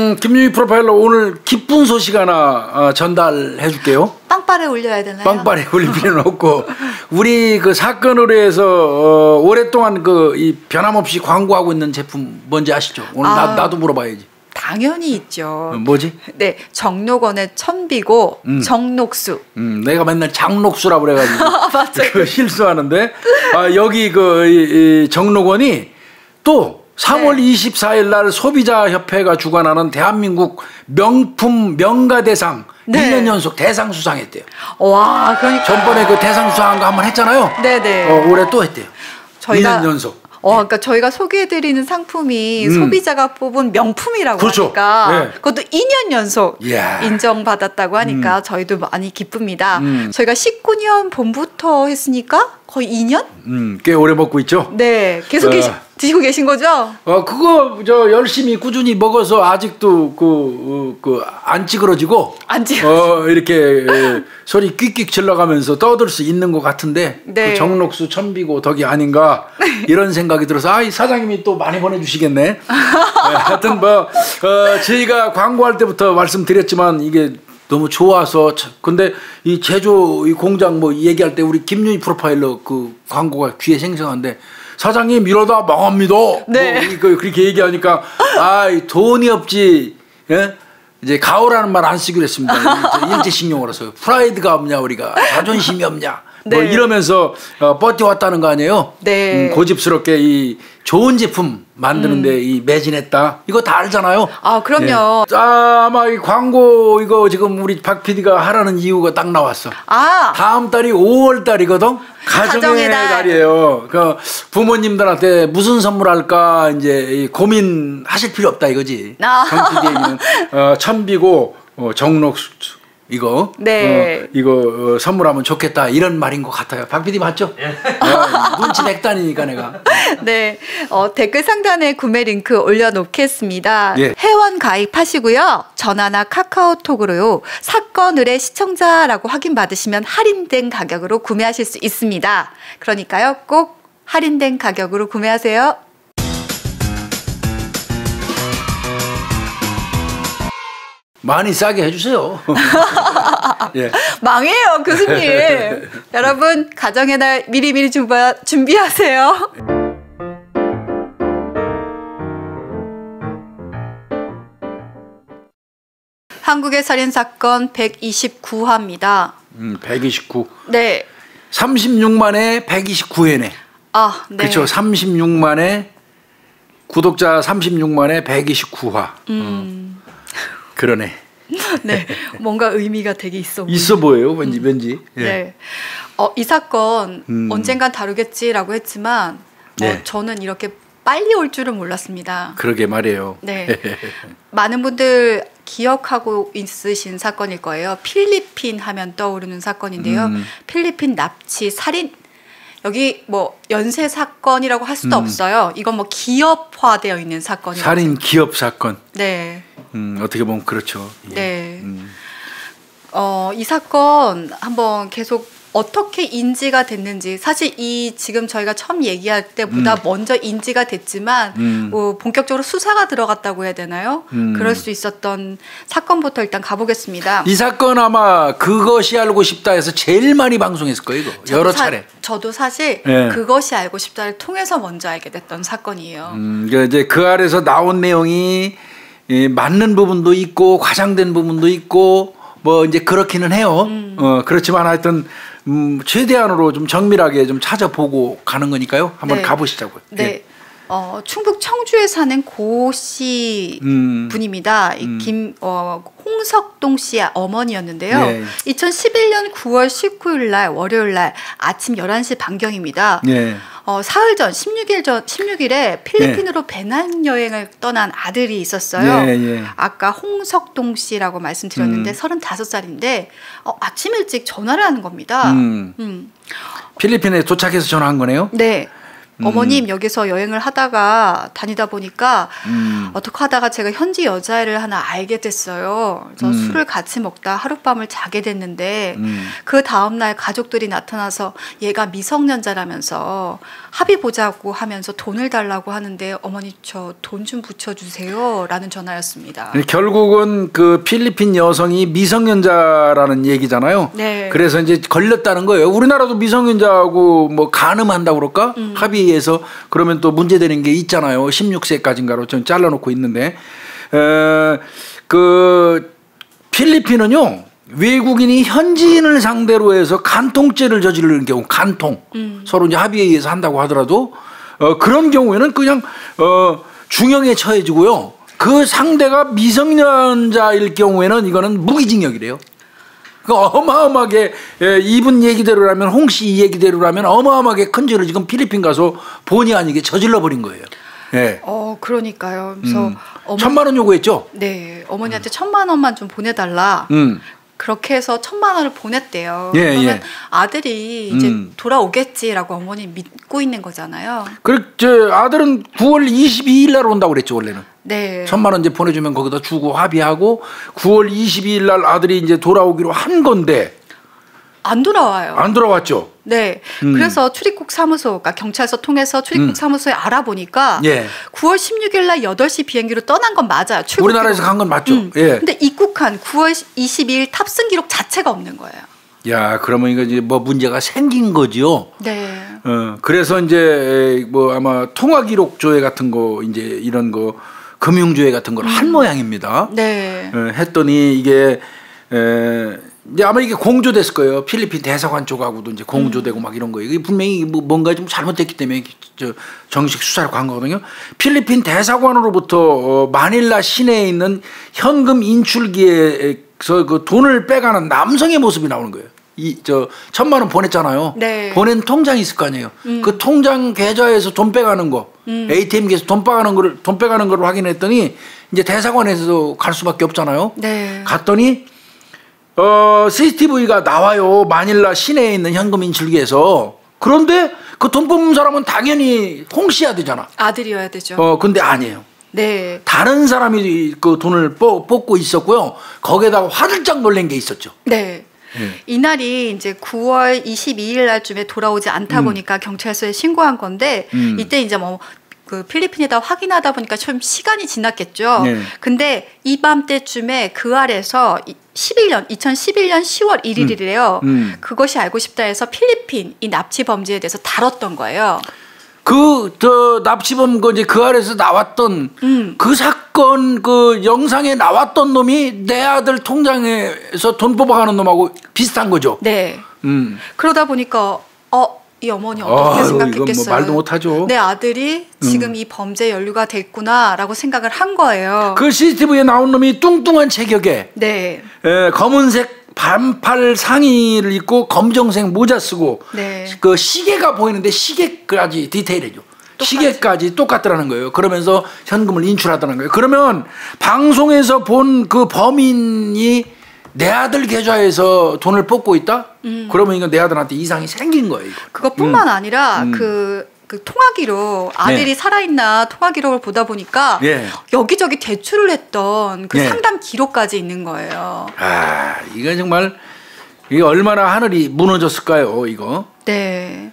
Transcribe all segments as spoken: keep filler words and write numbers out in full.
음, 김유희 프로파일러 오늘 기쁜 소식 하나 어, 전달해 줄게요. 빵빠레 올려야 되나요? 빵빠레 올릴 필요는 없고 우리 그 사건으로 해서 어, 오랫동안 그 이 변함없이 광고하고 있는 제품 뭔지 아시죠? 오늘 아, 나, 나도 물어봐야지. 당연히 있죠. 어, 뭐지? 네, 정록원의 천비고 음. 정록수. 음, 내가 맨날 장록수라고 그래가지고 맞아요. 그 실수하는데 아, 여기 그 이, 이 정록원이 또 삼월 네. 이십사일 날 소비자협회가 주관하는 대한민국 명품 명가대상 네. 일 년 연속 대상 수상했대요. 와, 그러니까 전번에 그 대상 수상한 거 한번 했잖아요. 네네. 어, 올해 또 했대요. 저희가 일 년 연속. 어, 그러니까 저희가 소개해드리는 상품이 음. 소비자가 뽑은 명품이라고 그렇죠. 하니까 네. 그것도 이 년 연속 yeah. 인정받았다고 하니까 음. 저희도 많이 기쁩니다. 음. 저희가 십구 년 봄부터 했으니까 거의 이 년? 음, 꽤 오래 먹고 있죠. 네, 계속 어. 계시, 드시고 계신 거죠? 어, 그거 저 열심히 꾸준히 먹어서 아직도 그 그 안 찌그러지고 안 찌. 어, 이렇게 소리 끽끽 질러가면서 떠들 수 있는 것 같은데 네. 그 정록수 천비고 덕이 아닌가 이런 생각이 들어서 아, 이 사장님이 또 많이 보내주시겠네. 네, 하여튼 뭐 어, 저희가 광고할 때부터 말씀드렸지만 이게 너무 좋아서 근데 이 제조 이 공장 뭐 얘기할 때 우리 김유희 프로파일러 그 광고가 귀에 생생한데 사장님 이러다 망합니다. 네. 뭐 그렇게 얘기하니까 아 돈이 없지. 예? 이제 가오라는 말 안 쓰기로 했습니다. 일제식용으로서 프라이드가 없냐 우리가 자존심이 없냐. 네. 뭐 이러면서 어, 버텨왔다는 거 아니에요? 네. 음, 고집스럽게 이 좋은 제품 만드는데 음. 이 매진했다. 이거 다 알잖아요. 아 그럼요. 예. 아, 아마 이 광고 이거 지금 우리 박 피디가 하라는 이유가 딱 나왔어. 아 다음 달이 오월 달이거든. 가정의, 가정의 달. 달이에요. 그 부모님들한테 무슨 선물할까 이제 고민하실 필요 없다 이거지. 아. 박 피디에게는 어, 천비고 어, 정록수. 이거 네. 어, 이거 어, 선물하면 좋겠다 이런 말인 것 같아요. 박 피디 맞죠? 예. 어, 눈치 백단이니까 내가. 네, 어, 댓글 상단에 구매 링크 올려놓겠습니다. 예. 회원 가입하시고요. 전화나 카카오톡으로요. 사건 의뢰 시청자라고 확인받으시면 할인된 가격으로 구매하실 수 있습니다. 그러니까요. 꼭 할인된 가격으로 구매하세요. 많이 싸게 해주세요. 예. 망해요, 교수님. 여러분, 가정의 날 미리미리 준비, 준비하세요. 한국의 살인사건 백이십구 화입니다. 음, 백이십구. 네. 삼십육만에 백이십구 회네. 아, 네. 그렇죠. 삼십육만에 구독자 삼십육만에 백이십구 화. 음. 어. 그러네. 네, 뭔가 의미가 되게 있어 보여요. 있어 보여요, 왠지, 음. 왠지. 예. 네, 어, 이 사건 음. 언젠간 다루겠지라고 했지만 네. 어, 저는 이렇게 빨리 올 줄은 몰랐습니다. 그러게 말이에요. 네, 많은 분들 기억하고 있으신 사건일 거예요. 필리핀 하면 떠오르는 사건인데요. 음. 필리핀 납치 살인. 여기 뭐 연쇄 사건이라고 할 수도 음. 없어요. 이건 뭐 기업화되어 있는 사건이에요. 살인 기업 사건. 네. 음, 어떻게 보면 그렇죠. 예. 네. 음. 어, 이 사건 한번 계속 어떻게 인지가 됐는지 사실 이 지금 저희가 처음 얘기할 때보다 음. 먼저 인지가 됐지만 음. 어, 본격적으로 수사가 들어갔다고 해야 되나요? 음. 그럴 수 있었던 사건부터 일단 가보겠습니다. 이 사건 아마 그것이 알고 싶다 해서 제일 많이 방송했을 거예요. 이거. 여러 사, 차례. 저도 사실 네. 그것이 알고 싶다를 통해서 먼저 알게 됐던 사건이에요. 음, 이제 그 아래서 나온 내용이 예, 맞는 부분도 있고 과장된 부분도 있고 뭐 이제 그렇기는 해요. 음. 어, 그렇지만 하여튼 음, 최대한으로 좀 정밀하게 좀 찾아보고 가는 거니까요. 한번 네. 가보시자고요. 네. 예. 어, 충북 청주에 사는 고 씨 음. 분입니다. 음. 김, 어, 홍석동 씨의 어머니였는데요. 네. 이천십일 년 구월 십구일 날 월요일 날 아침 열한 시 반경입니다. 네. 어, 사흘 전, 십육 일 전, 십육 일에 필리핀으로 네. 배낭여행을 떠난 아들이 있었어요. 네, 네. 아까 홍석동 씨라고 말씀드렸는데 음. 서른다섯 살인데 어, 아침 일찍 전화를 하는 겁니다. 음. 음. 필리핀에 도착해서 전화한 거네요? 네. 음. 어머님 여기서 여행을 하다가 다니다 보니까 음. 어떻게 하다가 제가 현지 여자애를 하나 알게 됐어요. 그래서 음. 술을 같이 먹다 하룻밤을 자게 됐는데 음. 그 다음날 가족들이 나타나서 얘가 미성년자라면서 합의 보자고 하면서 돈을 달라고 하는데 어머니 저 돈 좀 붙여주세요 라는 전화였습니다. 결국은 그 필리핀 여성이 미성년자라는 얘기잖아요. 네. 그래서 이제 걸렸다는 거예요. 우리나라도 미성년자하고 뭐 간음한다고 그럴까? 음. 합의해서 그러면 또 문제되는 게 있잖아요. 십육 세까지인가로 좀 잘라놓고 있는데 에, 그 필리핀은요. 외국인이 현지인을 상대로 해서 간통죄를 저지르는 경우 간통 음. 서로 이제 합의에 의해서 한다고 하더라도 어, 그런 경우에는 그냥 어, 중형에 처해지고요. 그 상대가 미성년자일 경우에는 이거는 무기징역이래요. 그 어마어마하게 예, 이분 얘기대로라면 홍 씨 얘기대로라면 어마어마하게 큰 죄를 지금 필리핀 가서 본의 아니게 저질러 버린 거예요. 예. 어 그러니까요. 그래서 음. 어머니, 천만 원 요구했죠. 네 어머니한테 음. 천만 원만 좀 보내달라. 음. 그렇게 해서 천만 원을 보냈대요. 예, 그러면 예. 아들이 이제 음. 돌아오겠지라고 어머니 믿고 있는 거잖아요. 그 저 아들은 구월 이십이일 날 온다고 그랬죠 원래는. 네. 천만 원 이제 보내주면 거기다 주고 합의하고 구월 이십이일 날 아들이 이제 돌아오기로 한 건데 안 돌아와요. 안 돌아왔죠. 네. 음. 그래서 출입국 사무소, 그러니까 경찰서 통해서 출입국 음. 사무소에 알아보니까 예. 구월 십육일 날 여덟 시 비행기로 떠난 건 맞아요. 출국 우리나라에서 간 건 맞죠. 음. 예. 근데 입국한 구월 이십이일 탑승 기록 자체가 없는 거예요. 야, 그러면 이거 이제 뭐 문제가 생긴 거지요. 네. 어, 그래서 이제 뭐 아마 통화 기록 조회 같은 거 이제 이런 거 금융 조회 같은 걸 한 음. 모양입니다. 네. 어, 했더니 이게 에, 이제 아마 이게 공조됐을 거예요. 필리핀 대사관 쪽하고도 이제 공조되고 음. 막 이런 거. 이게 분명히 뭐 뭔가 좀 잘못됐기 때문에 저 정식 수사를 간 거거든요. 필리핀 대사관으로부터 어, 마닐라 시내에 있는 현금 인출기에서 그 돈을 빼가는 남성의 모습이 나오는 거예요. 이 저 천만 원 보냈잖아요. 네. 보낸 통장이 있을 거 아니에요. 음. 그 통장 계좌에서 돈 빼가는 거, 음. 에이티엠기에서 돈 빼가는 거를 돈 빼가는 거를 확인했더니 이제 대사관에서 갈 수밖에 없잖아요. 네. 갔더니 어, 씨씨티비가 나와요. 마닐라 시내에 있는 현금 인출기에서. 그런데 그 돈 뽑은 사람은 당연히 홍 씨야 되잖아. 아들이어야 되죠. 어, 근데 아니에요. 네. 다른 사람이 그 돈을 뽑, 뽑고 있었고요. 거기에다가 화들짝 놀란 게 있었죠. 네. 네. 이날이 이제 구월 이십이일 날쯤에 돌아오지 않다 음. 보니까 경찰서에 신고한 건데 음. 이때 이제 뭐 그 필리핀에다 확인하다 보니까 좀 시간이 지났겠죠. 네. 근데 이맘때쯤에 그 아래서 십일년 이천십일년 시월 일일이래요. 음. 음. 그것이 알고 싶다 해서 필리핀 이 납치 범죄에 대해서 다뤘던 거예요. 그, 저, 납치범, 그, 이제 그 아래서 나왔던, 음. 그 사건, 그 영상에 나왔던 놈이 내 아들 통장에서 돈 뽑아가는 놈하고 비슷한 거죠. 네. 음. 그러다 보니까, 어, 이 어머니 어떻게 아유, 생각했겠어요? 이건 뭐 말도 못하죠. 내 아들이 지금 음. 이 범죄에 연루가 됐구나라고 생각을 한 거예요. 그 씨씨티비에 나온 놈이 뚱뚱한 체격에, 네. 에, 검은색 반팔 상의를 입고 검정색 모자 쓰고, 네. 그 시계가 보이는데 시계까지 디테일해줘. 똑같이. 시계까지 똑같더라는 거예요. 그러면서 현금을 인출하더라는 거예요. 그러면 방송에서 본 그 범인이 내 아들 계좌에서 돈을 뽑고 있다? 음. 그러면 이건 내 아들한테 이상이 생긴 거예요. 이거. 그것뿐만 음. 아니라 음. 그, 그 통화 기록 아들이 네. 살아있나 통화 기록을 보다 보니까 예. 여기저기 대출을 했던 그 예. 상담 기록까지 있는 거예요. 아, 이거 정말 이게 얼마나 하늘이 무너졌을까요, 이거? 네.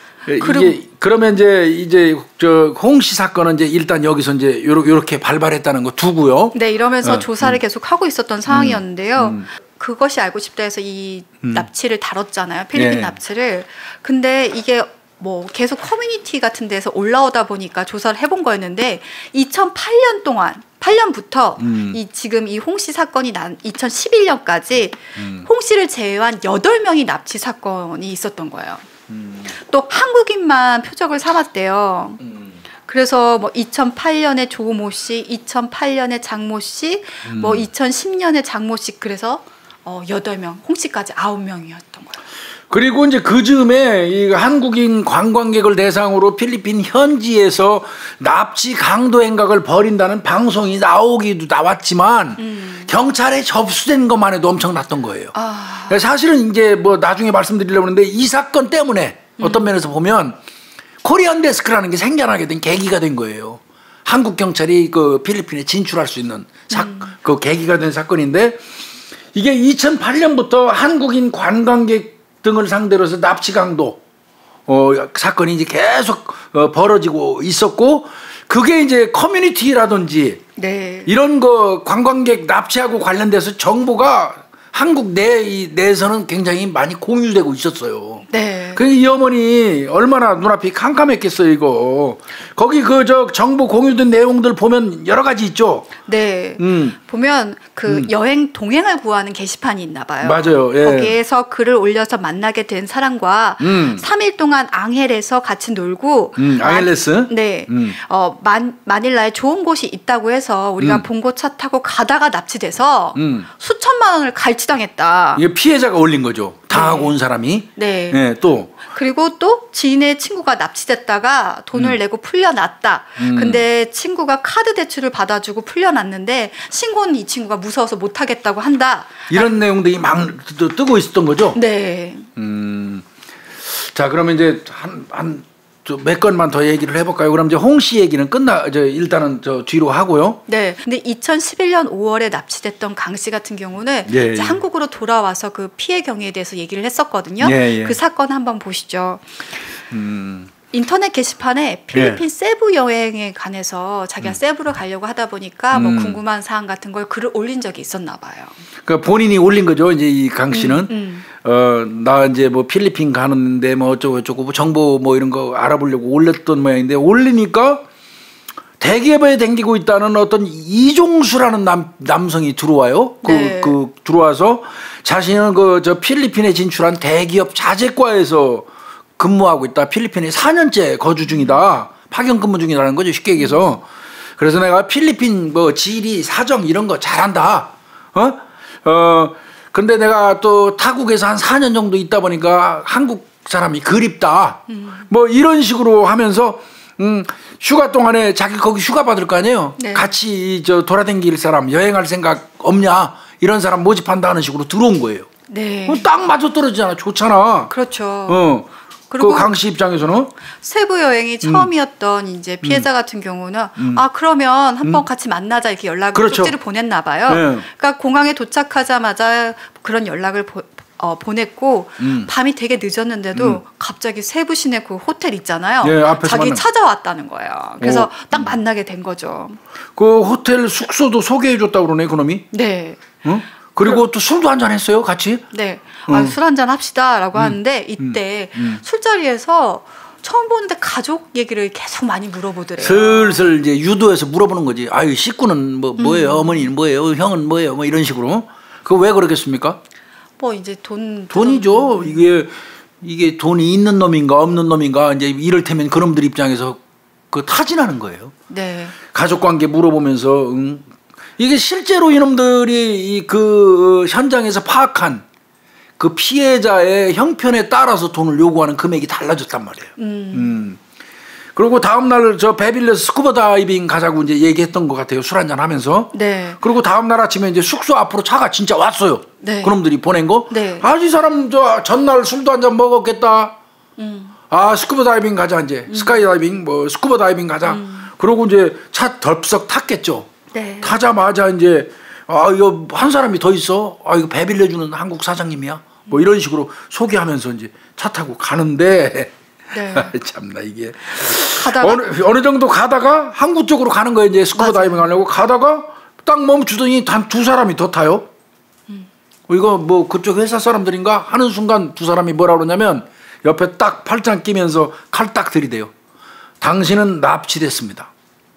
이게 그러면 이제 이제 저 홍 씨 사건은 이제 일단 여기서 이제 요렇게 발발했다는 거 두고요. 네, 이러면서 어, 조사를 음. 계속 하고 있었던 상황이었는데요. 음. 그것이 알고 싶다 해서 이 음. 납치를 다뤘잖아요. 필리핀 네. 납치를. 근데 이게 뭐 계속 커뮤니티 같은 데서 올라오다 보니까 조사를 해본 거였는데 이천팔년 동안 팔 년부터 음. 이 지금 이 홍 씨 사건이 난 이천십일년까지 음. 홍 씨를 제외한 여덟 명이 납치 사건이 있었던 거예요. 음. 또 한국인만 표적을 삼았대요. 음. 그래서 뭐 이천팔년에 조모 씨, 이천팔년에 장모 씨, 음. 뭐 이천십년에 장모 씨 그래서 어 여덟 명, 홍 씨까지 아홉 명이었던 거예요. 그리고 이제 그 즈음에 이 한국인 관광객을 대상으로 필리핀 현지에서 납치 강도 행각을 벌인다는 방송이 나오기도 나왔지만 음. 경찰에 접수된 것만 해도 엄청났던 거예요. 아. 사실은 이제 뭐 나중에 말씀드리려고 하는데 이 사건 때문에 어떤 면에서 보면 코리안 데스크라는 게 생겨나게 된 계기가 된 거예요. 한국 경찰이 그 필리핀에 진출할 수 있는 사, 음. 그 계기가 된 사건인데 이게 이천팔 년부터 한국인 관광객 등을 상대로 해서 납치 강도 어, 사건이 이제 계속 어, 벌어지고 있었고 그게 이제 커뮤니티라든지 네. 이런 거 관광객 납치하고 관련돼서 정보가 한국 내, 내에서는 굉장히 많이 공유되고 있었어요. 네. 그 이 어머니 얼마나 눈앞이 캄캄했겠어요, 이거. 거기 그 저 정보 공유된 내용들 보면 여러 가지 있죠. 네. 음. 보면 그 음. 여행 동행을 구하는 게시판이 있나 봐요. 맞아요. 예. 거기에서 글을 올려서 만나게 된 사람과 음. 삼 일 동안 앙헬에서 같이 놀고 음, 앙헬레스? 네. 음. 어, 만, 마닐라에 좋은 곳이 있다고 해서 우리가 음. 본고 차 타고 가다가 납치돼서 음. 수천만 원을 갈취당했다. 이게 피해자가 올린 거죠. 당하고 네. 온 사람이. 네. 네. 또 그리고 또 지인의 친구가 납치됐다가 돈을 음. 내고 풀려났다. 음. 근데 친구가 카드 대출을 받아주고 풀려났는데 신고는 이 친구가 무서워서 못하겠다고 한다. 이런 아, 내용들이 막 뜨고 있었던 거죠? 네. 음. 자, 그러면 이제 한, 한 몇 건만 더 얘기를 해볼까요? 그럼 이제 홍 씨 얘기는 끝나, 저 일단은 저 뒤로 하고요. 네. 근데 이천십일 년 오월에 납치됐던 강 씨 같은 경우는 예, 이제 예. 한국으로 돌아와서 그 피해 경위에 대해서 얘기를 했었거든요. 예, 예. 그 사건 한번 보시죠. 음. 인터넷 게시판에 필리핀 예. 세부 여행에 관해서 자기가 음. 세부를 가려고 하다 보니까 뭐 음. 궁금한 사항 같은 걸 글을 올린 적이 있었나 봐요. 그러니까 본인이 올린 거죠. 이제 이 강 씨는 음, 음. 어, 나 이제 뭐 필리핀 가는데 뭐 어쩌고 저쩌고 뭐 정보 뭐 이런 거 알아보려고 올렸던 모양인데 올리니까 대기업에 댕기고 있다는 어떤 이종수라는 남, 남성이 들어와요. 그, 네. 그 들어와서 자신은 그 저 필리핀에 진출한 대기업 자재과에서 근무하고 있다. 필리핀에 사 년째 거주 중이다. 파견 근무 중이라는 거죠. 쉽게 얘기해서. 그래서 내가 필리핀 뭐 지리, 사정 이런 거 잘한다. 어? 어, 근데 내가 또 타국에서 한 사 년 정도 있다 보니까 한국 사람이 그립다. 음. 뭐 이런 식으로 하면서 음, 휴가 동안에 자기 거기 휴가 받을 거 아니에요. 네. 같이 저 돌아다닐 사람, 여행할 생각 없냐. 이런 사람 모집한다 하는 식으로 들어온 거예요. 네. 딱 맞아 떨어지잖아. 좋잖아. 그렇죠. 어. 그리고 그 강 씨 입장에서는 세부 여행이 처음이었던 음. 이제 피해자 음. 같은 경우는 음. 아 그러면 한번 음. 같이 만나자 이렇게 연락을 그렇죠. 쪽지를 보냈나 봐요. 네. 그러니까 공항에 도착하자마자 그런 연락을 보, 어, 보냈고 음. 밤이 되게 늦었는데도 음. 갑자기 세부 시내 그 호텔 있잖아요. 네, 앞에서 자기 만나. 찾아왔다는 거예요. 그래서 오. 딱 만나게 된 거죠. 그 호텔 숙소도 소개해줬다고 그러네 그놈이. 네. 응? 그리고 그럼, 또 술도 한잔 했어요 같이? 네. 음. 아, 술 한잔 합시다라고 음. 하는데 이때 음. 음. 술자리에서 처음 보는데 가족 얘기를 계속 많이 물어보더래요. 슬슬 이제 유도해서 물어보는 거지. 아유 식구는 뭐 뭐예요? 음. 어머니는 뭐예요? 형은 뭐예요? 뭐 이런 식으로. 그거 왜 그러겠습니까? 뭐 이제 돈 돈이죠. 돈. 이게 이게 돈이 있는 놈인가 없는 놈인가 이제 이를테면 그놈들 입장에서 그 타진하는 거예요. 네. 가족 관계 물어보면서 응. 이게 실제로 이놈들이 그 현장에서 파악한 그 피해자의 형편에 따라서 돈을 요구하는 금액이 달라졌단 말이에요. 음. 음. 그리고 다음날 저 베빌레스 스쿠버 다이빙 가자고 이제 얘기했던 것 같아요. 술 한잔 하면서. 네. 그리고 다음날 아침에 이제 숙소 앞으로 차가 진짜 왔어요. 네. 그놈들이 보낸 거. 네. 아, 이 사람 저 전날 술도 한잔 먹었겠다. 음. 아, 스쿠버 다이빙 가자 이제. 음. 스카이 다이빙 뭐 스쿠버 다이빙 가자. 음. 그러고 이제 차 덜썩 탔겠죠. 네. 타자마자 이제 아 이거 한 사람이 더 있어. 아 이거 배 빌려주는 한국 사장님이야. 뭐 이런 식으로 소개하면서 이제 차 타고 가는데 네. 참나 이게 가다가 어느 어느 정도 가다가 항구 쪽으로 가는 거예요. 이제 스쿠버 다이빙 하려고 가다가 딱 멈추더니 단 두 사람이 더 타요. 음. 이거 뭐 그쪽 회사 사람들인가 하는 순간 두 사람이 뭐라 그러냐면 옆에 딱 팔짱 끼면서 칼 딱 들이대요. 당신은 납치됐습니다.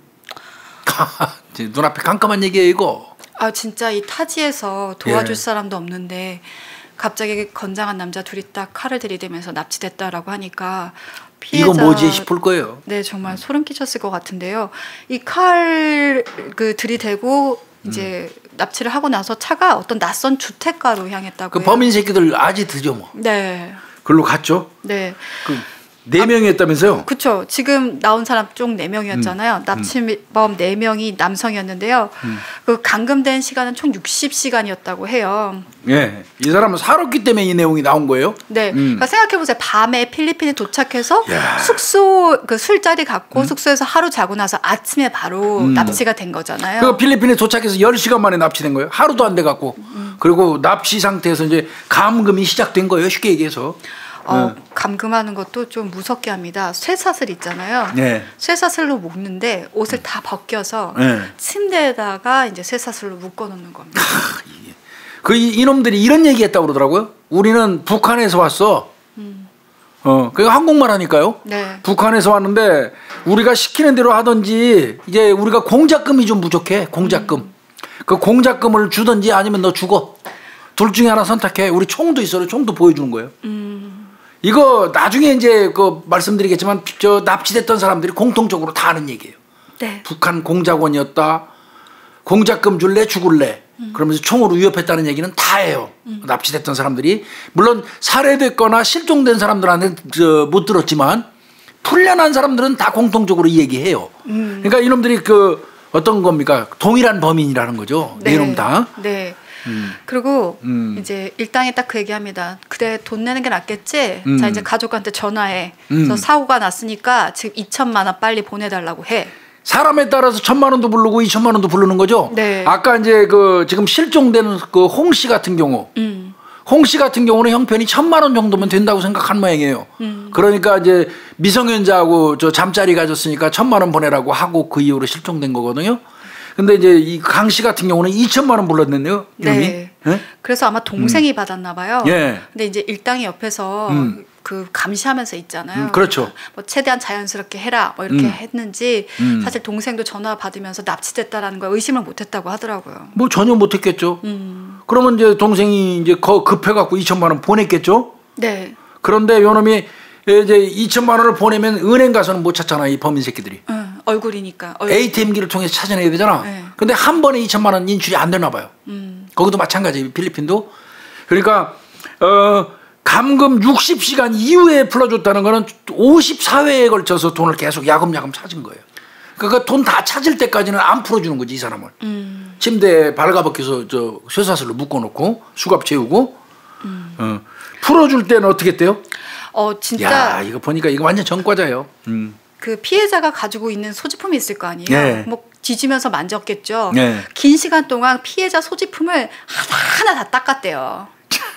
눈앞에 깜깜한 얘기예요 이거. 아 진짜 이 타지에서 도와줄 예. 사람도 없는데 갑자기 건장한 남자 둘이 딱 칼을 들이대면서 납치됐다라고 하니까 피해자 이거 뭐지 싶을 거예요. 네 정말 소름 끼쳤을 것 같은데요. 이 칼 그 들이대고 이제 음. 납치를 하고 나서 차가 어떤 낯선 주택가로 향했다고요. 그 범인 새끼들 아지트죠 뭐. 네. 글로 갔죠. 네. 그, 네 명이었다면서요? 그렇죠. 지금 나온 사람 총 네 명이었잖아요. 음. 납치범 네 명이 남성이었는데요. 음. 그 감금된 시간은 총 육십 시간이었다고 해요. 예, 이 사람은 살았기 때문에 이 내용이 나온 거예요? 네. 음. 그러니까 생각해보세요. 밤에 필리핀에 도착해서 야. 숙소 그 술자리 갖고 음. 숙소에서 하루 자고 나서 아침에 바로 음. 납치가 된 거잖아요. 그 필리핀에 도착해서 열 시간 만에 납치된 거예요? 하루도 안 돼 갖고. 음. 그리고 납치 상태에서 이제 감금이 시작된 거예요. 쉽게 얘기해서. 어, 네. 감금하는 것도 좀 무섭게 합니다. 쇠사슬 있잖아요. 네. 쇠사슬로 묶는데 옷을 다 벗겨서 네. 침대에다가 이제 쇠사슬로 묶어놓는 겁니다. 그 이놈들이 이런 얘기했다고 그러더라고요. 우리는 북한에서 왔어. 음. 어, 그게 한국말 하니까요. 네. 북한에서 왔는데 우리가 시키는 대로 하든지 이제 우리가 공작금이 좀 부족해. 공작금. 음. 그 공작금을 주든지 아니면 너 죽어. 둘 중에 하나 선택해. 우리 총도 있어요. 총도 보여주는 거예요. 음. 이거 나중에 이제 그 말씀드리겠지만 저 납치됐던 사람들이 공통적으로 다 하는 얘기예요. 네. 북한 공작원이었다. 공작금 줄래 죽을래. 음. 그러면서 총으로 위협했다는 얘기는 다 해요. 음. 납치됐던 사람들이. 물론 살해됐거나 실종된 사람들한테 못 들었지만 풀려난 사람들은 다 공통적으로 이 얘기해요. 음. 그러니까 이놈들이 그 어떤 겁니까? 동일한 범인이라는 거죠. 네 놈 다. 네. 음. 그리고 음. 이제 일당이 딱 그 얘기합니다. 그래 돈 내는 게 낫겠지. 음. 자 이제 가족한테 전화해. 음. 그래서 사고가 났으니까 지금 이천만 원 빨리 보내달라고 해. 사람에 따라서 천만 원도 부르고 이천만 원도 부르는 거죠. 네. 아까 이제 그 지금 실종된 그 홍 씨 같은 경우, 음. 홍 씨 같은 경우는 형편이 천만 원 정도면 된다고 생각한 모양이에요. 음. 그러니까 이제 미성년자하고 저 잠자리 가졌으니까 천만 원 보내라고 하고 그 이후로 실종된 거거든요. 근데 이제 이 강 씨 같은 경우는 이천만 원 불렀는데요. 네. 네. 그래서 아마 동생이 음. 받았나 봐요. 예. 근데 이제 일당이 옆에서 음. 그 감시하면서 있잖아요. 음, 그렇죠. 뭐 최대한 자연스럽게 해라 뭐 이렇게 음. 했는지 음. 사실 동생도 전화 받으면서 납치됐다라는 걸 의심을 못했다고 하더라고요. 뭐 전혀 못했겠죠. 음. 그러면 이제 동생이 이제 급해갖고 이천만 원 보냈겠죠. 네. 그런데 요놈이 이제 이천만 원을 보내면 은행 가서는 못 찾잖아 이 범인 새끼들이. 응, 얼굴이니까. 얼굴. 에이티엠기를 통해서 찾아내야 되잖아. 네. 근데 한 번에 이천만 원 인출이 안 되나 봐요. 음. 거기도 마찬가지 필리핀도. 그러니까 어, 감금 육십 시간 이후에 풀어줬다는 거는 오십사 회에 걸쳐서 돈을 계속 야금야금 찾은 거예요. 그러니까 돈 다 찾을 때까지는 안 풀어주는 거지 이 사람을. 음. 침대에 발가벗겨서 저 쇠사슬로 묶어놓고 수갑 채우고 음. 어. 풀어줄 때는 어떻게 했대요? 어 진짜. 야 이거 보니까 이거 완전 전과자예요. 음. 그 피해자가 가지고 있는 소지품이 있을 거 아니에요. 네. 뭐 뒤지면서 만졌겠죠. 네. 긴 시간 동안 피해자 소지품을 하나하나 다 닦았대요.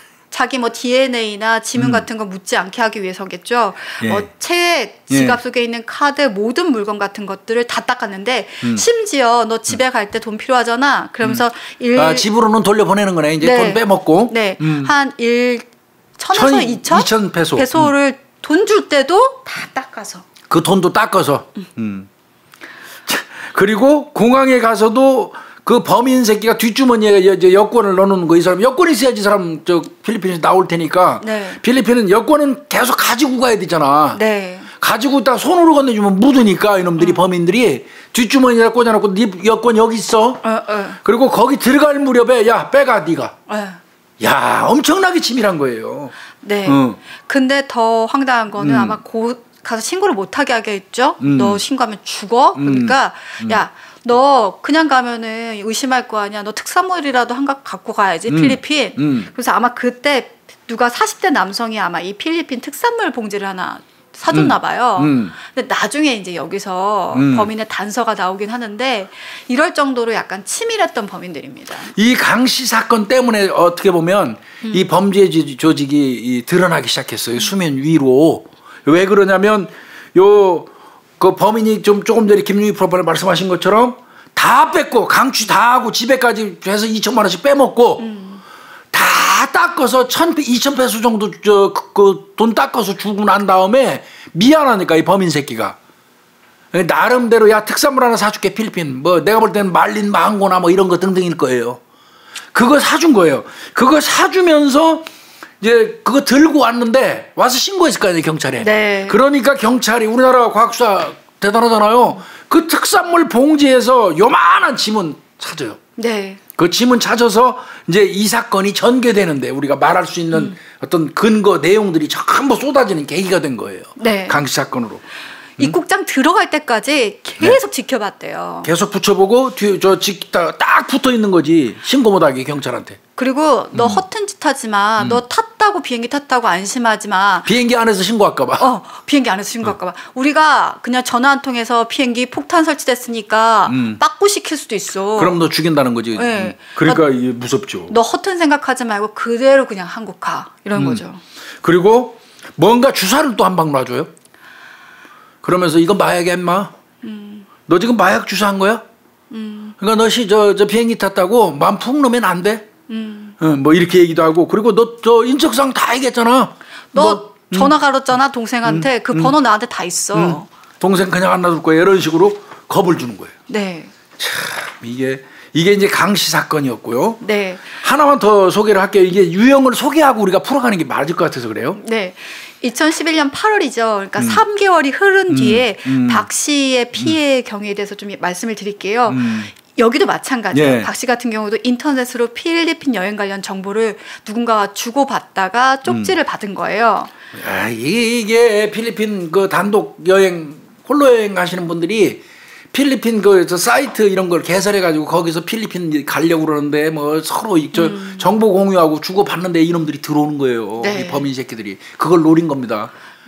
자기 뭐 디엔에이나 지문 음. 같은 거 묻지 않게 하기 위해서겠죠. 예. 어, 책, 지갑 예. 속에 있는 카드, 모든 물건 같은 것들을 다 닦았는데 음. 심지어 너 집에 갈 때 돈 필요하잖아. 그러면서 음. 일 아, 집으로는 돌려보내는 거네. 이제 네. 돈 빼먹고. 네, 음. 한 일 천에서 이천? 이천 페소. 페소를 음. 돈 줄 때도 다 닦아서. 그 돈도 닦아서. 음. 음. 그리고 공항에 가서도 그 범인 새끼가 뒷주머니에 이제 여권을 넣어놓는 거 이 사람 여권이 있어야지 이 사람 저 필리핀에서 나올 테니까. 네. 필리핀은 여권은 계속 가지고 가야 되잖아. 네. 가지고 있다가 손으로 건네주면 묻으니까 이놈들이 어. 범인들이 뒷주머니에다 꽂아놓고 네 여권 여기 있어. 어, 어. 그리고 거기 들어갈 무렵에 야 빼가 네가. 어. 야 엄청나게 치밀한 거예요. 네. 어. 근데 더 황당한 거는 음. 아마 고 가서 신고를 못하게 하겠죠. 음. 너 신고하면 죽어. 그러니까 음. 야 너 그냥 가면은 의심할 거 아니야. 너 특사물이라도 한 각 갖고 가야지. 음. 필리핀. 음. 그래서 아마 그때 누가 사십 대 남성이 아마 이 필리핀 특산물 봉지를 하나 사줬나 봐요. 음. 음. 근데 나중에 이제 여기서 음. 범인의 단서가 나오긴 하는데 이럴 정도로 약간 치밀했던 범인들입니다. 이 강씨 사건 때문에 어떻게 보면 음. 이 범죄 조직이 드러나기 시작했어요. 수면 위로. 왜 그러냐면 요 그 범인이 좀 조금 전에 김용희 프로파일 말씀하신 것처럼 다 뺏고 강취 다 하고 집에까지 해서 이천만 원씩 빼먹고 음. 다 닦아서 천, 이천 페소 정도 저 그 돈 닦아서 주고 난 다음에 미안하니까 이 범인 새끼가 나름대로 야 특산물 하나 사줄게 필리핀 뭐 내가 볼 때는 말린 망고나 뭐 이런 거 등등일 거예요. 그거 사준 거예요. 그거 사주면서 이제 그거 들고 왔는데 와서 신고했을 거 아니에요 경찰에. 네. 그러니까 경찰이 우리나라 과학수사 대단하잖아요. 그 특산물 봉지에서 요만한 지문 찾아요. 네. 그 짐은 찾아서 이제 이 사건이 전개되는데 우리가 말할 수 있는 음. 어떤 근거 내용들이 전부 쏟아지는 계기가 된 거예요. 네. 강씨 사건으로. 입국장 들어갈 때까지 계속 네. 지켜봤대요. 계속 붙여보고 뒤 저 딱 붙어 있는 거지 신고 못하게 경찰한테. 그리고 너 음. 허튼 짓 하지 마. 음. 너 탔다고 비행기 탔다고 안심하지 마. 비행기 안에서 신고할까 봐. 어, 비행기 안에서 신고할까 봐. 어. 우리가 그냥 전화 한 통해서 비행기 폭탄 설치됐으니까 음. 빠꾸 시킬 수도 있어. 그럼 너 죽인다는 거지. 네. 그러니까 이게 무섭죠. 너 허튼 생각하지 말고 그대로 그냥 한국 가 이런 음. 거죠. 그리고 뭔가 주사를 또 한 방 놔줘요. 그러면서 이거 마약이야 임마. 음. 너 지금 마약 주사한 거야? 음. 그러니까 너시 저, 저 비행기 탔다고 마음 푹 넣으면 안 돼. 음. 어, 뭐 이렇게 얘기도 하고 그리고 너 저 인적사항 다 얘기했잖아. 너, 너 전화 걸었잖아 동생한테. 음. 그 번호 음. 나한테 다 있어. 음. 동생 그냥 안 놔둘 거야. 이런 식으로 겁을 주는 거예요. 네. 참 이게 이게 이제 강씨 사건이었고요. 네. 하나만 더 소개를 할게요. 이게 유형을 소개하고 우리가 풀어가는 게 맞을 것 같아서 그래요. 네. 이천십일 년 팔월이죠. 그러니까 음. 삼 개월이 흐른 뒤에 음. 음. 박 씨의 피해 음. 경위에 대해서 좀 말씀을 드릴게요. 음. 여기도 마찬가지예요. 예. 박 씨 같은 경우도 인터넷으로 필리핀 여행 관련 정보를 누군가가 주고받다가 쪽지를 음. 받은 거예요. 아, 이게 필리핀 그 단독 여행 홀로 여행 가시는 분들이 필리핀 그 저 사이트 이런 걸 개설해 가지고 거기서 필리핀 가려고 그러는데 뭐 서로 저 음. 정보 공유하고 주고 받는데 이놈들이 들어오는 거예요. 네. 이 범인 새끼들이 그걸 노린 겁니다.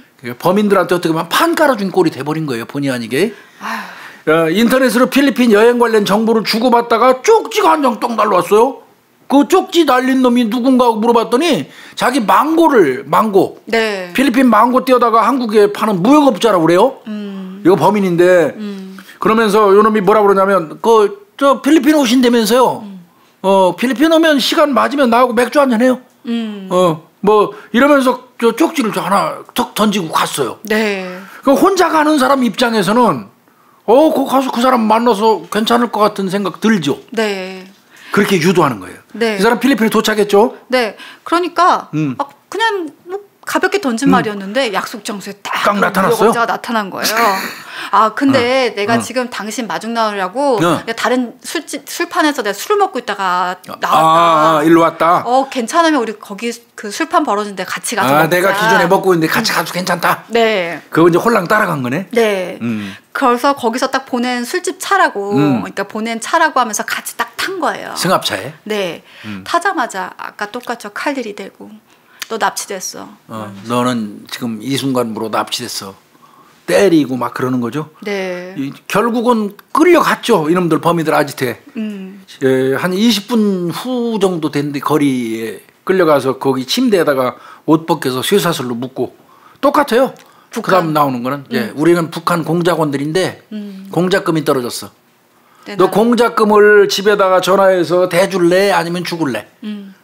범인들한테 어떻게 보면 판 깔아준 꼴이 돼버린 거예요. 본의 아니게. 어, 인터넷으로 필리핀 여행 관련 정보를 주고받다가 쪽지가 한 장 떡 날라왔어요. 그 쪽지 날린 놈이 누군가 하고 물어봤더니 자기 망고를 망고 네. 필리핀 망고 떼어다가 한국에 파는 무역업자라고 그래요. 음. 이거 범인인데 음. 그러면서 요놈이 뭐라 그러냐면 그 저 필리핀 오신다면서요. 음. 어 필리핀 오면 시간 맞으면 나하고 맥주 한잔 해요. 음. 어 뭐 이러면서 저 쪽지를 저 하나 턱 던지고 갔어요. 네. 그 혼자 가는 사람 입장에서는 어 그 가서 그 사람 만나서 괜찮을 것 같은 생각 들죠. 네. 그렇게 유도하는 거예요. 네. 이 사람 필리핀에 도착했죠. 네. 그러니까 음. 아, 그냥 뭐 가볍게 던진 음. 말이었는데 약속 장소에 딱, 딱 나타났어요. 나타난 거예요. 아 근데 어, 내가 어. 지금 당신 마중 나오려고 어. 내가 다른 술집 술판에서 내가 술을 먹고 있다가 나왔다. 아, 아 일로 왔다. 어 괜찮으면 우리 거기 그 술판 벌어진데 같이 가서 아, 먹자. 내가 기존에 먹고 있는데 같이 음. 가도 괜찮다. 네. 그거 이제 홀랑 따라간 거네. 네. 음. 그래서 거기서 딱 보낸 술집 차라고 음. 그러니까 보낸 차라고 하면서 같이 딱 탄 거예요. 승합차에. 네. 음. 타자마자 아까 똑같이 칼 들이대고 너 납치됐어. 어, 너는 지금 이 순간으로 납치됐어. 때리고 막 그러는 거죠. 네. 이, 결국은 끌려갔죠. 이놈들 범인들 아지트에. 음. 예, 한 이십 분 후 정도 됐는데 거리에 끌려가서 거기 침대에다가 옷 벗겨서 쇠사슬로 묶고 똑같아요. 그다음 나오는 거는 음. 예, 우리는 북한 공작원들인데 음. 공작금이 떨어졌어. 네, 너 공작금을 집에다가 전화해서 대줄래 아니면 죽을래? 음.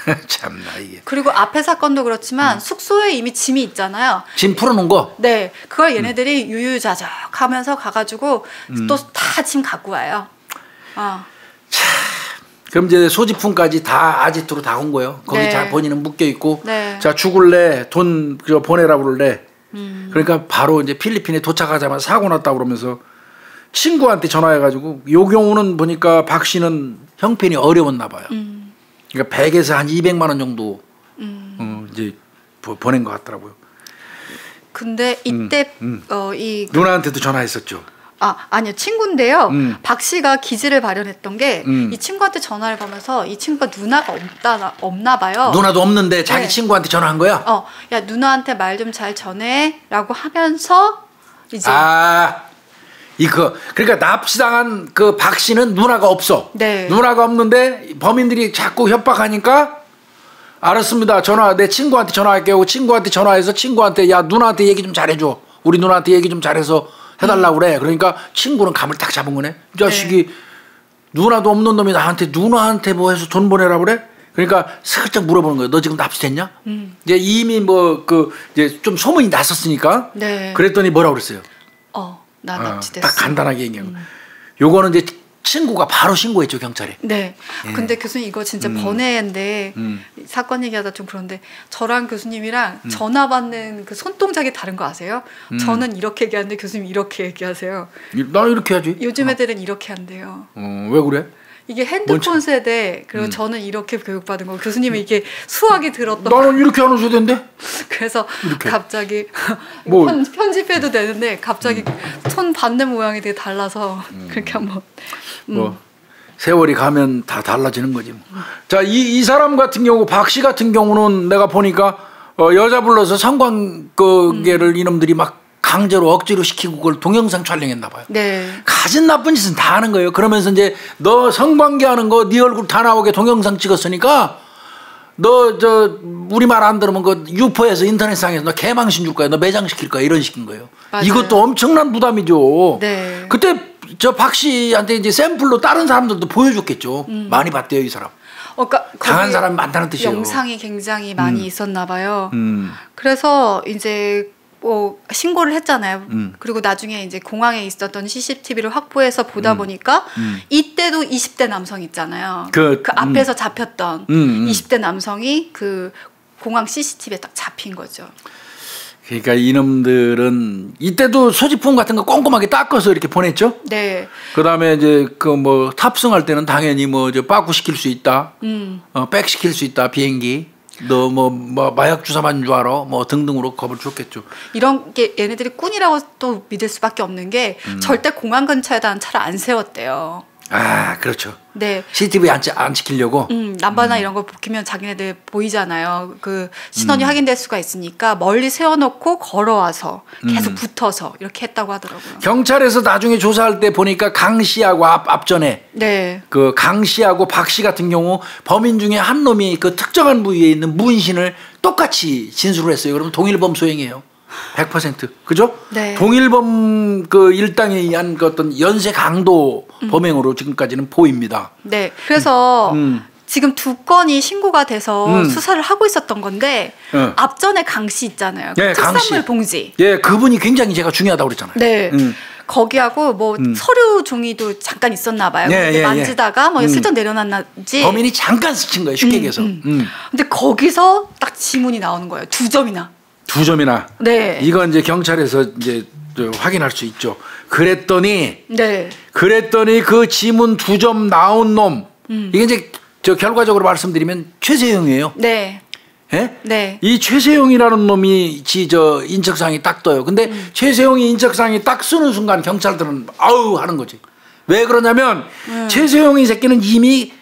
참나 이게. 그리고 앞에 사건도 그렇지만 음. 숙소에 이미 짐이 있잖아요. 짐 풀어놓은 거. 네, 그걸 얘네들이 음. 유유자적하면서 가가지고 음. 또 다 짐 갖고 와요. 어. 참. 그럼 이제 소지품까지 다 아지트로 다 온 거예요. 거기 네. 잘 본인은 묶여 있고. 네. 자 죽을래 돈 보내라 그럴래. 음. 그러니까 바로 이제 필리핀에 도착하자마자 사고 났다 그러면서 친구한테 전화해가지고 요 경우는 보니까 박 씨는 형편이 어려웠나 봐요. 음. 그러니까 백에서 한 이백만 원 정도 음. 어, 이제 보낸 것 같더라고요. 근데 이때 음, 음. 어, 이 누나한테도 전화했었죠. 아 아니요 친구인데요. 음. 박 씨가 기지를 발현했던 게 이 음. 친구한테 전화를 받으면서 이 친구가 누나가 없다 없나 봐요. 누나도 없는데 자기 네. 친구한테 전화한 거야? 어, 야 누나한테 말 좀 잘 전해라고 하면서 이제 아. 이거 그러니까 납치당한 그 박 씨는 누나가 없어. 네. 누나가 없는데 범인들이 자꾸 협박하니까 알았습니다. 전화 내 친구한테 전화할게요. 친구한테 전화해서 친구한테 야 누나한테 얘기 좀 잘해줘. 우리 누나한테 얘기 좀 잘해서 해달라고 그래. 그러니까 친구는 감을 딱 잡은 거네. 이 자식이 네. 누나도 없는 놈이 나한테 누나한테 뭐 해서 돈 보내라고 그래? 그러니까 살짝 물어보는 거예요. 너 지금 납치됐냐? 음. 이제 이미 뭐 그 이제 좀 소문이 났었으니까. 네. 그랬더니 뭐라고 그랬어요? 어. 나 납치됐어. 딱 간단하게 얘기하고. 음. 요거는 이제 친구가 바로 신고했죠 경찰에. 네. 예. 근데 교수님 이거 진짜 음. 번외인데 음. 사건 얘기하다 좀 그런데 저랑 교수님이랑 음. 전화 받는 그 손동작이 다른 거 아세요? 음. 저는 이렇게 얘기하는데 교수님 이렇게 얘기하세요. 나 이렇게 하지. 요즘 애들은 어. 이렇게 한대요. 어, 왜 그래? 이게 핸드폰 세대 그리고 음. 저는 이렇게 교육받은 거 교수님은 이게 수학이 들었던 나는 이렇게 하는 세대인데 그래서 이렇게. 갑자기 뭐. 편, 편집해도 되는데 갑자기 음. 손 받는 모양이 되게 달라서 음. 그렇게 한번 음. 뭐 세월이 가면 다 달라지는 거지 뭐. 음. 자, 이, 이 사람 같은 경우 박 씨 같은 경우는 내가 보니까 어, 여자 불러서 성관계를 음. 이놈들이 막 강제로 억지로 시키고 그걸 동영상 촬영했나 봐요. 네. 가진 나쁜 짓은 다 하는 거예요. 그러면서 이제 너 성관계하는 거 네 얼굴 다 나오게 동영상 찍었으니까 너 저 우리 말 안 들으면 그 유포해서 인터넷상에서 너 개망신 줄 거야. 너 매장시킬 거야. 이런 식인 거예요. 맞아요. 이것도 엄청난 부담이죠. 네. 그때 저 박 씨한테 이제 샘플로 다른 사람들도 보여줬겠죠. 음. 많이 봤대요, 이 사람. 어, 그러니까 강한 사람이 많다는 뜻이에요. 영상이 굉장히 많이 음. 있었나 봐요. 음. 그래서 이제 뭐 신고를 했잖아요. 음. 그리고 나중에 이제 공항에 있었던 씨씨티비를 확보해서 보다 음. 보니까 음. 이때도 이십 대 남성 있잖아요. 그, 그 앞에서 음. 잡혔던 음. 이십 대 남성이 그 공항 씨씨티비에 딱 잡힌 거죠. 그러니까 이놈들은 이때도 소지품 같은 거 꼼꼼하게 닦아서 이렇게 보냈죠. 네. 그다음에 이제 그 뭐 탑승할 때는 당연히 뭐 저 빠꾸 시킬 수 있다. 음. 어, 백 시킬 수 있다 비행기. 너 뭐 뭐 마약 주사 맞는 줄 알아? 뭐 등등으로 겁을 줬겠죠. 이런 게 얘네들이 꾼이라고 또 믿을 수밖에 없는 게 음. 절대 공항 근처에다 차를 안 세웠대요. 아, 그렇죠. 네. 씨씨티비 안, 안 지키려고. 음, 남바나 음. 이런 거 보면 자기네들 보이잖아요. 그 신원이 음. 확인될 수가 있으니까 멀리 세워놓고 걸어와서 계속 음. 붙어서 이렇게 했다고 하더라고요. 경찰에서 나중에 조사할 때 보니까 강 씨하고 앞 앞전에 네. 그 강 씨하고 박 씨 같은 경우 범인 중에 한 놈이 그 특정한 부위에 있는 문신을 똑같이 진술을 했어요. 그러면 동일범 소행이에요. 백 퍼센트. 그죠? 네. 동일범 그 일당에 의한 그 어떤 연쇄 강도 음. 범행으로 지금까지는 보입니다. 네. 그래서 음. 지금 두 건이 신고가 돼서 음. 수사를 하고 있었던 건데 음. 앞전에 강 씨 있잖아요. 그 예, 특산물 봉지. 예, 그분이 굉장히 제가 중요하다고 그랬잖아요. 네. 음. 거기하고 뭐 음. 서류 종이도 잠깐 있었나 봐요. 예, 예, 만지다가 예. 뭐 음. 슬쩍 내려놨는지. 범인이 잠깐 스친 거예요. 쉽게 얘기해서. 음, 음. 음. 근데 거기서 딱 지문이 나오는 거예요. 두 점이나. 두 점이나. 네. 이건 이제 경찰에서 이제 확인할 수 있죠. 그랬더니. 네. 그랬더니 그 지문 두 점 나온 놈. 음. 이게 이제 저 결과적으로 말씀드리면 최세용이에요. 네. 예? 네. 이 최세용이라는 놈이 지 저 인적사항이 딱 떠요. 근데 음. 최세용이 인적사항이 딱 쓰는 순간 경찰들은 아우 하는 거지. 왜 그러냐면 음. 최세용이 새끼는 이미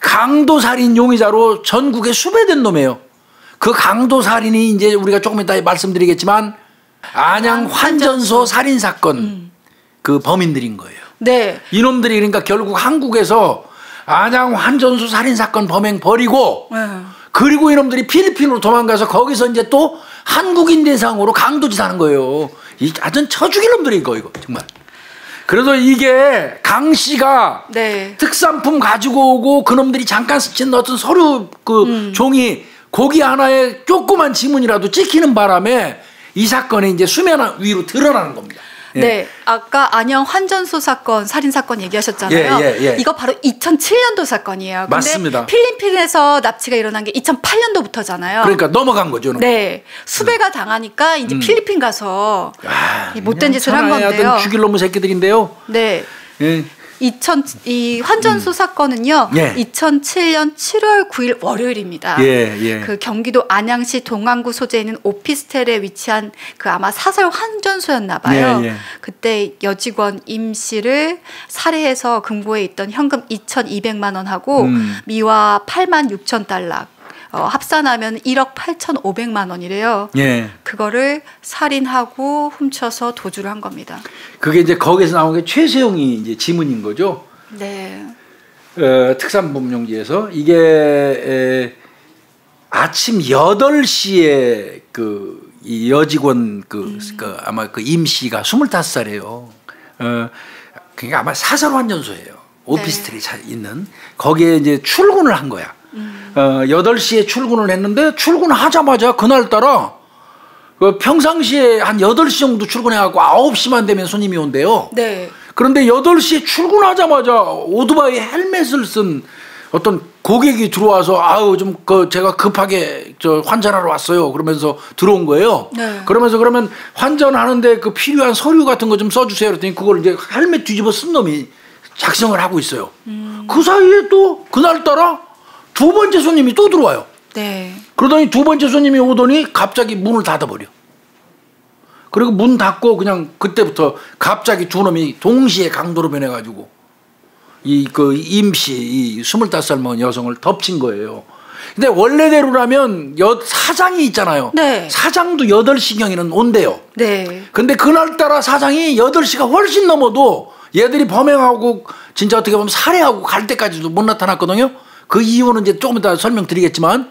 강도살인 용의자로 전국에 수배된 놈이에요. 그 강도살인이 이제 우리가 조금 이따 말씀드리겠지만 안양 환전소 살인 사건 음. 그 범인들인 거예요. 네. 이놈들이 그러니까 결국 한국에서 안양 환전소 살인 사건 범행 버리고 음. 그리고 이놈들이 필리핀으로 도망가서 거기서 이제 또 한국인 대상으로 강도짓 하는 거예요. 이 아전 쳐죽일 놈들인 거 이거 정말. 그래서 이게 강 씨가 네. 특산품 가지고 오고 그놈들이 잠깐 스친 어떤 서류 그 음. 종이 고기 하나에 조그만 지문이라도 찍히는 바람에 이 사건이 이제 수면 위로 드러나는 겁니다. 예. 네, 아까 안양 환전소 사건 살인 사건 얘기하셨잖아요. 예, 예, 예. 이거 바로 이천칠 년도 사건이에요. 근데 맞습니다. 필리핀에서 납치가 일어난 게 이천팔 년도부터잖아요. 그러니까 넘어간 거죠. 네, 수배가 음. 당하니까 이제 음. 필리핀 가서 아, 못된 짓을 한 건데요. 죽일 놈의 새끼들인데요. 네. 예. 이천 이 환전소 음. 사건은요. 예. 이천칠 년 칠월 구일 월요일입니다. 예, 예. 그 경기도 안양시 동안구 소재에 있는 오피스텔에 위치한 그 아마 사설 환전소였나 봐요. 예, 예. 그때 여직원 임 씨를 살해해서 금고에 있던 현금 이천이백만 원하고 음. 미화 팔만 육천 달러. 어, 합산하면 일억 팔천오백만 원이래요. 예. 그거를 살인하고 훔쳐서 도주를 한 겁니다. 그게 이제 거기서 나온 게 최세용이 이제 지문인 거죠. 네. 어, 특산범용지에서 이게 에, 아침 여덟 시에 그 이 여직원 그, 음. 그 아마 그 임 씨가 스물다섯 살이에요. 어, 그러니까 아마 사설 환전소예요. 오피스텔이 네. 있는 거기에 이제 출근을 한 거야. 음. 어, 여덟 시에 출근을 했는데 출근하자마자 그날따라 그 평상시에 한 여덟 시 정도 출근해갖고 아홉 시만 되면 손님이 온대요. 네. 그런데 여덟 시에 출근하자마자 오토바이 헬멧을 쓴 어떤 고객이 들어와서 아우 좀 그 제가 급하게 저 환전하러 왔어요. 그러면서 들어온 거예요. 네. 그러면서 그러면 환전하는데 그 필요한 서류 같은 거 좀 써주세요. 그랬더니 그걸 이제 헬멧 뒤집어 쓴 놈이 작성을 하고 있어요. 음. 그 사이에 또 그날따라 두 번째 손님이 또 들어와요. 네. 그러더니 두 번째 손님이 오더니 갑자기 문을 닫아버려. 그리고 문 닫고 그냥 그때부터 갑자기 두 놈이 동시에 강도로 변해가지고 이 그 임씨 이 스물다섯 살 먹은 여성을 덮친 거예요. 근데 원래대로라면 여, 사장이 있잖아요. 네. 사장도 여덟 시경에는 온대요. 네. 근데 그날따라 사장이 여덟 시가 훨씬 넘어도 얘들이 범행하고 진짜 어떻게 보면 살해하고 갈 때까지도 못 나타났거든요. 그 이유는 이제 조금 이따 설명드리겠지만,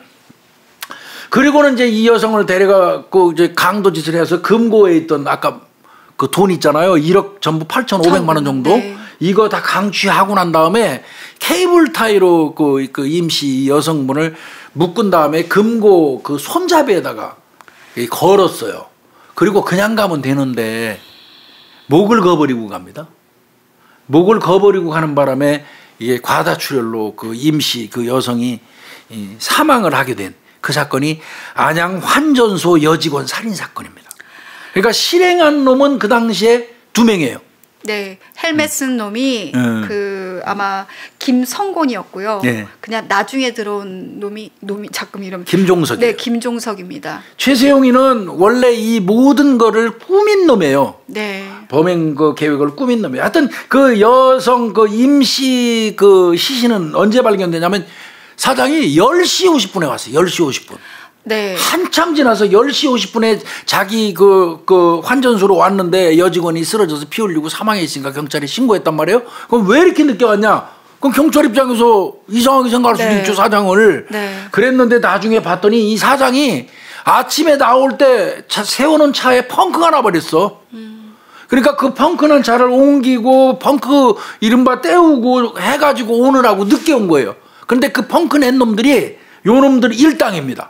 그리고는 이제 이 여성을 데려가고 이제 강도짓을 해서 금고에 있던 아까 그 돈 있잖아요. 일억 전부 팔천오백만 원 정도. 네. 이거 다 강취하고 난 다음에 케이블 타이로 그, 그 임시 여성분을 묶은 다음에 금고 그 손잡이에다가 걸었어요. 그리고 그냥 가면 되는데 목을 거버리고 갑니다. 목을 거버리고 가는 바람에 이게 과다출혈로 그 임시 그 여성이 사망을 하게 된 그 사건이 안양 환전소 여직원 살인 사건입니다. 그러니까 실행한 놈은 그 당시에 두 명이에요. 네, 헬멧 쓴 놈이 음. 그 아마 김성곤이었고요. 네. 그냥 나중에 들어온 놈이 놈이 잠깐 이름 김종석이에요. 네, 김종석입니다. 최세용이는 원래 이 모든 거를 꾸민 놈이에요. 네. 범행 그 계획을 꾸민 놈이에요. 하여튼 그 여성 그 임시 그 시신은 언제 발견되냐면 사장이 열 시 오십 분에 왔어요. 열 시 오십 분. 네. 한참 지나서 열 시 오십 분에 자기 그, 그 환전소로 왔는데 여직원이 쓰러져서 피 흘리고 사망해 있으니까 경찰에 신고했단 말이에요. 그럼 왜 이렇게 늦게 왔냐? 그럼 경찰 입장에서 이상하게 생각할 수도 네. 있죠, 사장을. 네. 그랬는데 나중에 봤더니 이 사장이 아침에 나올 때 차, 세우는 차에 펑크가 나버렸어. 음. 그러니까 그 펑크난 차를 옮기고 펑크 이른바 떼우고 해가지고 오느라고 늦게 온 거예요. 그런데 그 펑크 낸 놈들이 요 놈들 일당입니다.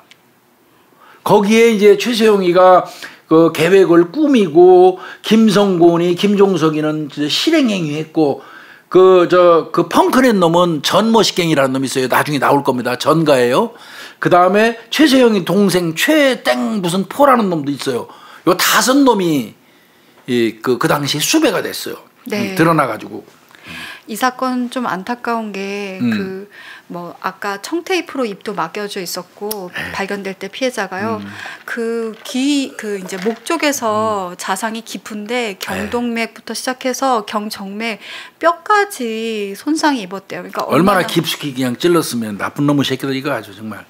거기에 이제 최세용이가 그 계획을 꾸미고 김성곤이 김종석이는 실행행위했고 그 저 그 펑크낸 놈은 전머시갱이라는 놈이 있어요. 나중에 나올 겁니다. 전가예요. 그 다음에 최세용이 동생 최땡 무슨 포라는 놈도 있어요. 요 다섯 놈이 이 그 그 당시 수배가 됐어요. 네. 음, 드러나가지고. 이 사건 좀 안타까운 게 그 뭐 음. 아까 청테이프로 입도 막혀져 있었고 네. 발견될 때 피해자가요. 음. 그 귀 그 이제 목 쪽에서 음. 자상이 깊은데 경동맥부터 시작해서 경정맥 뼈까지 손상이 입었대요. 그러니까 얼마나, 얼마나 깊숙이 그냥 찔렀으면 나쁜 놈의 새끼들 이거 아주 정말.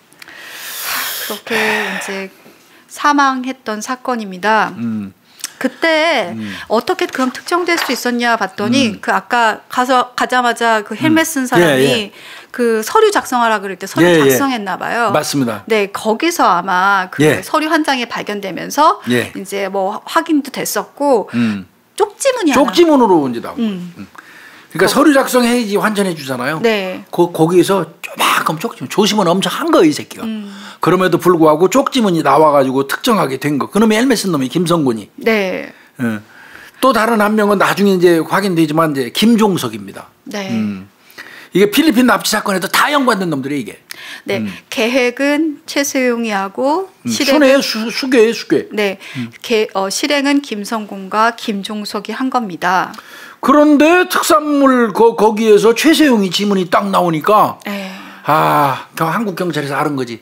그렇게 이제 사망했던 사건입니다. 음. 그때 음. 어떻게 그럼 특정될 수 있었냐 봤더니 음. 그 아까 가서 가자마자 그 헬멧 쓴 사람이 예, 예. 그 서류 작성하라 그럴 때 서류 예, 예. 작성했나 봐요. 맞습니다. 네, 거기서 아마 그 예. 서류 한 장이 발견되면서 예. 이제 뭐 확인도 됐었고 음. 쪽지문이 하나. 쪽지문으로 이제 나오고. 음. 음. 그러니까 거- 서류 작성해야지 환전해 주잖아요. 네. 거, 거기에서 조금 쪽지문 조심은 엄청 한 거예요, 이 새끼가. 음. 그럼에도 불구하고 쪽지문이 나와가지고 특정하게 된 거. 그놈이 헬멧 쓴 놈이 김성곤이. 네. 예. 또 다른 한 명은 나중에 이제 확인되지만 이제 김종석입니다. 네. 음. 이게 필리핀 납치 사건에도 다 연관된 놈들이 이게. 네. 음. 계획은 최세용이 하고 음. 실행 순회 수, 수괴 수괴. 네. 개, 어, 실행은 김성곤과 김종석이 한 겁니다. 그런데 특산물 거, 거기에서 최세용이 지문이 딱 나오니까 네. 아, 경- 한국 경찰에서 알은 거지.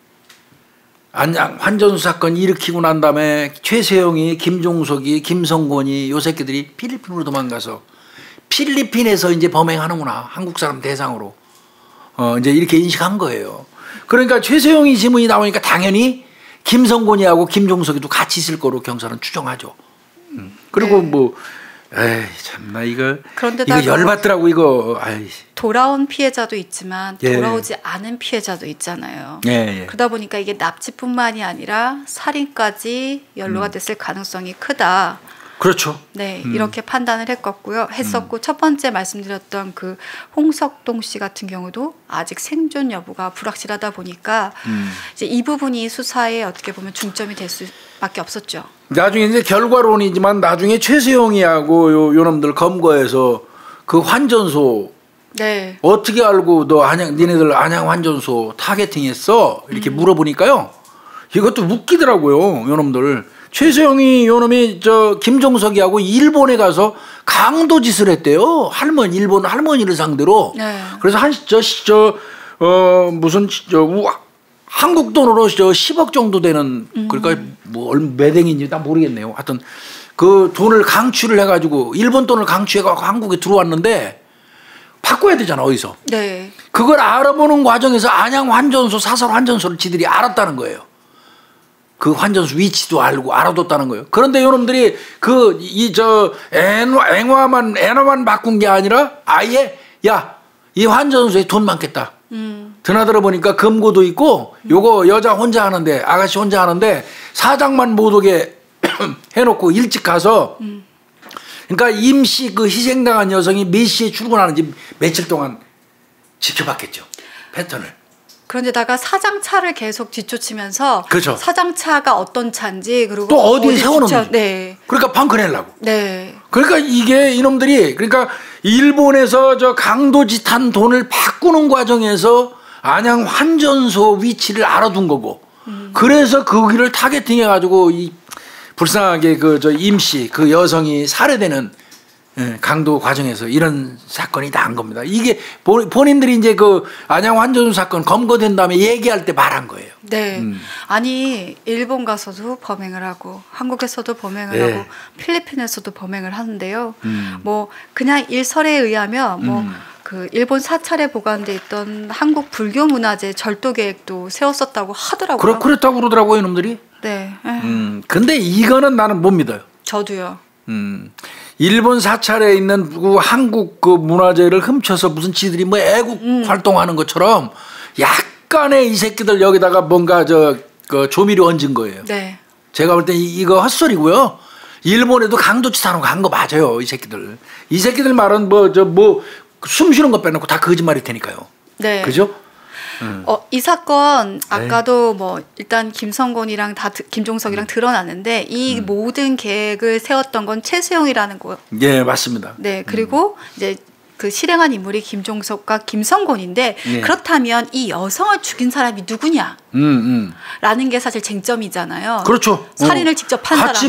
안양 환전수 사건 일으키고 난 다음에 최세용이, 김종석이, 김성곤이 요 새끼들이 필리핀으로 도망가서 필리핀에서 이제 범행하는구나. 한국 사람 대상으로. 어, 이제 이렇게 인식한 거예요. 그러니까 최세용이 지문이 나오니까 당연히 김성곤이하고 김종석이도 같이 있을 거로 경찰은 추정하죠. 음. 그리고 네. 뭐, 에이, 참나, 이거. 그런데다가 이거 열받더라고, 이거. 아이. 돌아온 피해자도 있지만 예. 돌아오지 않은 피해자도 있잖아요. 예, 예. 그러다 보니까 이게 납치뿐만이 아니라 살인까지 연루가 됐을 가능성이 크다. 그렇죠. 네, 음. 이렇게 판단을 했었고요. 했었고 첫 번째 말씀드렸던 그 홍석동 씨 같은 경우도 아직 생존 여부가 불확실하다 보니까 음. 이제 이 부분이 수사에 어떻게 보면 중점이 될 수밖에 없었죠. 나중에 이제 결과론이지만 나중에 최세용이하고 요, 요 놈들 검거해서 그 환전소 네. 어떻게 알고 너 안양 니네들 안양 환전소 타겟팅했어 이렇게 음. 물어보니까요 이것도 웃기더라고요. 요 놈들 최수영이 요놈이 저 김종석이하고 일본에 가서 강도 짓을 했대요. 할머니 일본 할머니를 상대로. 네. 그래서 한 저 저 어 무슨 저 우, 한국 돈으로 저 십억 정도 되는 음. 그러니까 뭐 몇 행인지 나 모르겠네요. 하여튼 그 돈을 강취를 해가지고 일본 돈을 강취해가지고 한국에 들어왔는데 바꿔야 되잖아 어디서. 네. 그걸 알아보는 과정에서 안양 환전소 사설 환전소를 지들이 알았다는 거예요. 그 환전소 위치도 알고 알아뒀다는 거예요. 그런데 이놈들이 그 이 저 앵화만 앵화만 바꾼 게 아니라 아예 야 이 환전소에 돈 많겠다. 음. 드나들어 보니까 금고도 있고 요거 여자 혼자 하는데 아가씨 혼자 하는데 사장만 못 오게 해놓고 일찍 가서 음. 그러니까 임시 그 희생당한 여성이 몇 시에 출근하는지 며칠 동안 지켜봤겠죠. 패턴을. 그런데다가 사장차를 계속 뒤쫓으면서 그렇죠. 사장차가 어떤 차인지 그리고 또 어디에 어디 세워놓는지. 네. 그러니까 펑크 내려고. 네. 그러니까 이게 이놈들이 그러니까 일본에서 저 강도짓한 돈을 바꾸는 과정에서 안양 환전소 위치를 알아둔 거고. 음. 그래서 거기를 타겟팅 해가지고 이 불쌍하게 그 저 임씨 그 여성이 살해되는 강도 과정에서 이런 사건이 난 겁니다. 이게 본인들이 이제 그 안양 환전소 사건 검거된 다음에 얘기할 때 말한 거예요. 네. 음. 아니 일본 가서도 범행을 하고 한국에서도 범행을 네. 하고 필리핀에서도 범행을 하는데요. 음. 뭐 그냥 일설에 의하면 뭐 음. 그 일본 사찰에 보관돼 있던 한국 불교 문화재 절도 계획도 세웠었다고 하더라고요. 그렇, 그렇다고 그러더라고요, 이놈들이. 네. 음. 근데 이거는 나는 못 믿어요. 저도요. 음. 일본 사찰에 있는 그 한국 그 문화재를 훔쳐서 무슨 지들이 뭐 애국 음. 활동하는 것처럼 약간의 이 새끼들 여기다가 뭔가 저 그 조미료 얹은 거예요. 네. 제가 볼 때 이거 헛소리고요. 일본에도 강도짓하는 거 한 거 맞아요, 이 새끼들. 이 새끼들 말은 뭐 저 뭐 숨 쉬는 거 빼놓고 다 거짓말일 테니까요. 네. 그죠? 음. 어, 이 사건 아까도 네. 뭐 일단 김성곤이랑 다 김종석이랑 음. 드러났는데 이 음. 모든 계획을 세웠던 건 최수영이라는 거. 네, 맞습니다. 네, 그리고 음. 이제 그 실행한 인물이 김종석과 김성곤인데 네. 그렇다면 이 여성을 죽인 사람이 누구냐? 음, 음. 라는 게 사실 쟁점이잖아요. 그렇죠. 살인을 어. 직접 한 같이 사람.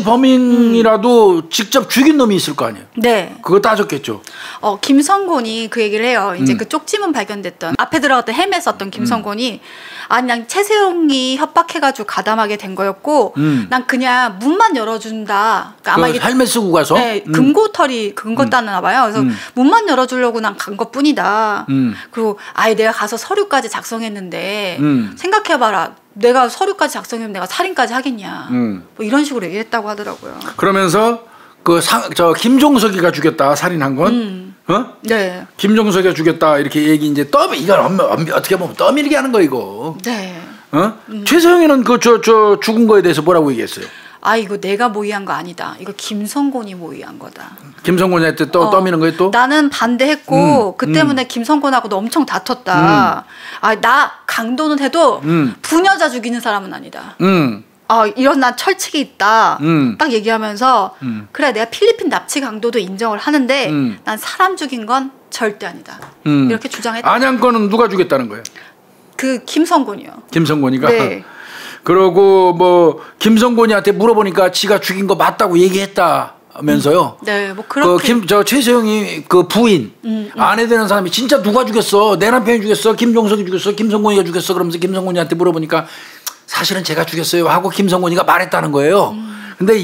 범인이라도 음. 직접 죽인 놈이 있을 거 아니에요. 네. 그거 따졌겠죠. 어, 김성곤이 그 얘기를 해요. 이제 음. 그 쪽지문 발견됐던 앞에 들어갔던 헤맸었던 김성곤이 음. 아니 난 최세용이 협박해가지고 가담하게 된 거였고 음. 난 그냥 문만 열어준다. 그러니까 아마 그 이게 헬멧 쓰고 가서 네, 음. 금고털이 금고 따나 봐요. 그래서 음. 문만 열어주려고 난 간 것뿐이다. 음. 그리고 아예 내가 가서 서류까지 작성했는데 음. 생각해봐라. 내가 서류까지 작성하면 내가 살인까지 하겠냐. 음. 뭐 이런 식으로 얘기했다고 하더라고요. 그러면서 그 저 김종석이가 죽였다 살인한 건. 음. 어? 네. 김종석이가 죽였다 이렇게 얘기 이제 떠미 이건 엄, 엄, 어떻게 보면 떠밀게 하는 거 이거. 네. 어? 음. 최서영이는 그 저 저 죽은 거에 대해서 뭐라고 얘기했어요? 아 이거 내가 모의한 거 아니다. 이거 김성곤이 모의한 거다. 김성곤한테 또 어, 떠미는 거예요 또? 나는 반대했고 음, 그 때문에 음. 김성곤하고도 엄청 다퉜다. 음. 아 나 강도는 해도 음. 부녀자 죽이는 사람은 아니다. 음. 아 이런 난 철칙이 있다. 음. 딱 얘기하면서 음. 그래 내가 필리핀 납치 강도도 인정을 하는데 음. 난 사람 죽인 건 절대 아니다. 음. 이렇게 주장했다. 안양 거는 누가 죽였다는 거예요? 그 김성곤이요. 김성곤이가? 네. 그러고 뭐 김성곤이한테 물어보니까 지가 죽인 거 맞다고 얘기했다면서요. 음. 네, 뭐 그렇게. 그 김 저 최세영이 그 부인 음, 음. 아내 되는 사람이 진짜 누가 죽였어? 내 남편이 죽였어? 김종석이 죽였어? 김성곤이가 죽였어? 그러면서 김성곤이한테 물어보니까 사실은 제가 죽였어요 하고 김성곤이가 말했다는 거예요. 음. 근데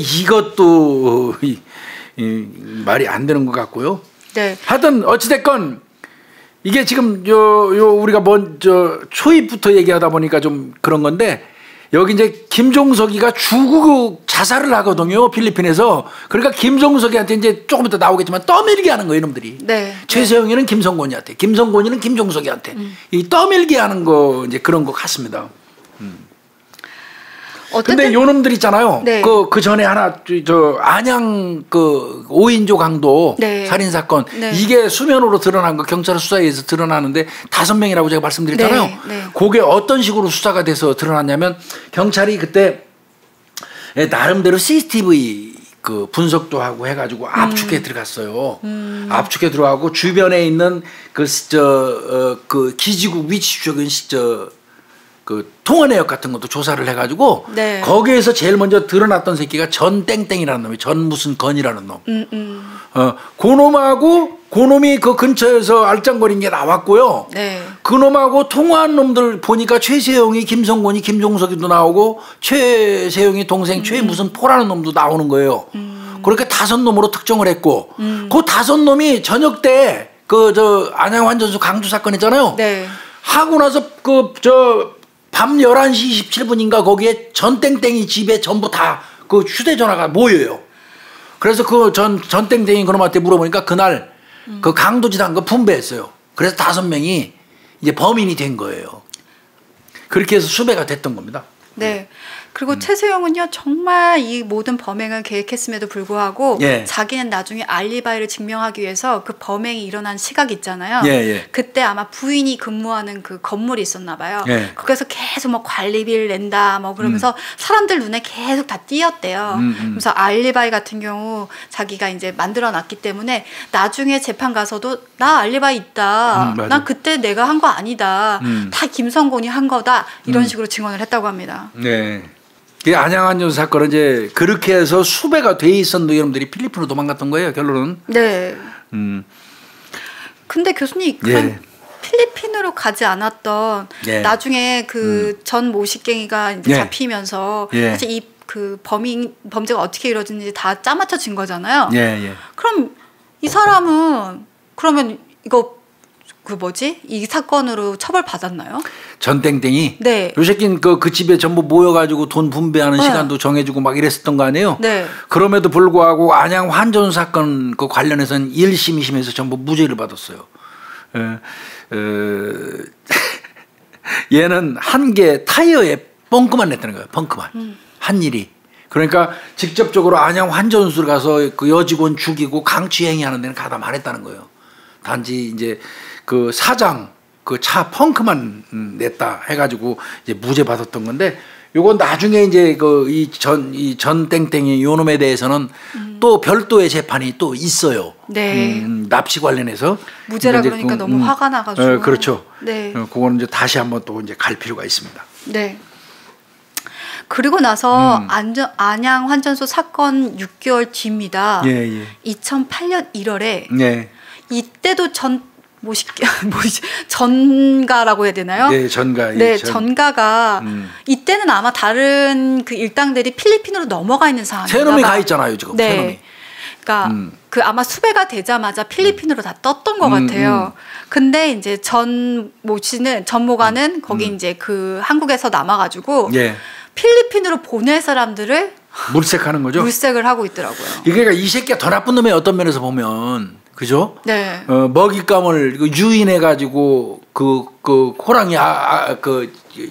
이것도 이, 이, 말이 안 되는 것 같고요. 네. 하여튼 어찌됐건 이게 지금 요, 요 우리가 먼저 초입부터 얘기하다 보니까 좀 그런 건데 여기 이제 김종석이가 죽고 자살을 하거든요 필리핀에서. 그러니까 김종석이한테 이제 조금 이따 나오겠지만 떠밀게 하는 거예요 이놈들이. 네. 최세영이는 김성곤이한테, 김성곤이는 김종석이한테 음. 이 떠밀게 하는 거 이제 그런 것 같습니다. 음. 근데 요놈들 있잖아요. 네. 그, 그 전에 하나, 저, 안양 그 오인조 강도 네. 살인사건. 네. 이게 수면으로 드러난 거 경찰 수사에 의해서 드러나는데 다섯 명이라고 제가 말씀드렸잖아요. 네. 네. 그게 어떤 식으로 수사가 돼서 드러났냐면 경찰이 그때 나름대로 씨씨티비 그 분석도 하고 해가지고 압축해 음. 들어갔어요. 음. 압축해 들어가고 주변에 있는 그, 저, 어, 그 기지국 위치 쪽은 저, 그 통화 내역 같은 것도 조사를 해가지고 네. 거기에서 제일 먼저 드러났던 새끼가 전 땡땡이라는 놈이 전 무슨 건이라는 놈. 음, 음. 어, 그 놈하고 그 놈이 그 근처에서 알짱거린 게 나왔고요. 네. 그 놈하고 통화한 놈들 보니까 최세영이 김성곤이 김종석이도 나오고 최세영이 동생 음. 최 무슨 포라는 놈도 나오는 거예요. 음. 그렇게 다섯 놈으로 특정을 했고 음. 그 다섯 놈이 저녁 때 그 저 안양 환전소 강도 사건 있잖아요. 네. 하고 나서 그 저 밤 열한 시 이십칠 분인가 거기에 전땡땡이 집에 전부 다 그 휴대전화가 모여요. 그래서 그 전 전땡땡이 그놈한테 물어보니까 그날 음. 그 강도지단 거 분배했어요. 그래서 다섯 명이 이제 범인이 된 거예요. 그렇게 해서 수배가 됐던 겁니다. 네. 그리고 음. 최세영은요 정말 이 모든 범행을 계획했음에도 불구하고 예. 자기는 나중에 알리바이를 증명하기 위해서 그 범행이 일어난 시각 있잖아요. 예, 예. 그때 아마 부인이 근무하는 그 건물이 있었나 봐요. 예. 거기서 계속 뭐 관리비를 낸다 뭐 그러면서 음. 사람들 눈에 계속 다 띄었대요. 음, 음. 그래서 알리바이 같은 경우 자기가 이제 만들어놨기 때문에 나중에 재판 가서도 나 알리바이 있다. 음, 난 그때 내가 한 거 아니다. 음. 다 김성곤이 한 거다. 이런 음. 식으로 증언을 했다고 합니다. 네. 이 안양환전소 사건은 이제 그렇게 해서 수배가 돼 있었는데 여러분들이 필리핀으로 도망갔던 거예요. 결론은. 네. 음. 근데 교수님 그럼 예. 필리핀으로 가지 않았던 예. 나중에 그 전 음. 모식갱이가 이제 예. 잡히면서 예. 사실 이 그 범인 범죄가 어떻게 이루어지는지 다 짜맞춰진 거잖아요. 예. 예. 그럼 이 사람은 그러면 이거 그 뭐지 이 사건으로 처벌 받았나요? 전땡땡이. 네. 요 새끼는 그, 그 집에 전부 모여가지고 돈 분배하는 네. 시간도 정해주고 막 이랬었던 거 아니에요? 네. 그럼에도 불구하고 안양 환전 사건 그 관련해서는 일 심, 이 심에서 전부 무죄를 받았어요. 에, 에, 얘는 한 개 타이어에 뻥크만 냈다는 거예요. 펑크만. 음. 한 일이. 그러니까 직접적으로 안양 환전소를 가서 그 여직원 죽이고 강취행위하는 데는 가담 안 했다는 거예요. 단지 이제 그 사장 그 차 펑크만 냈다 해가지고 이제 무죄 받았던 건데 요건 나중에 이제 그 이 전 이 전 땡땡이 요 놈에 대해서는 음. 또 별도의 재판이 또 있어요. 네. 음, 납치 관련해서 무죄라 그러니까 그, 너무 음, 화가 나가지고. 어, 그렇죠. 네. 어, 그거는 이제 다시 한번 또 이제 갈 필요가 있습니다. 네. 그리고 나서 음. 안전, 안양 환전소 사건 육 개월 뒤입니다. 예, 예. 이천팔 년 일월에 네. 이때도 전 뭐시 뭐지 전가라고 해야 되나요? 네, 전가. 네, 전. 전가가 음. 이때는 아마 다른 그 일당들이 필리핀으로 넘어가 있는 상황이에요. 새 놈이 가 있잖아요, 지금. 네. 새 놈이. 그러니까 음. 그 아마 수배가 되자마자 필리핀으로 다 떴던 것 음, 같아요. 음. 근데 이제 전모 씨는 전모가는 거기 음. 이제 그 한국에서 남아가지고 예. 필리핀으로 보낼 사람들을 물색하는 거죠. 물색을 하고 있더라고요. 그러니까 이 새끼가 더 나쁜 놈의 어떤 면에서 보면 그죠? 네. 어, 먹잇감을 유인해 가지고 그 그 호랑이 아, 아, 그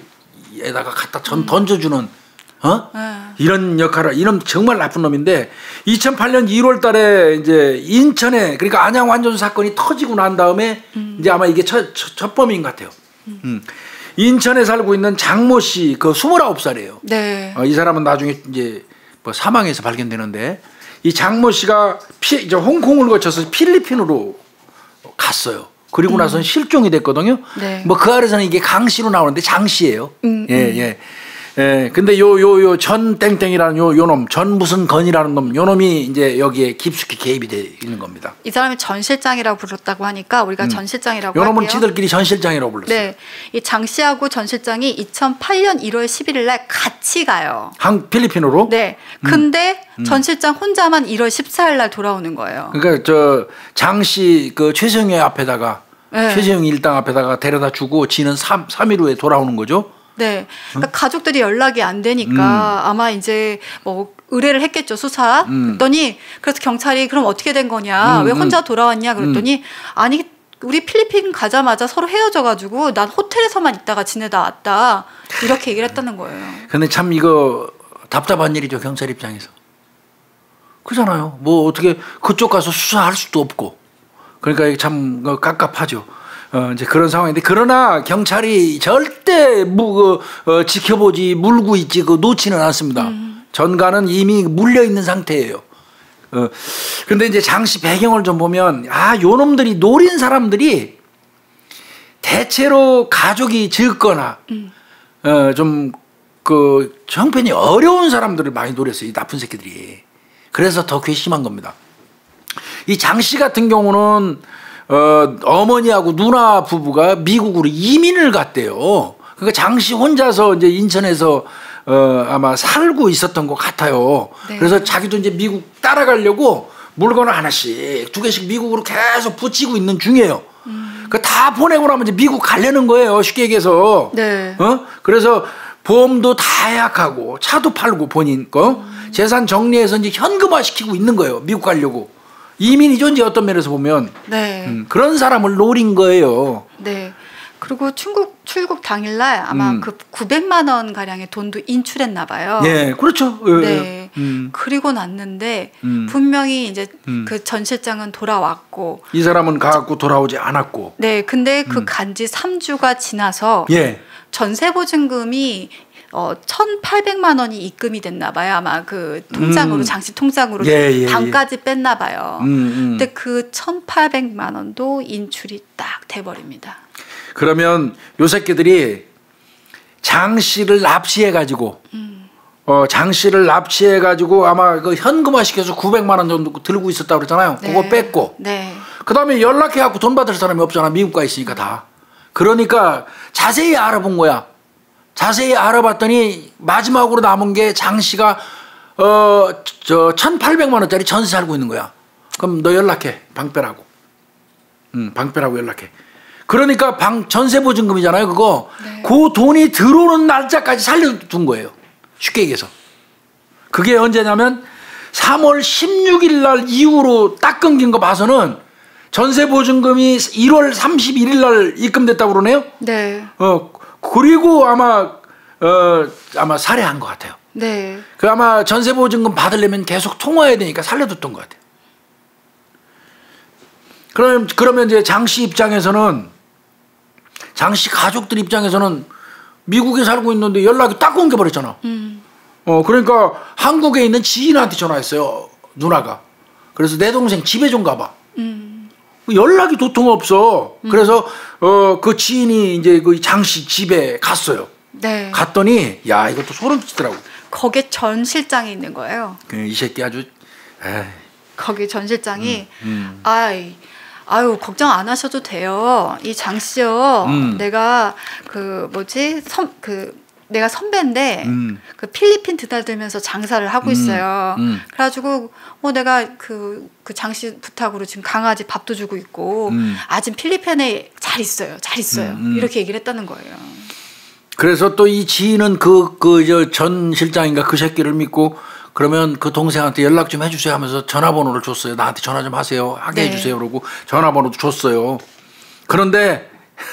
에다가 갖다 전 음. 던져주는 어? 네. 이런 역할을 이런 정말 나쁜 놈인데 이천팔 년 일월 달에 이제 인천에 그러니까 안양 환전소 사건이 터지고 난 다음에 음. 이제 아마 이게 첫, 첫, 첫 범인 같아요. 음. 음. 인천에 살고 있는 장모 씨 그 스물아홉 살이에요. 네. 어, 이 사람은 나중에 이제 뭐 사망해서 발견되는데 이 장모 씨가 피, 이제 홍콩을 거쳐서 필리핀으로 갔어요. 그리고 음. 나서는 실종이 됐거든요. 네. 뭐 그 아래서는 이게 강 씨로 나오는데 장 씨예요. 음, 예, 음. 예. 예, 근데 요, 요, 요, 전 땡땡이라는 요, 요 놈, 전 무슨 건이라는 놈, 요 놈이 이제 여기에 깊숙이 개입이 돼 있는 겁니다. 이 사람이 전 실장이라고 불렀다고 하니까 우리가 음. 전 실장이라고 요 할게요. 놈은 지들끼리 전 실장이라고 불렀어요. 네. 이 장 씨하고 전 실장이 이천팔 년 일월 십일일 날 같이 가요. 한 필리핀으로? 네. 근데 음. 전 실장 혼자만 일월 십사일 날 돌아오는 거예요. 그러니까 저 장 씨 그 최세영의 앞에다가 네. 최세영 일당 앞에다가 데려다 주고 지는 삼 일 후에 돌아오는 거죠. 네. 그러니까 응? 가족들이 연락이 안 되니까 음. 아마 이제 뭐 의뢰를 했겠죠, 수사. 음. 그랬더니 그래서 경찰이 그럼 어떻게 된 거냐? 음, 왜 혼자 돌아왔냐? 그랬더니 음. 아니 우리 필리핀 가자마자 서로 헤어져가지고 난 호텔에서만 있다가 지내다 왔다. 이렇게 얘기를 했다는 거예요. 근데 참 이거 답답한 일이죠, 경찰 입장에서. 그렇잖아요. 뭐 어떻게 그쪽 가서 수사할 수도 없고. 그러니까 이게 참 깝깝하죠. 어, 이제 그런 상황인데, 그러나 경찰이 절대 무, 그, 어, 지켜보지, 물고 있지, 그, 놓지는 않습니다. 음. 전가는 이미 물려 있는 상태예요. 어, 근데 이제 장씨 배경을 좀 보면, 아, 요 놈들이 노린 사람들이 대체로 가족이 적거나, 음. 어, 좀 그 형편이 어려운 사람들을 많이 노렸어요. 이 나쁜 새끼들이. 그래서 더 괘씸한 겁니다. 이 장 씨 같은 경우는 어, 어머니하고 누나 부부가 미국으로 이민을 갔대요. 그러니까 장 씨 혼자서 이제 인천에서 어, 아마 살고 있었던 것 같아요. 네. 그래서 자기도 이제 미국 따라가려고 물건을 하나씩 두 개씩 미국으로 계속 붙이고 있는 중이에요. 음. 그 다 보내고 나면 이제 미국 가려는 거예요. 쉽게 얘기해서. 네. 어? 그래서 보험도 다 예약하고 차도 팔고 본인 거 음. 재산 정리해서 이제 현금화 시키고 있는 거예요. 미국 가려고. 이민이죠. 이제 어떤 면에서 보면. 네. 음, 그런 사람을 노린 거예요. 네. 그리고 출국, 출국 당일날 아마 음. 그 구백만 원 가량의 돈도 인출했나 봐요. 예, 그렇죠. 네. 음. 그리고 났는데 음. 분명히 이제 음. 그 전 실장은 돌아왔고 이 사람은 가갖고 돌아오지 않았고. 네, 근데 그 간지 삼 주가 지나서 예. 전세보증금이 어, 천팔백만 원이 입금이 됐나 봐요. 아마 그 통장으로 음. 장씨 통장으로 예, 예, 반까지 예. 뺐나 봐요. 음, 음. 근데 그 천팔백만 원도 인출이 딱 돼버립니다. 그러면 요 새끼들이 장 씨를 납치해 가지고 음. 어, 장 씨를 납치해 가지고 아마 그 현금화 시켜서 구백만 원 정도 들고 있었다고 그랬잖아요. 네. 그거 뺐고. 네. 그다음에 연락해 갖고 돈 받을 사람이 없잖아. 미국 가 있으니까 다. 그러니까 자세히 알아본 거야. 자세히 알아봤더니 마지막으로 남은 게 장 씨가 어, 저 천팔백만 원짜리 전세 살고 있는 거야. 그럼 너 연락해. 방빼라고. 응, 방빼라고 연락해. 그러니까 방 전세 보증금이잖아요. 그거. 네. 그 돈이 들어오는 날짜까지 살려둔 거예요. 쉽게 얘기해서. 그게 언제냐면 삼월 십육일 날 이후로 딱 끊긴 거 봐서는 전세 보증금이 일월 삼십일일 날 입금됐다고 그러네요. 네. 어, 그리고 아마 어, 아마 살해한 것 같아요. 네. 그 아마 전세 보증금 받으려면 계속 통화해야 되니까 살려뒀던 것 같아요. 그럼 그러면 이제 장 씨 입장에서는 장 씨 가족들 입장에서는 미국에 살고 있는데 연락이 딱 끊겨버렸잖아. 음. 어 그러니까 한국에 있는 지인한테 전화했어요. 누나가. 그래서 내 동생 집에 좀 가봐. 음. 연락이 도통 없어. 음. 그래서 어 그 지인이 이제 그 장 씨 집에 갔어요. 네. 갔더니 야 이것도 소름 끼치더라고. 거기에 전 실장이 있는 거예요. 이 새끼 아주. 에이. 거기 전 실장이 음, 음. 아이. 아유 걱정 안 하셔도 돼요. 이 장 씨요. 음. 내가 그 뭐지 선 그 내가 선배인데 음. 그 필리핀 드나들면서 장사를 하고 있어요. 음. 음. 그래가지고 뭐 내가 그 그 장 씨 부탁으로 지금 강아지 밥도 주고 있고 음. 아직 필리핀에 잘 있어요. 잘 있어요. 음. 이렇게 얘기를 했다는 거예요. 그래서 또 이 지인은 그 그 저 전 실장인가 그 새끼를 믿고. 그러면 그 동생한테 연락 좀 해주세요 하면서 전화번호를 줬어요. 나한테 전화 좀 하세요. 하게 네. 해주세요. 그러고 전화번호도 줬어요. 그런데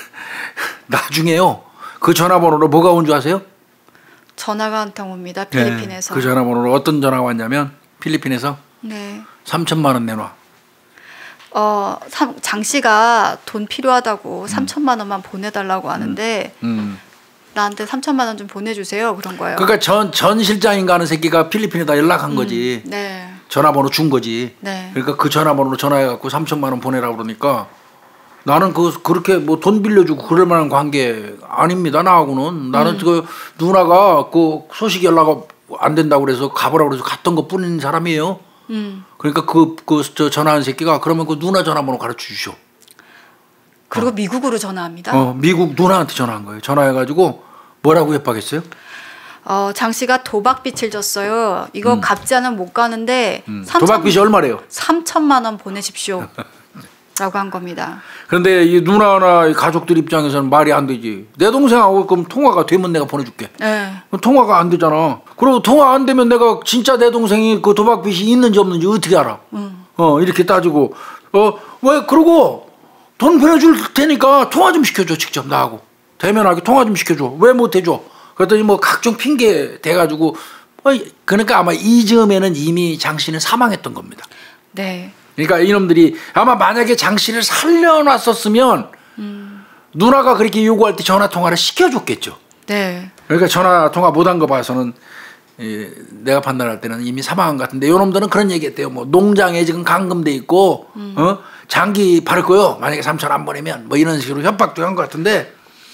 나중에요. 그 전화번호로 뭐가 온 줄 아세요? 전화가 한 통 옵니다. 필리핀에서. 네. 그 전화번호로 어떤 전화가 왔냐면 필리핀에서 네. 삼천만 원 내놔. 어, 장 씨가 돈 필요하다고 음. 삼천만 원만 보내달라고 하는데 음. 음. 나한테 삼천만 원 좀 보내주세요. 그런 거예요. 그러니까 전, 전 실장인가 하는 새끼가 필리핀에다 연락한 음, 거지. 네. 전화번호 준 거지. 네. 그러니까 그 전화번호로 전화해갖고 삼천만 원 보내라고 그러니까 나는 그, 그렇게 뭐 돈 빌려주고 그럴 만한 관계 아닙니다. 나하고는. 나는 음. 그 누나가 그 소식 연락 안 된다고 그래서 가보라고 그래서 갔던 것 뿐인 사람이에요. 음. 그러니까 그, 그, 저 전화한 새끼가 그러면 그 누나 전화번호 가르쳐 주시오. 그리고 어. 미국으로 전화합니다. 어, 미국 누나한테 전화한 거예요. 전화해가지고 뭐라고 협박했어요? 어, 장 씨가 도박빚을 졌어요. 이거 음. 갚지않으면 못 가는데 음. 도박빚이 얼마래요? 삼천만 원 보내십시오. 라고 한 겁니다. 그런데 이 누나나 이 가족들 입장에서는 말이 안 되지. 내 동생하고 그럼 통화가 되면 내가 보내줄게. 네. 통화가 안 되잖아. 그리고 통화 안 되면 내가 진짜 내 동생이 그 도박빚이 있는지 없는지 어떻게 알아? 음. 어, 이렇게 따지고 어, 왜 그러고 돈 보내줄 테니까 통화 좀 시켜줘. 직접 나하고 대면하게 통화 좀 시켜줘. 왜 못 해줘? 그랬더니 뭐 각종 핑계 대가지고 어, 그러니까 아마 이 즈음에는 이미 장 씨는 사망했던 겁니다. 네. 그러니까 이놈들이 아마 만약에 장 씨를 살려놨었으면 음. 누나가 그렇게 요구할 때 전화 통화를 시켜줬겠죠. 네. 그러니까 전화 통화 못한 거 봐서는 예, 내가 판단할 때는 이미 사망한 것 같은데 요놈들은 그런 얘기했대요. 뭐 농장에 지금 감금돼 있고 음. 어? 장기 바를 거요. 만약에 삼천 안 보내면 뭐 이런 식으로 협박도 한 것 같은데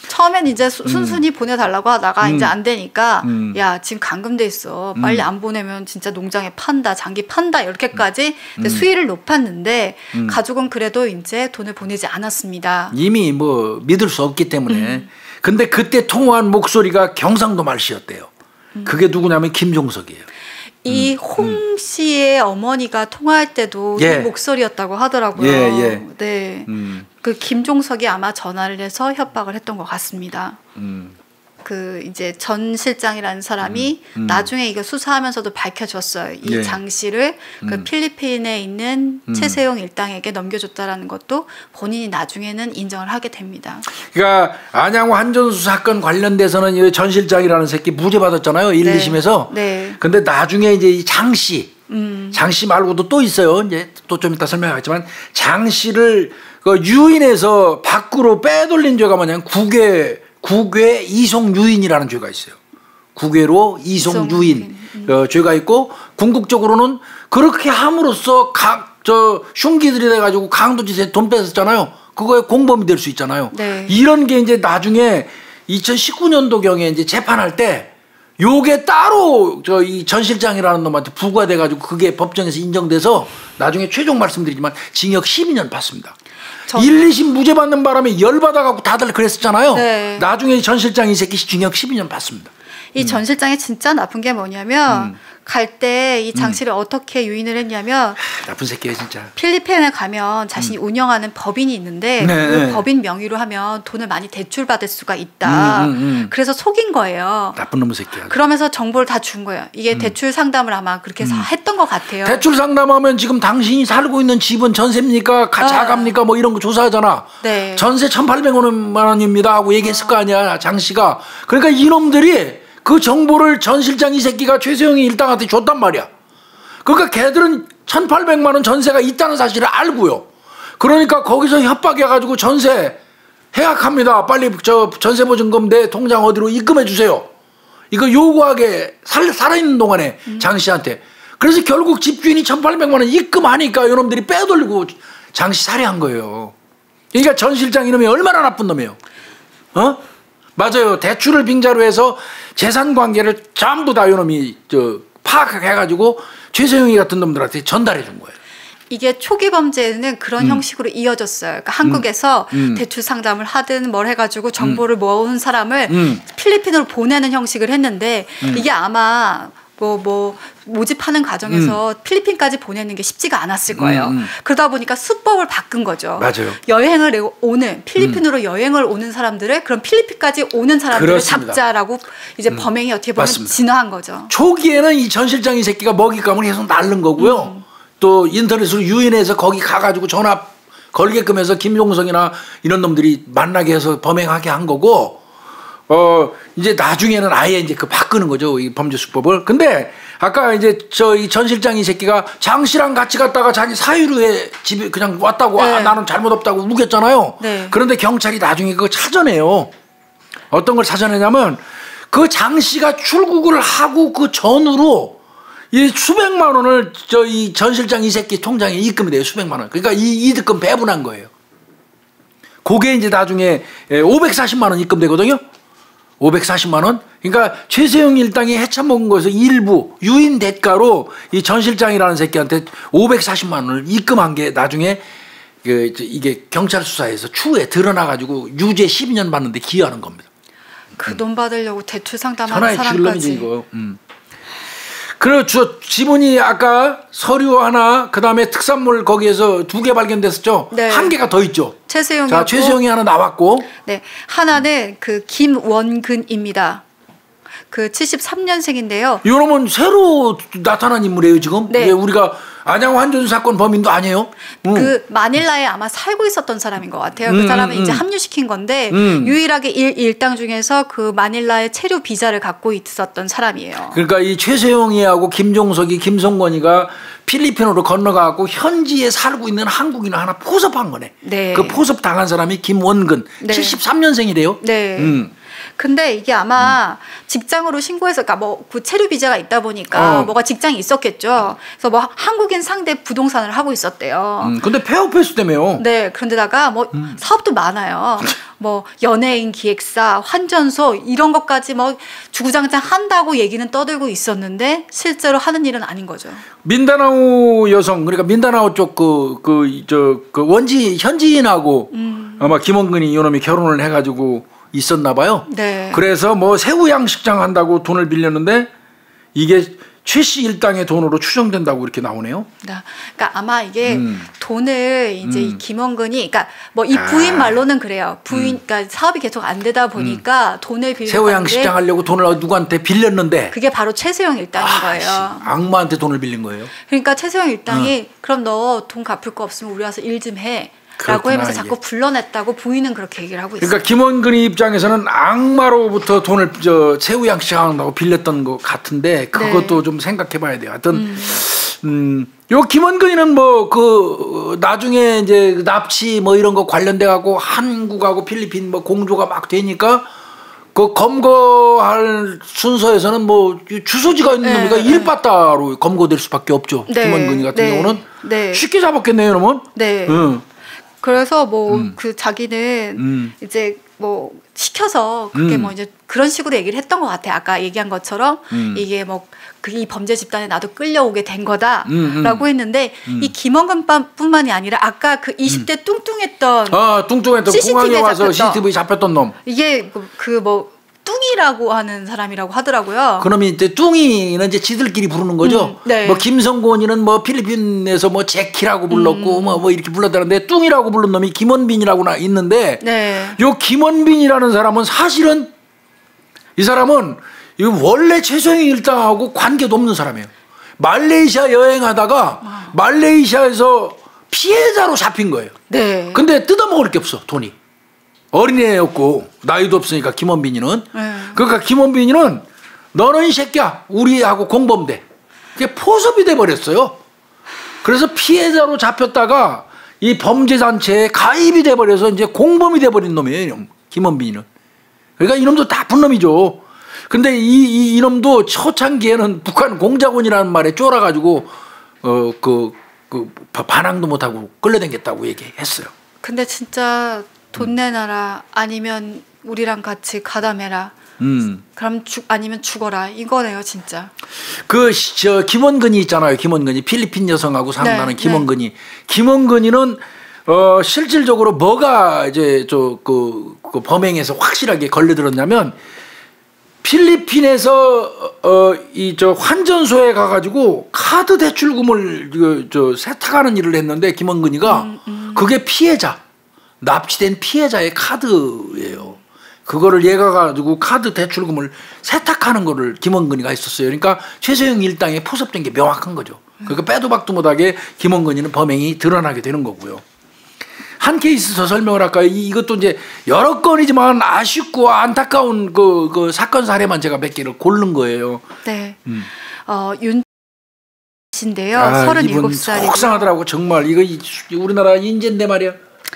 처음엔 이제 수, 순순히 음. 보내달라고 하다가 음. 이제 안 되니까 음. 야 지금 감금돼 있어. 빨리 안 보내면 진짜 농장에 판다, 장기 판다 이렇게까지 음. 수위를 높았는데 음. 가족은 그래도 이제 돈을 보내지 않았습니다. 이미 뭐 믿을 수 없기 때문에. 음. 근데 그때 통화한 목소리가 경상도 말씨였대요. 음. 그게 누구냐면 김종석이에요. 이 음. 홍 씨의 음. 어머니가 통화할 때도 예. 이 목소리였다고 하더라고요. 예, 예. 네. 음. 그 김종석이 아마 전화를 해서 협박을 했던 것 같습니다. 음. 그 이제 전 실장이라는 사람이 음. 음. 나중에 이거 수사하면서도 밝혀줬어요. 이 예. 장 씨를 그 음. 필리핀에 있는 음. 최세용 일당에게 넘겨줬다라는 것도 본인이 나중에는 인정을 하게 됩니다. 그러니까 안양호 한전수 사건 관련돼서는 전 실장이라는 새끼 무죄 받았잖아요. 일, 네. 이심에서. 네. 근데 나중에 이제 이 장 씨, 음. 장 씨 말고도 또 있어요. 이제 또 좀 이따 설명하겠지만 장 씨를 그 유인해서 밖으로 빼돌린 죄가 뭐냐면 국외 국외 이송 유인이라는 죄가 있어요. 국외로 이송 유인 음. 어, 죄가 있고 궁극적으로는 그렇게 함으로써 각 저 흉기들이 돼가지고 강도짓에 돈 뺏었잖아요. 그거에 공범이 될 수 있잖아요. 네. 이런 게 이제 나중에 이천십구 년도 경에 이제 재판할 때 요게 따로 저 이 전 실장이라는 놈한테 부과돼가지고 그게 법정에서 인정돼서 나중에 최종 말씀드리지만 징역 십이 년 받습니다. 전... 일, 이심 무죄 받는 바람에 열받아갖고 다들 그랬었잖아요. 네. 나중에 전 실장 이 새끼 징역 십이 년 받습니다. 이 전 실장이 진짜 나쁜 게 뭐냐면 음. 갈 때 이 장 씨를 음. 어떻게 유인을 했냐면 하, 나쁜 새끼야 진짜. 필리핀에 가면 자신이 음. 운영하는 법인이 있는데 네. 그 법인 명의로 하면 돈을 많이 대출받을 수가 있다. 음, 음, 음. 그래서 속인 거예요. 나쁜 놈의 새끼야. 그러면서 정보를 다 준 거예요. 이게 음. 대출 상담을 아마 그렇게 음. 했던 것 같아요. 대출 상담하면 지금 당신이 살고 있는 집은 전세입니까? 자가입니까? 뭐 이런 거 조사하잖아. 네. 전세 천팔백만 원입니다 하고 얘기했을 거 아니야 장 씨가. 그러니까 이놈들이 그 정보를 전 실장 이 새끼가 최세용이 일당한테 줬단 말이야. 그러니까 걔들은 천팔백만 원 전세가 있다는 사실을 알고요. 그러니까 거기서 협박해가지고 전세 해약합니다. 빨리 저 전세보증금 내 통장 어디로 입금해 주세요. 이거 요구하게 살, 살아있는 동안에 음. 장 씨한테. 그래서 결국 집주인이 천팔백만 원 입금하니까 이놈들이 빼돌리고 장 씨 살해한 거예요. 그러니까 전 실장 이놈이 얼마나 나쁜 놈이에요. 어? 맞아요. 대출을 빙자로 해서 재산 관계를 전부 다 이놈이 저 파악해가지고 최세용이 같은 놈들한테 전달해 준 거예요. 이게 초기 범죄는 그런 음. 형식으로 이어졌어요. 그러니까 한국에서 음. 음. 대출 상담을 하든 뭘 해가지고 정보를 음. 모은 사람을 음. 필리핀으로 보내는 형식을 했는데 음. 이게 아마 뭐, 뭐, 모집하는 과정에서 음. 필리핀까지 보내는 게 쉽지가 않았을 거예요. 음, 음. 그러다 보니까 수법을 바꾼 거죠. 맞아요. 여행을 오는, 필리핀으로 음. 여행을 오는 사람들을, 그럼 필리핀까지 오는 사람들을 그렇습니다. 잡자라고 이제 음. 범행이 어떻게 보면 맞습니다. 진화한 거죠. 초기에는 이 전 실장 이 새끼가 먹잇감을 계속 날른 거고요. 음. 또 인터넷으로 유인해서 거기 가가지고 전화 걸게끔 해서 김종석이나 이런 놈들이 만나게 해서 범행하게 한 거고, 어, 이제 나중에는 아예 이제 그 바꾸는 거죠. 이 범죄 수법을. 근데 아까 이제 저 이 전 실장 이 새끼가 장 씨랑 같이 갔다가 자기 사유로에 집에 그냥 왔다고 네. 아, 나는 잘못 없다고 우겼잖아요. 네. 그런데 경찰이 나중에 그거 찾아내요. 어떤 걸 찾아내냐면 그 장 씨가 출국을 하고 그 전후로 이 수백만 원을 저 이 전 실장 이 새끼 통장에 입금이 돼요. 수백만 원. 그러니까 이 이득금 배분한 거예요. 그게 이제 나중에 오백사십만 원 입금되거든요. 오백사십만 원? 그러니까 최세용 일당이 해쳐먹은 거에서 일부 유인 대가로 이 전 실장이라는 새끼한테 오백사십만 원을 입금한 게 나중에 그 이게 경찰 수사에서 추후에 드러나가지고 유죄 십이 년 받는데 기여하는 겁니다. 그 돈 받으려고 대출 상담하는 사람까지. 이거. 음. 그렇죠. 지문이 아까 서류 하나, 그 다음에 특산물 거기에서 두 개 발견됐었죠. 네. 한 개가 더 있죠. 최세용이. 자, 최세용이 하나 나왔고. 네, 하나는 그 김원근입니다. 그 칠십삼 년생인데요. 이놈은 새로 나타난 인물이에요 지금. 네. 우리가 안양호 한전수 사건 범인도 아니에요. 음. 그 마닐라에 아마 살고 있었던 사람인 것 같아요. 음, 그 사람은 음, 이제 음. 합류시킨 건데 음. 유일하게 일, 일당 중에서 그 마닐라의 체류 비자를 갖고 있었던 사람이에요. 그러니까 이 최세용이하고 김종석이 김성권이가 필리핀으로 건너가고 현지에 살고 있는 한국인을 하나 포섭한 거네. 네. 그 포섭 당한 사람이 김원근. 네. 칠십삼 년생이래요. 네. 음. 근데 이게 아마 음. 직장으로 신고해서, 그러니까 뭐 그 체류 비자가 있다 보니까 어. 뭐가 직장이 있었겠죠. 그래서 뭐 한국인 상대 부동산을 하고 있었대요. 음, 근데 폐업 회수되며요. 네, 그런데다가 뭐 음. 사업도 많아요. 뭐 연예인 기획사, 환전소 이런 것까지 뭐 주구장창 한다고 얘기는 떠들고 있었는데 실제로 하는 일은 아닌 거죠. 민다나오 여성 그러니까 민다나오 쪽 그 그 저 그 원지 현지인하고 음. 아마 김원근이 이놈이 결혼을 해가지고 있었나 봐요. 네. 그래서 뭐 새우 양식장 한다고 돈을 빌렸는데 이게 최 씨 일당의 돈으로 추정된다고 이렇게 나오네요. 네. 그러니까 아마 이게 음. 돈을 이제 음. 이 김원근이, 그러니까 뭐 이 부인 아. 말로는 그래요. 부인, 음. 그러니까 사업이 계속 안 되다 보니까 음. 돈을 빌려. 새우 양식장 하려고 돈을 누구한테 빌렸는데. 그게 바로 최세영 일당인 아, 거예요. 씨, 악마한테 돈을 빌린 거예요. 그러니까 최세영 일당이 어. 그럼 너 돈 갚을 거 없으면 우리 와서 일 좀 해. 라고 그렇구나, 하면서 이게. 자꾸 불러냈다고 부인은 그렇게 얘기를 하고 있어요. 그러니까 김원근이 입장에서는 악마로부터 돈을 저 새우 양식장한다고 빌렸던 것 같은데 그것도 네. 좀 생각해봐야 돼요. 하여튼 음, 음, 요 김원근이는 뭐 그 나중에 이제 납치 뭐 이런 거 관련돼 갖고 한국하고 필리핀 뭐 공조가 막 되니까 그 검거할 순서에서는 뭐 주소지가 있는 네, 놈이가 네. 일바따로 검거될 수밖에 없죠. 네, 김원근이 같은 네, 경우는 네. 쉽게 잡았겠네요, 그러면. 네. 응. 그래서 뭐 그 음. 자기는 음. 이제 뭐 시켜서 그게 음. 뭐 이제 그런 식으로 얘기를 했던 것 같아. 아까 얘기한 것처럼 음. 이게 뭐 이 범죄 집단에 나도 끌려오게 된 거다라고 음, 음. 했는데 음. 이 김원근뿐만이 아니라 아까 그 이십 대 음. 뚱뚱했던 아 뚱뚱했던 공항에 와서 씨씨티비 잡혔던 놈 이게 그 뭐 뚱이라고 하는 사람이라고 하더라고요. 그놈이 이제 뚱이는 이제 지들끼리 부르는 거죠. 음, 네. 뭐 김성곤이는 뭐 필리핀에서 뭐 제키라고 불렀고 뭐뭐 음. 뭐 이렇게 불렀다는데 뚱이라고 부른 놈이 김원빈이라고 나 있는데 네. 요 김원빈이라는 사람은 사실은 이 사람은 이거 원래 최소영 일당하고 관계도 없는 사람이에요. 말레이시아 여행하다가 와. 말레이시아에서 피해자로 잡힌 거예요. 네. 근데 뜯어먹을 게 없어 돈이. 어린애였고 나이도 없으니까 김원빈이는. 네. 그러니까 김원빈이는 너는 이 새끼야 우리하고 공범돼. 그게 포섭이 돼버렸어요. 그래서 피해자로 잡혔다가 이 범죄단체에 가입이 돼버려서 이제 공범이 돼버린 놈이에요. 김원빈이는. 그러니까 이놈도 나쁜 놈이죠. 근데 이, 이 이놈도 초창기에는 북한 공작원이라는 말에 쫄아가지고 어 그 그 반항도 못하고 끌려다녔다고 얘기했어요. 근데 진짜 돈 내놔라 아니면 우리랑 같이 가담해라. 음. 그럼 죽 아니면 죽어라 이거네요 진짜. 그 저 김원근이 있잖아요. 김원근이 필리핀 여성하고 상담하는 네, 김원근이. 네. 김원근이는 어 실질적으로 뭐가 이제 저그 그 범행에서 확실하게 걸려들었냐면 필리핀에서 어 이 저 환전소에 가가지고 카드 대출금을 그 저 세탁하는 일을 했는데 김원근이가 음, 음. 그게 피해자 납치된 피해자의 카드예요. 그거를 얘가 가지고 카드 대출금을 세탁하는 거를 김원근이가 했었어요. 그러니까 최소영 일당에 포섭된 게 명확한 거죠. 그러니까 빼도 박도 못하게 김원근이는 범행이 드러나게 되는 거고요. 한 케이스 더 설명을 할까요? 이것도 이제 여러 건이지만 아쉽고 안타까운 그, 그 사건 사례만 제가 몇 개를 고른 거예요. 네. 음. 어, 윤 씨인데요. 아, 서른일곱 살이고. 속상하더라고 정말. 이거 우리나라 인재인데 말이야.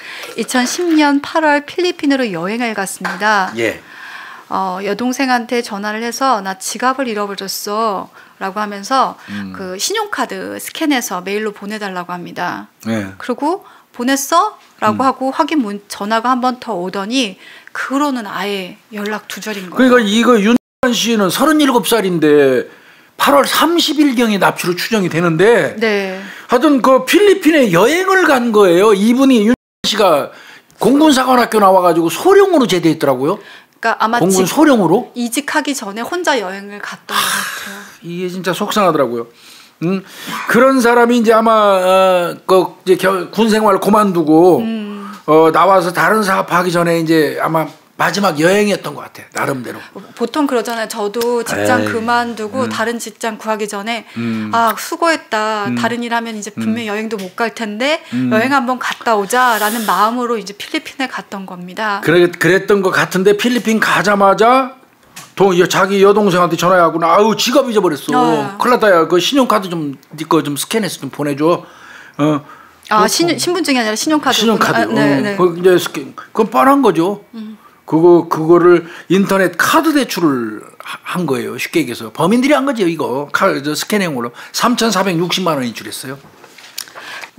이천십 년 팔월 필리핀으로 여행을 갔습니다. 예. 어, 여동생한테 전화를 해서 나 지갑을 잃어버렸어 라고 하면서 음. 그 신용카드 스캔해서 메일로 보내달라고 합니다. 예. 그리고 보냈어? 라고 음. 하고 확인 문, 전화가 한 번 더 오더니 그 후로는 아예 연락 두절인 거예요. 그러니까 이거 윤 씨는 서른일곱 살인데 팔월 삼십일경에 납치로 추정이 되는데 네. 하여튼 그 필리핀에 여행을 간 거예요. 이분이 윤 씨가 공군사관학교 나와가지고 소령으로 제대했더라고요. 그러니까 아마 공군 직, 소령으로 이직하기 전에 혼자 여행을 갔던 것 같아요. 이게 진짜 속상하더라고요. 음, 그런 사람이 이제 아마 어, 그 이제 겨, 군 생활 그만두고 음. 어, 나와서 다른 사업하기 전에 이제 아마 마지막 여행이었던 것 같아. 나름대로. 보통 그러잖아요. 저도 직장 에이, 그만두고 음. 다른 직장 구하기 전에 음. 아 수고했다. 음. 다른 일 하면 이제 분명 히 음. 여행도 못 갈 텐데 음. 여행 한번 갔다 오자라는 마음으로 이제 필리핀에 갔던 겁니다. 그래, 그랬던 것 같은데 필리핀 가자마자 동, 자기 여동생한테 전화하고 아우 지갑 잊어버렸어. 어. 큰일 났다. 야, 그 신용카드 좀 네 거 좀 스캔해서 좀 보내줘. 어. 아 신, 신분증이 아니라 신용카드. 신용카드. 아, 네, 어. 네. 그 이제 스캔. 그건 뻔한 거죠. 음. 그거 그거를 인터넷 카드 대출을 한 거예요. 쉽게 얘기해서 범인들이 한 거죠. 이거 카드 스캔형으로 삼천사백육십만 원 인출했어요.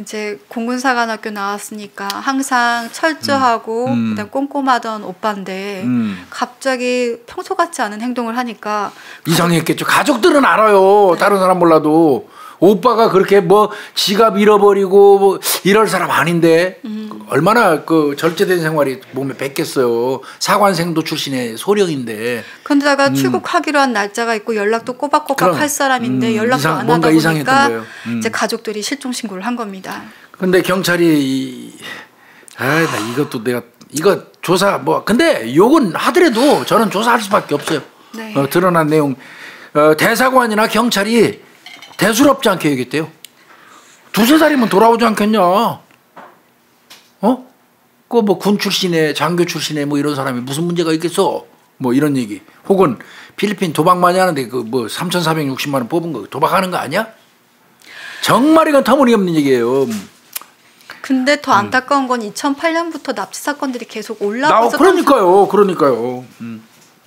이제 공군사관학교 나왔으니까 항상 철저하고 음. 음. 그다음 꼼꼼하던 오빠인데 음. 갑자기 평소 같지 않은 행동을 하니까 이상했겠죠. 가족들은 알아요. 다른 사람 몰라도. 오빠가 그렇게 뭐 지갑 잃어버리고 뭐 이럴 사람 아닌데 음. 얼마나 그 절제된 생활이 몸에 뱉겠어요. 사관생도 출신의 소령인데. 그런데다가 음. 출국하기로 한 날짜가 있고 연락도 꼬박꼬박 그럼, 할 사람인데 음, 연락도 이상, 안 뭔가 하다 이상했던 보니까 거예요. 음. 이제 가족들이 실종 신고를 한 겁니다. 근데 경찰이 이, 아이 나 이것도 내가 이거 조사 뭐 근데 욕은 하더라도 저는 조사할 수밖에 없어요. 네. 어, 드러난 내용 어, 대사관이나 경찰이 대수롭지 않게 얘기했대요. 두세 살이면 돌아오지 않겠냐? 어? 그 뭐 군 출신에 장교 출신에 뭐 이런 사람이 무슨 문제가 있겠어? 뭐 이런 얘기. 혹은 필리핀 도박 많이 하는데 그 뭐 삼천사백육십만 원 뽑은 거 도박하는 거 아니야? 정말 이건 터무니없는 얘기예요. 근데 더 안타까운 건 이천팔 년부터 납치 사건들이 계속 올라오고 있었던 그러니까요. 그러니까요. 음.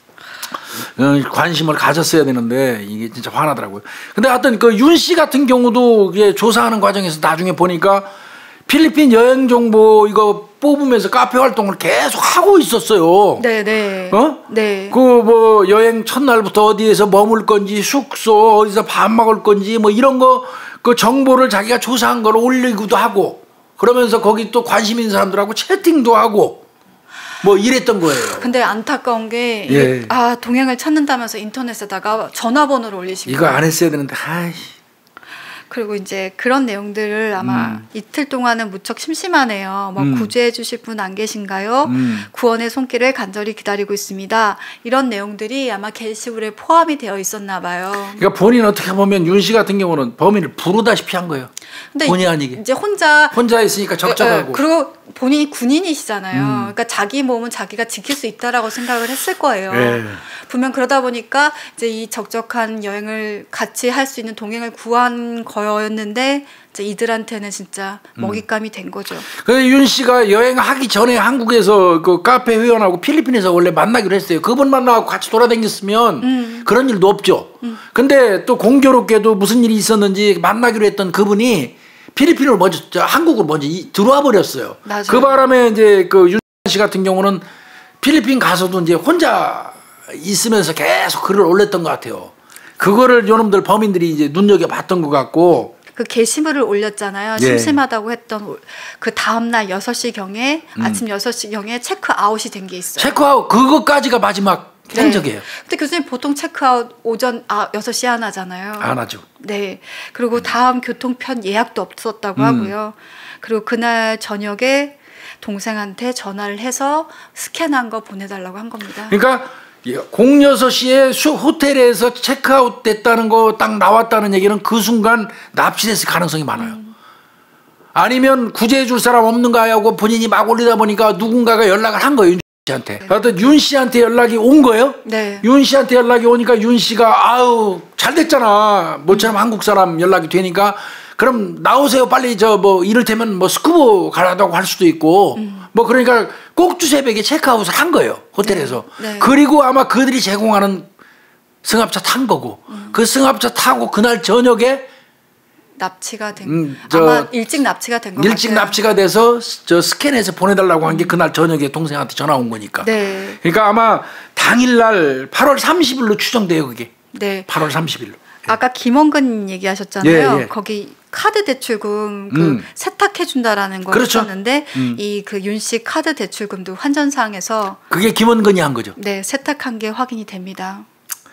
관심을 가졌어야 되는데 이게 진짜 화나더라고요. 근데 하여튼 그 윤 씨 같은 경우도 이게 조사하는 과정에서 나중에 보니까 필리핀 여행 정보 이거 뽑으면서 카페 활동을 계속 하고 있었어요. 네네. 어? 네. 그 뭐 여행 첫날부터 어디에서 머물 건지 숙소 어디서 밥 먹을 건지 뭐 이런 거 그 정보를 자기가 조사한 걸 올리기도 하고 그러면서 거기 또 관심 있는 사람들하고 채팅도 하고 뭐 이랬던 거예요. 근데 안타까운 게 예. 아 동행을 찾는다면서 인터넷에다가 전화번호를 올리신 이거 거예요. 안 했어야 되는데 아이. 그리고 이제 그런 내용들을 아마 음. 이틀 동안은 무척 심심하네요. 뭐 음. 구제해 주실 분 안 계신가요? 음. 구원의 손길을 간절히 기다리고 있습니다. 이런 내용들이 아마 게시물에 포함이 되어 있었나 봐요. 그러니까 본인 어떻게 보면 윤 씨 같은 경우는 범인을 부르다시피 한 거예요. 근데 본의 아니게. 이제 혼자 혼자 있으니까 적적하고. 에, 에, 그리고 본인이 군인이시잖아요. 음. 그러니까 자기 몸은 자기가 지킬 수 있다라고 생각을 했을 거예요. 예. 분명 그러다 보니까 이제 이 적적한 여행을 같이 할 수 있는 동행을 구한 거였는데 이제 이들한테는 진짜 먹잇감이 된 거죠. 그래서 윤 씨가 여행하기 전에 한국에서 그 카페 회원하고 필리핀에서 원래 만나기로 했어요. 그분 만나고 같이 돌아다녔으면 음. 그런 일도 없죠. 음. 근데 또 공교롭게도 무슨 일이 있었는지 만나기로 했던 그분이 필리핀으로 먼저 한국으로 먼저 들어와 버렸어요. 맞아요. 그 바람에 이제 그 윤 씨 같은 경우는 필리핀 가서도 이제 혼자 있으면서 계속 글을 올렸던 것 같아요. 그거를 요놈들 범인들이 이제 눈여겨 봤던 것 같고. 그 게시물을 올렸잖아요. 예. 심심하다고 했던 그 다음날 여섯 시경에 음. 아침 여섯 시경에 체크아웃이 된 게 있어요. 체크아웃 그거까지가 마지막 네. 행적이에요. 근데 교수님 보통 체크아웃 오전 아 여섯 시에 안 하잖아요. 안 하죠. 네. 그리고 다음 교통편 예약도 없었다고 음. 하고요. 그리고 그날 저녁에 동생한테 전화를 해서 스캔한 거 보내달라고 한 겁니다. 그러니까 공여섯 시에 호텔에서 체크아웃 됐다는 거 딱 나왔다는 얘기는 그 순간 납치됐을 가능성이 많아요. 음. 아니면 구제해 줄 사람 없는가 하고 본인이 막 올리다 보니까 누군가가 연락을 한 거예요. 윤 씨한테. 네. 하여튼 윤 씨한테 연락이 온 거예요. 네. 윤 씨한테 연락이 오니까 윤 씨가 아우 잘 됐잖아. 모처럼 음. 한국 사람 연락이 되니까 그럼 나오세요 빨리 저 뭐 이를테면 뭐 스쿠버 가라고 할 수도 있고 음. 뭐 그러니까 꼭두 새벽에 체크아웃을 한 거예요 호텔에서. 네. 네. 그리고 아마 그들이 제공하는 승합차 탄 거고 음. 그 승합차 타고 그날 저녁에 납치가 된 음, 아마 일찍 납치가 된 거 같아요. 일찍 납치가 돼서 저 스캔해서 보내달라고 한 게 그날 저녁에 동생한테 전화 온 거니까. 네. 그러니까 아마 당일날 팔월 삼십일로 추정돼요 그게. 네. 팔월 삼십일로. 아까 김원근 얘기하셨잖아요. 예, 예. 거기 카드 대출금 그 음. 세탁해 준다라는 거 그렇죠. 있었는데 음. 이 그 윤 씨 카드 대출금도 환전사항에서 그게 김원근이 한 거죠. 네, 세탁한 게 확인이 됩니다.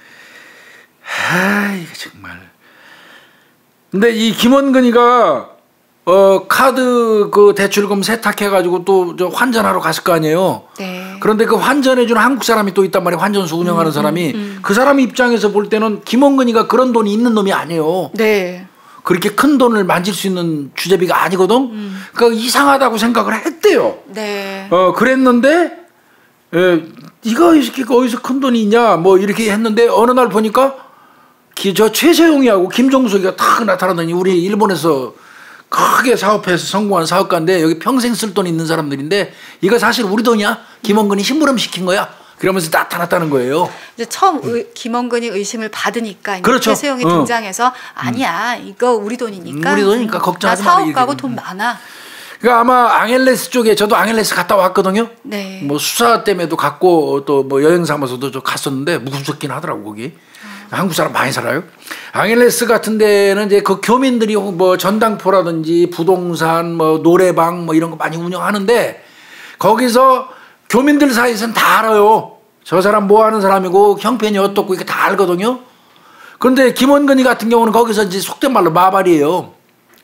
아, 이거 정말. 근데 이 김원근이가 어 카드 그 대출금 세탁해 가지고 또 저 환전하러 갔을 거 아니에요. 네. 그런데 그 환전해 주는 한국 사람이 또 있단 말이에요. 환전소 운영하는 음, 사람이. 음, 음. 그 사람 입장에서 볼 때는 김원근이가 그런 돈이 있는 놈이 아니에요. 네. 그렇게 큰 돈을 만질 수 있는 주제비가 아니거든. 음. 그러니까 이상하다고 생각을 했대요. 네. 어 그랬는데 에, 이거 이 새끼가 어디서 큰 돈이 있냐 뭐 이렇게 했는데 어느 날 보니까 기, 저 최세용이하고 김종석이가 탁 나타나더니 우리 일본에서 크게 사업해서 성공한 사업가인데 여기 평생 쓸 돈 있는 사람들인데 이거 사실 우리 돈이야. 김원근이 심부름 시킨 거야. 그러면서 나타났다는 거예요. 이제 처음 음. 의, 김원근이 의심을 받으니까 그렇죠. 최세용이 어. 등장해서 아니야 음. 이거 우리 돈이니까. 우리 돈이니까 걱정하지 마. 나 마. 사업가고 돈 많아. 그러니까 아마 앙헬레스 쪽에 저도 앙헬레스 갔다 왔거든요. 네. 뭐 수사 때문에도 갔고 또 뭐 여행 삼아서도 저 갔었는데 무섭긴 하더라고 거기. 음. 한국 사람 많이 살아요. 앙헬레스 같은 데는 이제 그 교민들이 뭐 전당포라든지 부동산 뭐 노래방 뭐 이런 거 많이 운영하는데 거기서 교민들 사이에서는 다 알아요. 저 사람 뭐 하는 사람이고 형편이 어떻고 이렇게 다 알거든요. 그런데 김원근이 같은 경우는 거기서 이제 속된 말로 마발이에요.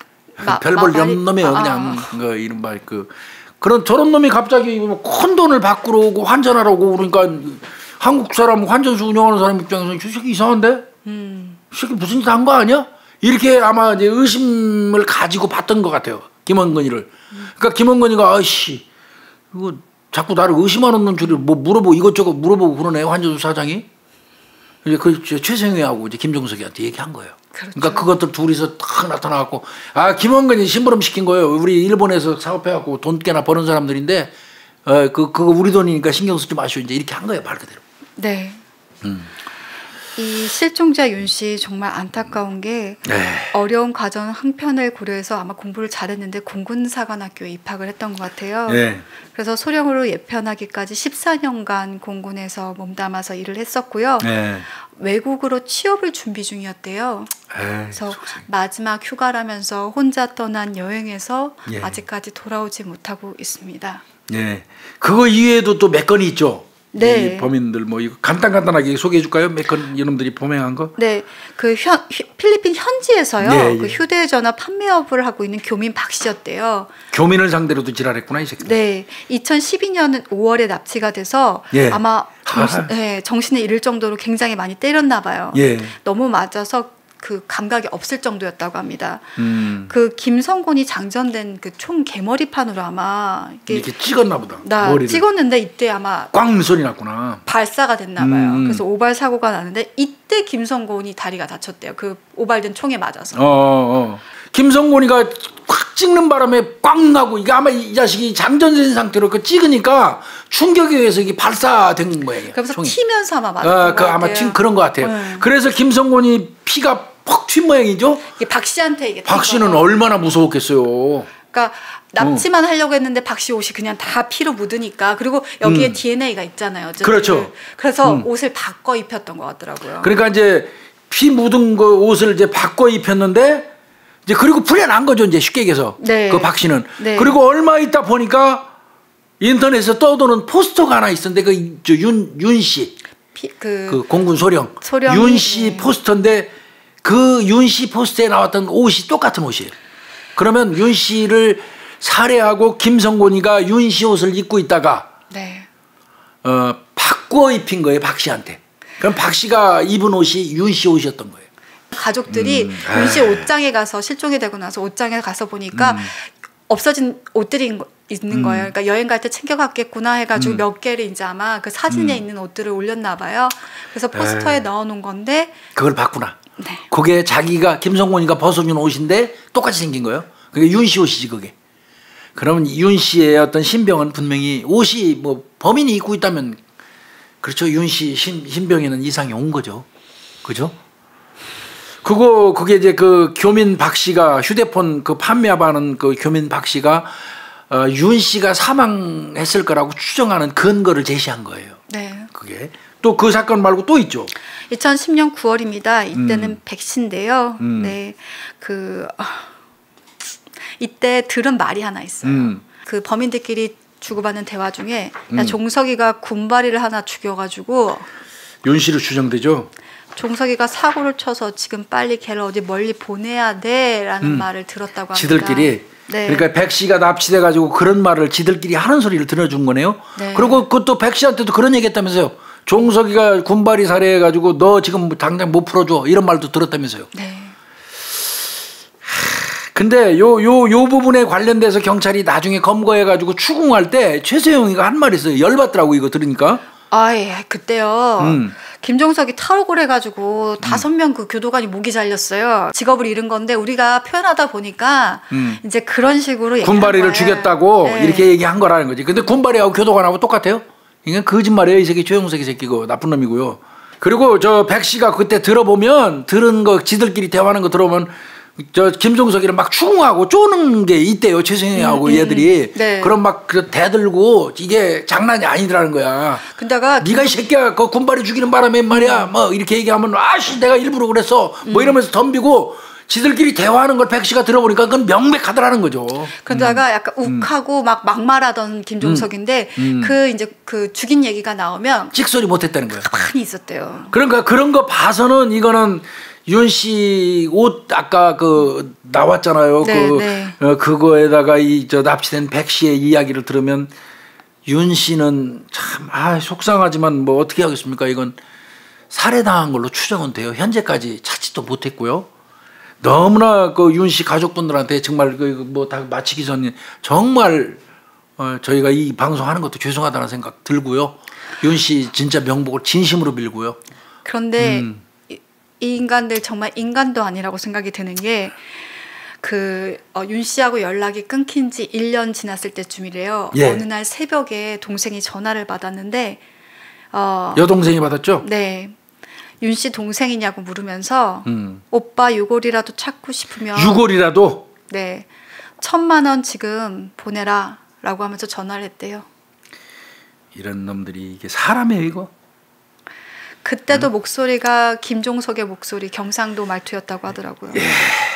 별볼 이런 놈이에요. 아. 그냥 그 이른바 그 그런 저런 놈이 갑자기 큰 돈을 바꾸러 오고 환전하라고 그러니까 한국 사람 환전소 운영하는 사람 입장에서는 저 새끼 이상한데? 음. 저 새끼 무슨 짓 한 거 아니야? 이렇게 아마 이제 의심을 가지고 봤던 것 같아요. 김원근이를. 음. 그러니까 김원근이가 아이씨 이거 자꾸 나를 의심하는 놈 줄을 뭐 물어보고 이것저것 물어보고 그러네 환전소 사장이. 이제 그 최세용이하고 이제 김종석이한테 얘기한 거예요. 그렇죠. 그러니까 그것들 둘이서 딱 나타나갖고 아 김원근이 심부름 시킨 거예요. 우리 일본에서 사업해갖고 돈 꽤나 버는 사람들인데 어, 그 그거 우리 돈이니까 신경 쓰지 마시오. 이제 이렇게 한 거예요 말 그대로. 네. 음. 이 실종자 윤 씨 정말 안타까운 게 네. 어려운 가정 형편을 고려해서 아마 공부를 잘했는데 공군사관학교에 입학을 했던 것 같아요. 네. 그래서 소령으로 예편하기까지 십사 년간 공군에서 몸담아서 일을 했었고요. 네. 외국으로 취업을 준비 중이었대요. 에이, 그래서 속상. 마지막 휴가라면서 혼자 떠난 여행에서 예. 아직까지 돌아오지 못하고 있습니다. 네, 그거 이외에도 또 몇 건이 있죠. 네. 이 범인들 뭐 이거 간단 간단하게 소개해 줄까요? 몇 건 이놈들이 범행한 거? 네, 그 현, 필리핀 현지에서요. 예, 예. 그 휴대전화 판매업을 하고 있는 교민 박 씨였대요. 교민을 상대로도 지랄했구나 이 새끼. 네, 이천십이 년 오월에 납치가 돼서 예. 아마 정신, 네, 정신에 이를 정도로 굉장히 많이 때렸나 봐요. 예. 너무 맞아서 그 감각이 없을 정도였다고 합니다. 음. 그 김성곤이 장전된 그 총 개머리판으로 아마 이렇게 찍었나 보다. 나 머리를. 찍었는데 이때 아마 꽝 소리 났구나. 발사가 됐나 봐요. 음. 그래서 오발 사고가 나는데 이때 김성곤이 다리가 다쳤대요. 그 오발된 총에 맞아서. 어, 어. 김성곤이가 확 찍는 바람에 꽝 나고 이게 아마 이 자식이 장전된 상태로 그 찍으니까 충격에 의해서 이게 발사된 모양이에요. 그래서 총이. 튀면서 아마 맞은 어, 그 아마 튀, 그런 것 같아요. 네. 그래서 김성곤이 피가 퍽 튄 모양이죠. 이게 박 씨한테 이게. 박 씨는 얼마나 무서웠겠어요. 그러니까 납치만 어. 하려고 했는데 박 씨 옷이 그냥 다 피로 묻으니까 그리고 여기에 음. 디엔에이가 있잖아요. 어쨌든. 그렇죠. 그래서 음. 옷을 바꿔 입혔던 것 같더라고요. 그러니까 이제 피 묻은 그 옷을 이제 바꿔 입혔는데 이제 그리고 풀려난 거죠. 이제 쉽게 얘기해서 네. 그 박 씨는. 네. 그리고 얼마 있다 보니까 인터넷에서 떠도는 포스터가 하나 있었는데 그 윤 윤 씨. 피, 그, 그 공군 소령. 소령 윤 씨 네. 포스터인데 그 윤 씨 포스터에 나왔던 옷이 똑같은 옷이에요. 그러면 윤 씨를 살해하고 김성곤이가 윤 씨 옷을 입고 있다가 네. 어, 바꿔 입힌 거예요. 박 씨한테. 그럼 박 씨가 입은 옷이 윤 씨 옷이었던 거예요. 가족들이 음. 윤 씨 옷장에 가서 실종이 되고 나서 옷장에 가서 보니까 음. 없어진 옷들이 있는 거예요. 그러니까 여행 갈 때 챙겨갔겠구나 해가지고 음. 몇 개를 이제 아마 그 사진에 음. 있는 옷들을 올렸나 봐요. 그래서 포스터에 에이. 넣어놓은 건데 그걸 봤구나. 네. 그게 자기가 김성곤이가 벗어준 옷인데 똑같이 생긴 거예요. 그게 윤 씨 옷이지 그게. 그러면 윤 씨의 어떤 신병은 분명히 옷이 뭐 범인이 입고 있다면 그렇죠. 윤 씨 신병에는 이상이 온 거죠. 그죠? 그거 그게 이제 그 교민 박 씨가 휴대폰 그 판매하는 그 교민 박 씨가 어, 윤 씨가 사망했을 거라고 추정하는 근거를 제시한 거예요. 네. 그게 또 그 사건 말고 또 있죠. 이천십 년 구월입니다. 이때는 음. 백 씨인데요. 음. 네, 그 이때 들은 말이 하나 있어요. 음. 그 범인들끼리 주고받는 대화 중에 야, 음. 종석이가 군바리를 하나 죽여가지고 윤 씨로 추정되죠. 종석이가 사고를 쳐서 지금 빨리 걔를 어디 멀리 보내야 돼라는 음. 말을 들었다고 합니다. 지들끼리. 네. 그러니까 백 씨가 납치돼 가지고 그런 말을 지들끼리 하는 소리를 들어준 거네요. 네. 그리고 그것도 백 씨한테도 그런 얘기했다면서요. 종석이가 군발이 살해해 가지고 너 지금 당장 못 풀어줘 이런 말도 들었다면서요. 네. 근데 요 요 요 부분에 관련돼서 경찰이 나중에 검거해 가지고 추궁할 때 최세용이가 한 말이 있어요. 열받더라고 이거 들으니까. 아, 예, 그때요. 음. 김종석이 탈옥을 해가지고 음. 다섯 명 그 교도관이 목이 잘렸어요. 직업을 잃은 건데 우리가 표현하다 보니까 음. 이제 그런 식으로 군바리를 죽였다고 네. 이렇게 얘기한 거라는 거지. 근데 군바리하고 교도관하고 똑같아요? 이건 거짓말이에요. 이 새끼 조영석이 새끼고 나쁜 놈이고요. 그리고 저 백 씨가 그때 들어보면 들은 거 지들끼리 대화하는 거 들어보면 저 김종석이를 막 추궁하고 쪼는 게 있대요. 최승희하고 음, 얘들이. 네. 그럼 막 그 대들고 이게 장난이 아니더라는 거야. 근데가 네가 이 새끼야 그 군발이 죽이는 바람에 말이야 뭐 이렇게 얘기하면 아씨 내가 일부러 그랬어 뭐 이러면서 덤비고 지들끼리 대화하는 걸 백 씨가 들어보니까 그건 명백하더라는 거죠. 그러다가 음. 약간 욱하고 음. 막 막말하던 김종석인데 음. 음. 그 이제 그 죽인 얘기가 나오면 찍소리 못했다는 거야. 가만히 있었대요. 그러니까 그런 거 봐서는 이거는 윤 씨 옷 아까 그 나왔잖아요. 네, 그 네. 어, 그거에다가 이 저 납치된 백 씨의 이야기를 들으면 윤 씨는 참 아 속상하지만 뭐 어떻게 하겠습니까? 이건 살해당한 걸로 추정은 돼요. 현재까지 찾지도 못했고요. 너무나 그 윤 씨 가족분들한테 정말 그 뭐 다 마치기 전에 정말 어 저희가 이 방송하는 것도 죄송하다는 생각 들고요. 윤 씨 진짜 명복을 진심으로 빌고요. 그런데 음. 이 인간들 정말 인간도 아니라고 생각이 드는 게 그 어, 윤 씨하고 연락이 끊긴 지 일 년 지났을 때쯤이래요. 예. 어느 날 새벽에 동생이 전화를 받았는데 어, 여동생이 받았죠? 네. 윤 씨 동생이냐고 물으면서 음. 오빠 유골이라도 찾고 싶으면 유골이라도? 네. 천만 원 지금 보내라 라고 하면서 전화를 했대요. 이런 놈들이 이게 사람이에요 이거? 그때도 음. 목소리가 김종석의 목소리 경상도 말투였다고 하더라고요. 예.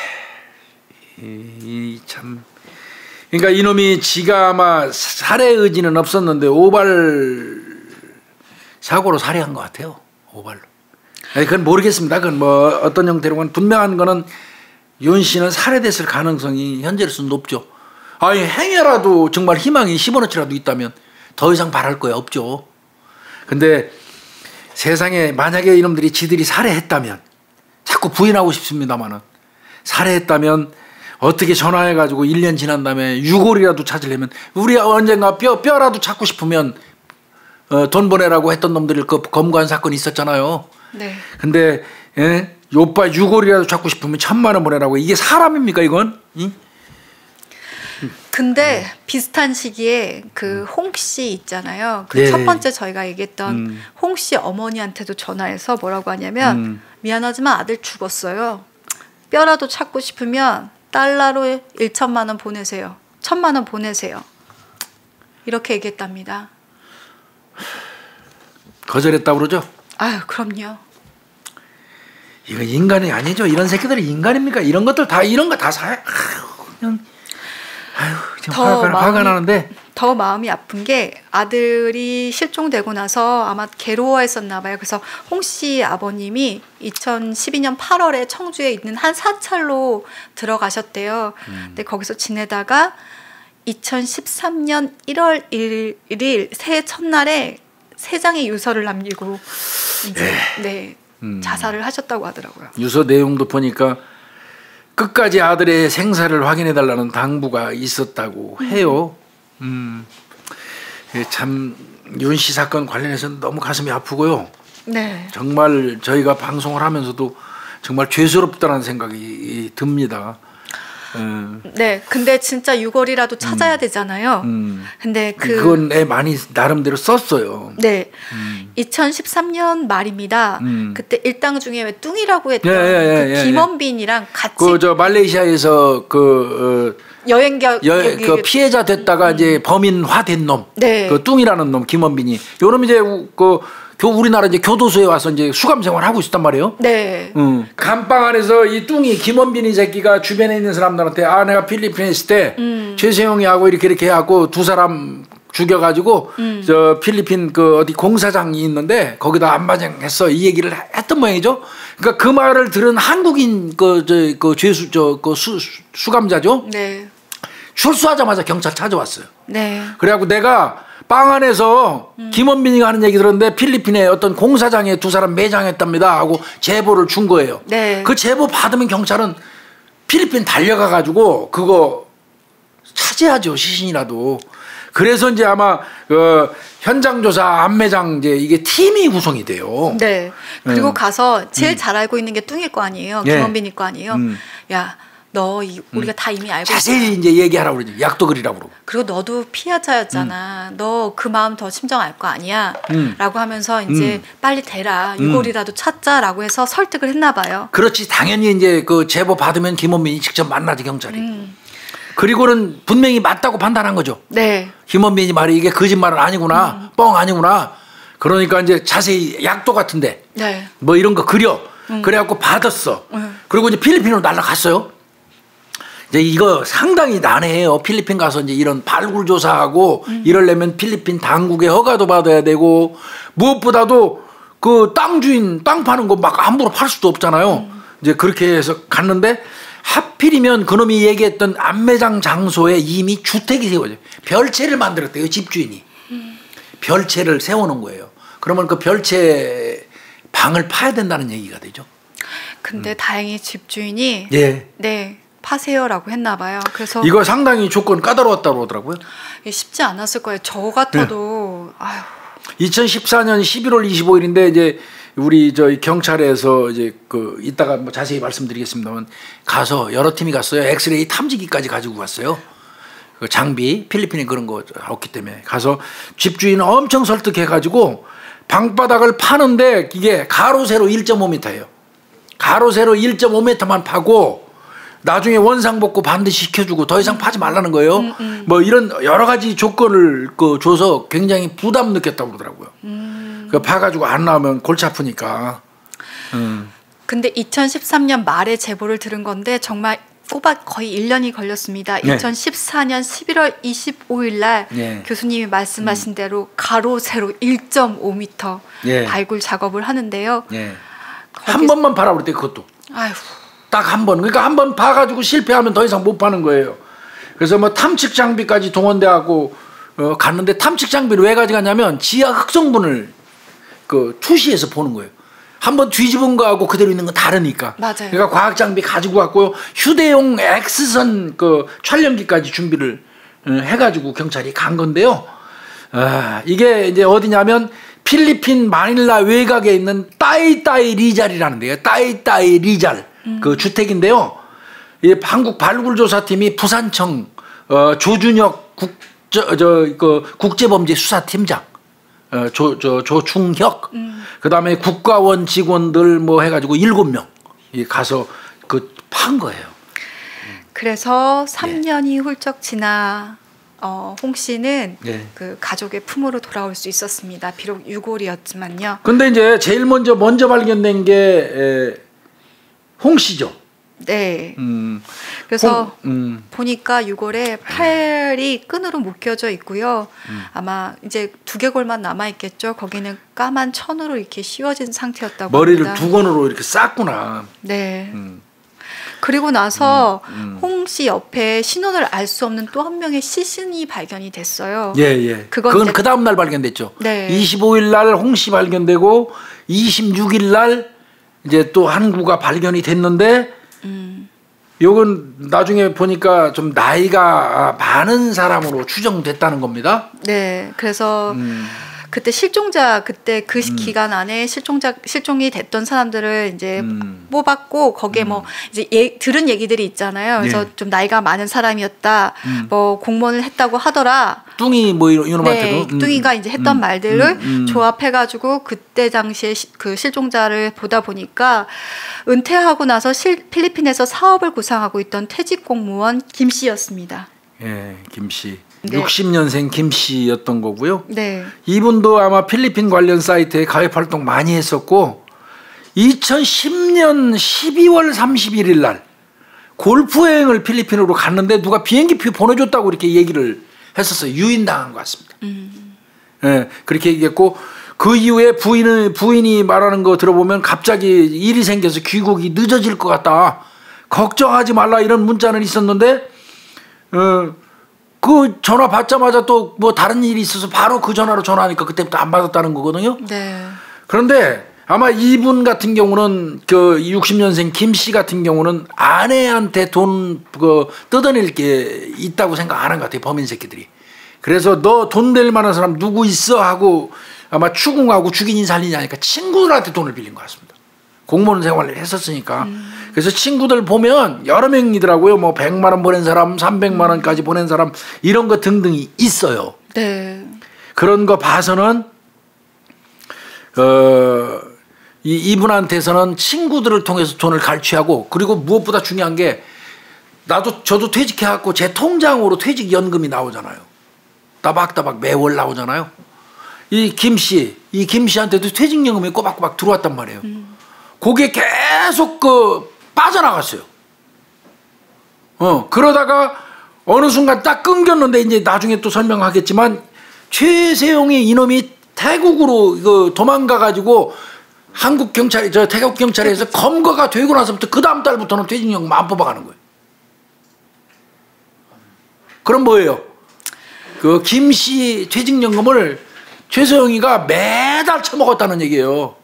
이 참 그러니까 이놈이 지가 아마 살해 의지는 없었는데 오발 사고로 살해한 것 같아요. 오발로. 아니, 그건 모르겠습니다. 그건 뭐 어떤 형태로건 분명한 거는 윤 씨는 살해됐을 가능성이 현재로서는 높죠. 아니 행여라도 정말 희망이 십 원어치라도 있다면 더 이상 바랄 거야 없죠. 근데 세상에 만약에 이놈들이 지들이 살해했다면 자꾸 부인하고 싶습니다만은 살해했다면 어떻게 전화해가지고 일 년 지난 다음에 유골이라도 찾으려면 우리 언젠가 뼈, 뼈라도 찾고 싶으면 어, 돈 보내라고 했던 놈들을 그 검거한 사건이 있었잖아요. 네. 근데 예? 오빠 유골이라도 찾고 싶으면 천만 원 보내라고. 이게 사람입니까 이건? 응? 근데 음. 비슷한 시기에 그 홍 씨 있잖아요. 그 첫 네. 번째 저희가 얘기했던 음. 홍 씨 어머니한테도 전화해서 뭐라고 하냐면 음. 미안하지만 아들 죽었어요. 뼈라도 찾고 싶으면 달러로 일천만 원 보내세요. 천만 원 보내세요. 이렇게 얘기했답니다. 거절했다고 그러죠? 아유 그럼요. 이거 인간이 아니죠. 이런 새끼들이 인간입니까? 이런 것들 다 이런 거 다 사. 아유 그냥 아유 지금 더 화가, 마음이, 화가 나는데. 더 마음이 아픈 게 아들이 실종되고 나서 아마 괴로워했었나 봐요. 그래서 홍 씨 아버님이 이천십이 년 팔월에 청주에 있는 한 사찰로 들어가셨대요. 음. 근데 거기서 지내다가 이천십삼 년 일월 일일 새해 첫날에 세 장의 유서를 남기고 이제 네, 음. 자살을 하셨다고 하더라고요. 유서 내용도 보니까 끝까지 아들의 생사를 확인해달라는 당부가 있었다고 음. 해요. 음, 참 윤 씨 사건 관련해서는 너무 가슴이 아프고요. 네. 정말 저희가 방송을 하면서도 정말 죄스럽다는 생각이 듭니다. 음. 네, 근데 진짜 유골이라도 찾아야 음. 되잖아요. 음. 근데 그 그건 애 많이 나름대로 썼어요. 네, 음. 이천십삼 년 말입니다. 음. 그때 일당 중에 왜 뚱이라고 했던 예, 예, 예, 그 김원빈이랑 같이 그 저 말레이시아에서 그 어, 여행객 여, 그 피해자 됐다가 음. 이제 범인화된 놈, 네. 그 뚱이라는 놈 김원빈이 요놈 이제 그 교 우리나라 이제 교도소에 와서 이제 수감 생활 하고 있었단 말이에요. 네. 음. 감방 안에서 이 뚱이 김원빈이 새끼가 주변에 있는 사람들한테 아 내가 필리핀에 있을 때 음. 최세용이하고 이렇게 이렇게 해갖고 두 사람 죽여가지고 음. 저 필리핀 그 어디 공사장이 있는데 거기다 안마장했어 이 얘기를 했던 모양이죠. 그러니까 그 말을 들은 한국인 그 저 그 죄수 저 그 수 수감자죠. 네. 출소하자마자 경찰 찾아왔어요. 네. 그래갖고 내가 빵 안에서 음. 김원빈이가 하는 얘기 들었는데 필리핀에 어떤 공사장에 두 사람 매장했답니다 하고 제보를 준 거예요. 네. 그 제보 받으면 경찰은 필리핀 달려가 가지고 그거 차지하죠 시신이라도. 그래서 이제 아마 그 현장 조사 안매장 이제 이게 팀이 구성이 돼요. 네. 그리고 음. 가서 제일 음. 잘 알고 있는 게 뚱일 거 아니에요. 예. 김원빈일 거 아니에요. 음. 야. 너 이, 우리가 음. 다 이미 알고 자세히 있잖아. 이제 얘기하라고 그러죠. 약도 그리라고 그러고. 그리고 너도 피해자였잖아. 음. 너 그 마음 더 심정 알 거 아니야. 음. 라고 하면서 이제 음. 빨리 대라. 유골이라도 음. 찾자라고 해서 설득을 했나 봐요. 그렇지. 당연히 이제 그 제보 받으면 김원민이 직접 만나지 경찰이. 음. 그리고는 분명히 맞다고 판단한 거죠. 네. 김원민이 말이 이게 거짓말은 아니구나. 음. 뻥 아니구나. 그러니까 이제 자세히 약도 같은데. 네. 뭐 이런 거 그려. 음. 그래갖고 받았어. 음. 그리고 이제 필리핀으로 날아갔어요. 이제 이거 상당히 난해해요. 필리핀 가서 이제 이런 발굴 조사하고 음. 이러려면 필리핀 당국의 허가도 받아야 되고 무엇보다도 그 땅 주인 땅 파는 거 막 함부로 팔 수도 없잖아요. 음. 이제 그렇게 해서 갔는데 하필이면 그놈이 얘기했던 안매장 장소에 이미 주택이 세워져요. 별채를 만들었대요. 집주인이. 음. 별채를 세워놓은 거예요. 그러면 그 별채 방을 파야 된다는 얘기가 되죠. 근데 음. 다행히 집주인이 예. 네. 파세요라고 했나 봐요. 그래서 이거 상당히 조건 까다로웠다고 하더라고요. 쉽지 않았을 거예요. 저 같아도 네. 아휴. 이천십사 년 십일월 이십오일인데 이제 우리 저희 경찰에서 이제 그 이따가 뭐 자세히 말씀드리겠습니다만 가서 여러 팀이 갔어요. 엑스레이 탐지기까지 가지고 갔어요. 그 장비 필리핀에 그런 거 없기 때문에 가서 집주인 엄청 설득해 가지고 방바닥을 파는데 이게 가로 세로 일 점 오 미터예요. 가로 세로 일 점 오 미터만 파고 나중에 원상복구 반드시 시켜주고 더 이상 파지 말라는 거예요. 음, 음. 뭐 이런 여러 가지 조건을 그 줘서 굉장히 부담 느꼈다고 그러더라고요. 음. 그 파가지고 안 나오면 골치 아프니까. 음. 근데 이천십삼 년 말에 제보를 들은 건데 정말 꼬박 거의 일 년이 걸렸습니다. 네. 이천십사 년 십일월 이십오일 날 네. 교수님이 말씀하신 음. 대로 가로 세로 일 점 오 미터 네. 발굴 작업을 하는데요. 네. 한 번만 파라 그랬대 그것도. 아휴. 딱 한 번. 그러니까 한 번 봐가지고 실패하면 더 이상 못 파는 거예요. 그래서 뭐 탐측 장비까지 동원돼갖고 어, 갔는데 탐측 장비를 왜 가져갔냐면 지하 흑성분을 그 투시해서 보는 거예요. 한 번 뒤집은 거하고 그대로 있는 건 다르니까. 맞아요. 그러니까 과학 장비 가지고 갔고요. 휴대용 X선 그 촬영기까지 준비를 어, 해가지고 경찰이 간 건데요. 아, 이게 이제 어디냐면 필리핀 마닐라 외곽에 있는 따이따이 리잘이라는 데요. 따이따이 리잘. 음. 그 주택인데요. 이 한국 발굴조사팀이 부산청 어, 조준혁 국저 저 그 국제범죄 수사팀장 어, 조 저 조충혁 음. 그다음에 국가원 직원들 뭐 해가지고 일곱 명 가서 그 판 거예요. 그래서 삼 년이 예. 훌쩍 지나 어, 홍 씨는 예. 그 가족의 품으로 돌아올 수 있었습니다. 비록 유골이었지만요. 근데 이제 제일 먼저 먼저 발견된 게 에, 홍 씨죠. 네. 음. 그래서 홍, 음. 보니까 유골에 팔이 끈으로 묶여져 있고요. 음. 아마 이제 두개골만 남아 있겠죠. 거기는 까만 천으로 이렇게 씌워진 상태였다고 머리를 합니다. 두 건으로 이렇게 쌌구나. 네. 음. 그리고 나서 음, 음. 홍 씨 옆에 신원을 알 수 없는 또 한 명의 시신이 발견이 됐어요. 예, 예. 그건, 그건 그 다음 날 발견됐죠. 네. 이십오일 날 홍 씨 발견되고 이십육일 날 이제 또 한 구가 발견이 됐는데 음. 요건 나중에 보니까 좀 나이가 많은 사람으로 추정됐다는 겁니다. 네. 그래서 음. 그때 실종자 그때 그 음. 기간 안에 실종자 실종이 됐던 사람들을 이제 음. 뽑았고 거기에 음. 뭐 이제 예, 들은 얘기들이 있잖아요. 그래서 네. 좀 나이가 많은 사람이었다. 음. 뭐 공무원을 했다고 하더라. 뚱이 뭐 이런 이놈한테도. 네, 뚱이가 이제 했던 음. 말들을 음. 음. 조합해가지고 그때 당시에 시, 그 실종자를 보다 보니까 은퇴하고 나서 실, 필리핀에서 사업을 구상하고 있던 퇴직 공무원 김 씨였습니다. 예, 김 씨. 네. 육십 년생 김 씨였던 거고요. 네. 이분도 아마 필리핀 관련 사이트에 가입 활동 많이 했었고 이천십 년 십이월 삼십일일 날 골프 여행을 필리핀으로 갔는데 누가 비행기표 보내줬다고 이렇게 얘기를 했었어요. 유인당한 것 같습니다. 음. 예, 그렇게 얘기했고 그 이후에 부인은 부인이 말하는 거 들어보면 갑자기 일이 생겨서 귀국이 늦어질 것 같다. 걱정하지 말라 이런 문자는 있었는데 어, 그 전화 받자마자 또 뭐 다른 일이 있어서 바로 그 전화로 전화하니까 그때부터 안 받았다는 거거든요. 네. 그런데 아마 이분 같은 경우는 그 육십 년생 김 씨 같은 경우는 아내한테 돈 그 뜯어낼 게 있다고 생각 안 한 것 같아요. 범인 새끼들이. 그래서 너 돈 될 만한 사람 누구 있어 하고 아마 추궁하고 죽이니 살리니 하니까 친구들한테 돈을 빌린 것 같습니다. 공무원 생활을 했었으니까. 음. 그래서 친구들 보면 여러 명이더라고요. 뭐 백만 원 보낸 사람, 삼백만 원까지 보낸 사람 이런 거 등등이 있어요. 네. 그런 거 봐서는 어, 이, 이분한테서는 친구들을 통해서 돈을 갈취하고 그리고 무엇보다 중요한 게 나도 저도 퇴직해갖고 제 통장으로 퇴직연금이 나오잖아요. 따박따박 매월 나오잖아요. 이 김 씨, 이 김 씨한테도 퇴직연금이 꼬박꼬박 들어왔단 말이에요. 음. 그게 계속 그 빠져나갔어요. 어, 그러다가 어느 순간 딱 끊겼는데 이제 나중에 또 설명하겠지만 최세용이 이놈이 태국으로 그 도망가가지고 한국 경찰, 저 태국 경찰에서 검거가 되고 나서부터 그 다음 달부터는 퇴직연금 안 뽑아가는 거예요. 그럼 뭐예요? 그 김씨 퇴직연금을 최소영이가 매달 처먹었다는 얘기예요.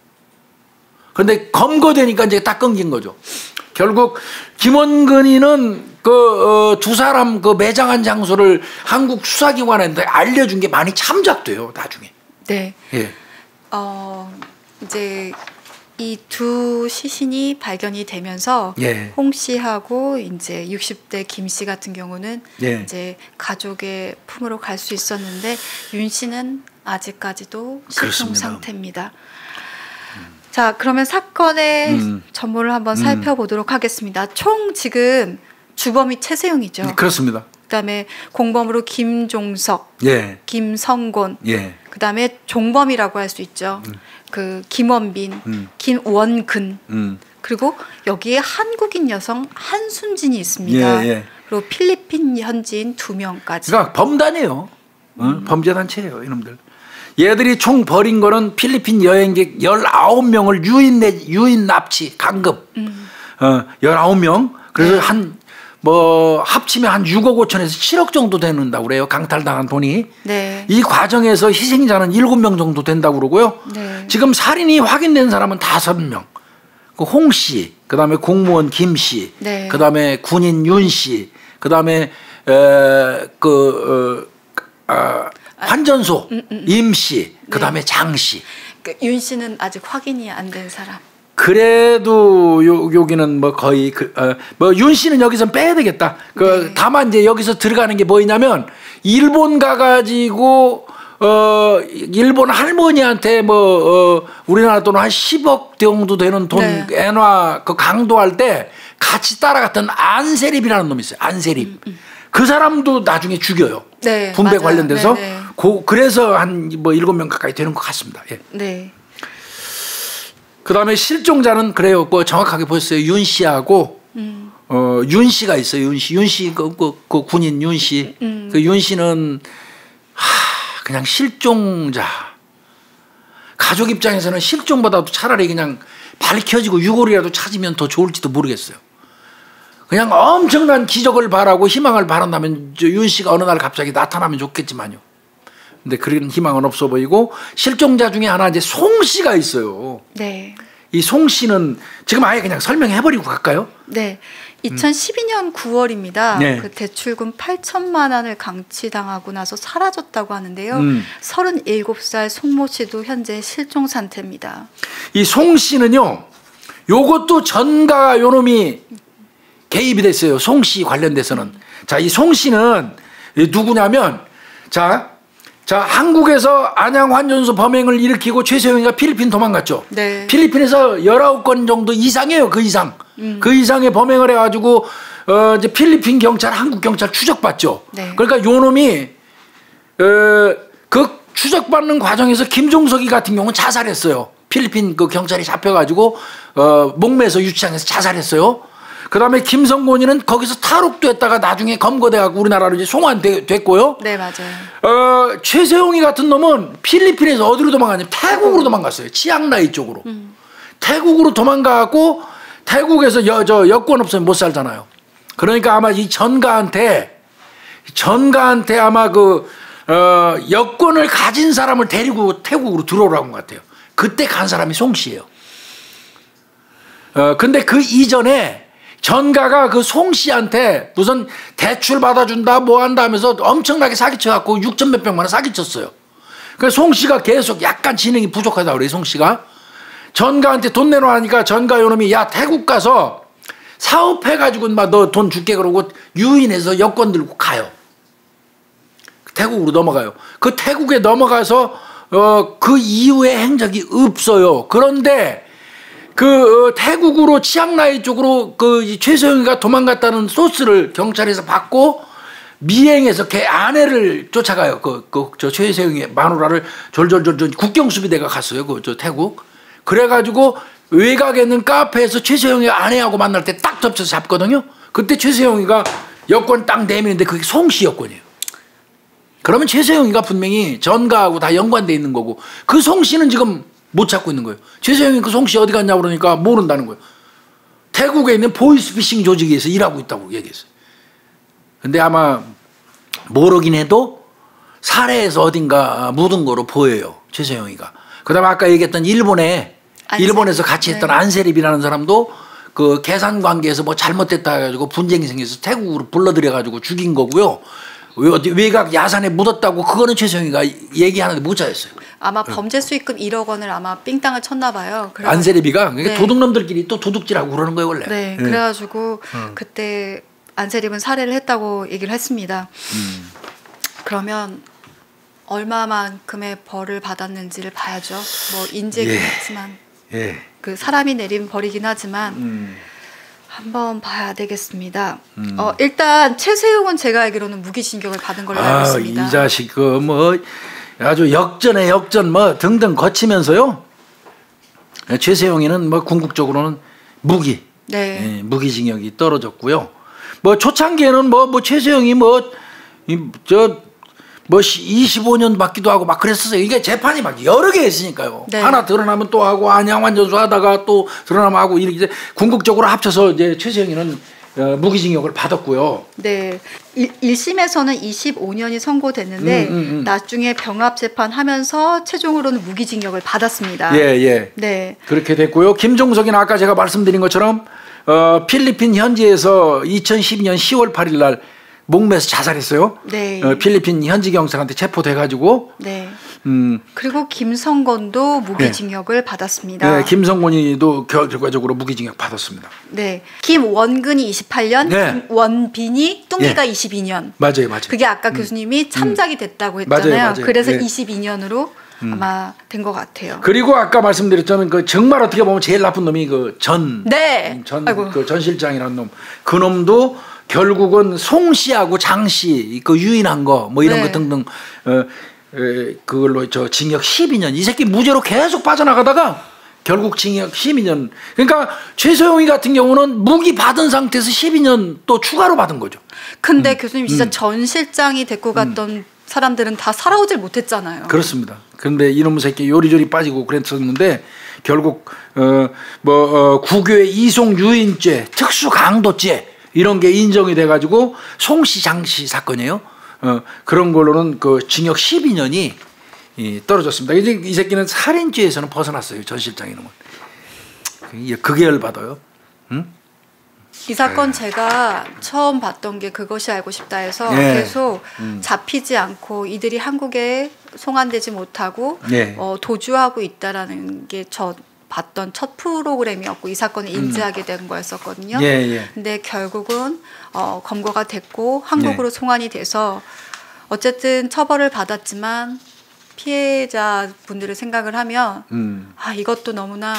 그런데 검거되니까 이제 딱 끊긴 거죠. 결국 김원근이는 그 두 어, 사람 그 매장한 장소를 한국 수사기관한테 알려준 게 많이 참작돼요. 나중에. 네. 예. 어 이제 이 두 시신이 발견이 되면서 예. 홍 씨하고 이제 육십 대 김 씨 같은 경우는 예. 이제 가족의 품으로 갈 수 있었는데 윤 씨는 아직까지도 실종 그렇습니다. 상태입니다. 음. 자, 그러면 사건의 음. 전모를 한번 음. 살펴보도록 하겠습니다. 총 지금 주범이 최세용이죠. 네, 그렇습니다. 그다음에 공범으로 김종석, 예. 김성곤, 예. 그다음에 종범이라고 할 수 있죠. 음. 그 김원빈, 음. 김원근, 음. 그리고 여기에 한국인 여성 한순진이 있습니다. 예, 예. 그리고 필리핀 현지인 두 명까지. 그러니까 범단이에요. 음. 어? 범죄단체예요, 이놈들. 얘들이 총 벌인 거는 필리핀 여행객 열아홉 명을 유인 내, 유인 납치, 강급. 음. 어, 열아홉 명. 그래서 네. 한 뭐 합치면 한 육억 오천에서 칠억 정도 되는다고 그래요. 강탈당한 돈이. 네. 이 과정에서 희생자는 일곱 명 정도 된다고 그러고요. 네. 지금 살인이 확인된 사람은 다섯 명. 그 홍 씨, 그다음에 공무원 김 씨, 네. 그다음에 군인 윤 씨, 그다음에 에, 그 어, 어, 환전소 음, 음. 임 씨, 그다음에 네. 장 씨. 그 윤 씨는 아직 확인이 안 된 사람. 그래도 요, 여기는 뭐 거의 그, 어, 뭐 윤 씨는 여기서 빼야 되겠다. 그 네. 다만 이제 여기서 들어가는 게 뭐냐면 일본 가가지고 어 일본 할머니한테 뭐 어, 우리나라 돈 한 십억 정도 되는 돈 네. 엔화 그 강도할 때 같이 따라갔던 안세립이라는 놈이 있어요. 안세립. 음, 음. 그 사람도 나중에 죽여요. 네, 분배 맞아요. 관련돼서. 네, 네. 고, 그래서 한 뭐 일곱 명 가까이 되는 것 같습니다. 예. 네. 그 다음에 실종자는 그래요. 뭐 정확하게 보셨어요. 윤 씨하고, 음. 어, 윤 씨가 있어요. 윤 씨. 윤 씨, 그, 그, 그 군인 윤 씨. 음. 그 윤 씨는, 하, 그냥 실종자. 가족 입장에서는 실종보다도 차라리 그냥 밝혀지고 유골이라도 찾으면 더 좋을지도 모르겠어요. 그냥 엄청난 기적을 바라고 희망을 바란다면 윤 씨가 어느 날 갑자기 나타나면 좋겠지만요. 근데 그런 희망은 없어 보이고 실종자 중에 하나 이제 송 씨가 있어요. 네. 이 송 씨는 지금 아예 그냥 설명해버리고 갈까요? 네. 이천십이 년 구월입니다. 네. 그 대출금 팔천만 원을 강취당하고 나서 사라졌다고 하는데요. 음. 서른일곱 살 송모 씨도 현재 실종 상태입니다. 이 송 씨는요. 요것도 전가 요놈이 개입이 됐어요. 송 씨 관련돼서는. 음. 자, 이 송 씨는 누구냐면 자. 자, 한국에서 안양 환전소 범행을 일으키고 최세용이가 필리핀 도망갔죠. 네. 필리핀에서 열아홉 건 정도 이상이에요. 그 이상. 음. 그 이상의 범행을 해가지고 어, 이제 필리핀 경찰, 한국 경찰 추적받죠. 네. 그러니까 요 놈이 어, 그 추적받는 과정에서 김종석이 같은 경우는 자살했어요. 필리핀 그 경찰이 잡혀가지고 어, 목매에서 유치장에서 자살했어요. 그 다음에 김성곤이는 거기서 탈옥도 했다가 나중에 검거돼가지고 우리나라로 이제 송환됐고요. 네, 맞아요. 어, 최세용이 같은 놈은 필리핀에서 어디로 도망갔냐면 태국으로 도망갔어요. 치앙라이 쪽으로. 음. 태국으로 도망가고 태국에서 여, 저 여권 없으면 못 살잖아요. 그러니까 아마 이 전가한테 전가한테 아마 그 어, 여권을 가진 사람을 데리고 태국으로 들어오라고 한 것 같아요. 그때 간 사람이 송 씨예요. 어, 근데 그 이전에 전가가 그 송 씨한테 무슨 대출 받아준다 뭐 한다 하면서 엄청나게 사기쳐갖고 육천 몇백만 원 사기쳤어요. 그래서 송 씨가 계속 약간 지능이 부족하다고 그래요. 송 씨가. 전가한테 돈 내놓으니까 전가 요놈이 야 태국 가서 사업해가지고 막 너 돈 줄게 그러고 유인해서 여권 들고 가요. 태국으로 넘어가요. 그 태국에 넘어가서 어, 그 이후에 행적이 없어요. 그런데 그 어, 태국으로 치앙라이 쪽으로 그 최소영이가 도망갔다는 소스를 경찰에서 받고 미행해서 걔 아내를 쫓아가요. 그 그 저 최소영의 마누라를 졸졸졸졸 국경수비대가 갔어요. 그 저 태국. 그래가지고 외곽에 있는 카페에서 최소영이 아내하고 만날 때 딱 덮쳐서 잡거든요. 그때 최소영이가 여권 딱 내미는데 그게 송씨 여권이에요. 그러면 최소영이가 분명히 전가하고 다 연관돼 있는 거고 그 송씨는 지금 못 찾고 있는 거예요. 최소영이 그 송씨 어디 갔냐 그러니까 모른다는 거예요. 태국에 있는 보이스피싱 조직에서 일하고 있다고 얘기했어요. 근데 아마 모르긴 해도 살해해서 어딘가 묻은 거로 보여요. 최소영이가. 그 다음에 아까 얘기했던 일본에 안세. 일본에서 같이 했던 네. 안세립이라는 사람도 그 계산 관계에서 뭐 잘못됐다 해가지고 분쟁이 생겨서 태국으로 불러들여가지고 죽인 거고요. 외곽 야산에 묻었다고 그거는 최소영이가 얘기하는데 못 찾았어요. 아마 범죄 수익금 일억 원을 아마 삥땅을 쳤나 봐요. 안세립이가 네. 도둑놈들끼리 또 도둑질하고 그러는 거예요 원래. 네, 네. 그래가지고 음. 그때 안세립은 살해를 했다고 얘기를 했습니다. 음. 그러면 얼마만큼의 벌을 받았는지를 봐야죠. 뭐 인재긴 예. 하지만 예. 그 사람이 내린 벌이긴 하지만. 음. 한번 봐야 되겠습니다. 음. 어, 일단 최세용은 제가 알기로는 무기징역을 받은 걸로 알고 있습니다. 이 자식 그 뭐 아주 역전에 역전 뭐 등등 거치면서요. 최세용이는 뭐 궁극적으로는 무기, 네. 예, 무기징역이 떨어졌고요. 뭐 초창기에는 뭐 뭐 최세용이 뭐 저 뭐 이십오 년 받기도 하고 막 그랬었어요. 이게 재판이 막 여러 개 있으니까요. 네. 하나 드러나면 또 하고 안양환전수 하다가 또 드러나면 하고 이렇게 궁극적으로 합쳐서 이제 최세영이는 어, 무기징역을 받았고요. 네. 일 심에서는 이십오 년이 선고됐는데 음, 음, 음. 나중에 병합 재판하면서 최종으로는 무기징역을 받았습니다. 예, 예. 네. 그렇게 됐고요. 김종석이는 아까 제가 말씀드린 것처럼 어, 필리핀 현지에서 이천십이 년 시월 팔일 날 목매서 자살했어요. 네. 어, 필리핀 현지 경찰한테 체포돼가지고. 네. 음. 그리고 김성건도 무기징역을 네. 받았습니다. 네, 김성건이도 결과적으로 무기징역 받았습니다. 네. 김원근이 이십팔 년, 네. 김원빈이 뚱기가 네. 이십이 년. 맞아요, 맞아요. 그게 아까 음. 교수님이 참작이 됐다고 했잖아요. 맞아요, 맞아요. 그래서 네. 이십이 년으로 음. 아마 된 것 같아요. 그리고 아까 말씀드렸잖아요. 그 정말 어떻게 보면 제일 나쁜 놈이 그 전, 네. 전, 그 전 실장이라는 놈. 그 놈도 결국은 송 씨하고 장 씨 그 유인한 거 뭐 이런 네. 거 등등 어, 에, 그걸로 저 징역 십이 년 이 새끼 무죄로 계속 빠져나가다가 결국 징역 십이 년. 그러니까 최소영이 같은 경우는 무기 받은 상태에서 십이 년 또 추가로 받은 거죠. 근데 음. 교수님 진짜 음. 전 실장이 데리고 갔던 음. 사람들은 다 살아오질 못했잖아요. 그렇습니다. 그런데 이놈의 새끼 요리조리 빠지고 그랬었는데 결국 어, 뭐 어, 국외 이송 유인죄, 특수 강도죄 이런 게 인정이 돼가지고 송씨 장씨 사건이에요. 어, 그런 걸로는 그 징역 십이 년이 이, 떨어졌습니다. 이제 이 새끼는 살인죄에서는 벗어났어요. 전 실장 이놈은. 그게 열받아요. 응? 이 사건 제가 처음 봤던 게 그것이 알고 싶다 해서 네. 계속 음. 잡히지 않고 이들이 한국에 송환되지 못하고 네. 어, 도주하고 있다라는 게 저 봤던 첫 프로그램이었고 이 사건을 인지하게 된 거였었거든요. 예, 예. 근데 결국은 어, 검거가 됐고 한국으로 예. 송환이 돼서 어쨌든 처벌을 받았지만 피해자 분들을 생각을 하면 음. 아 이것도 너무나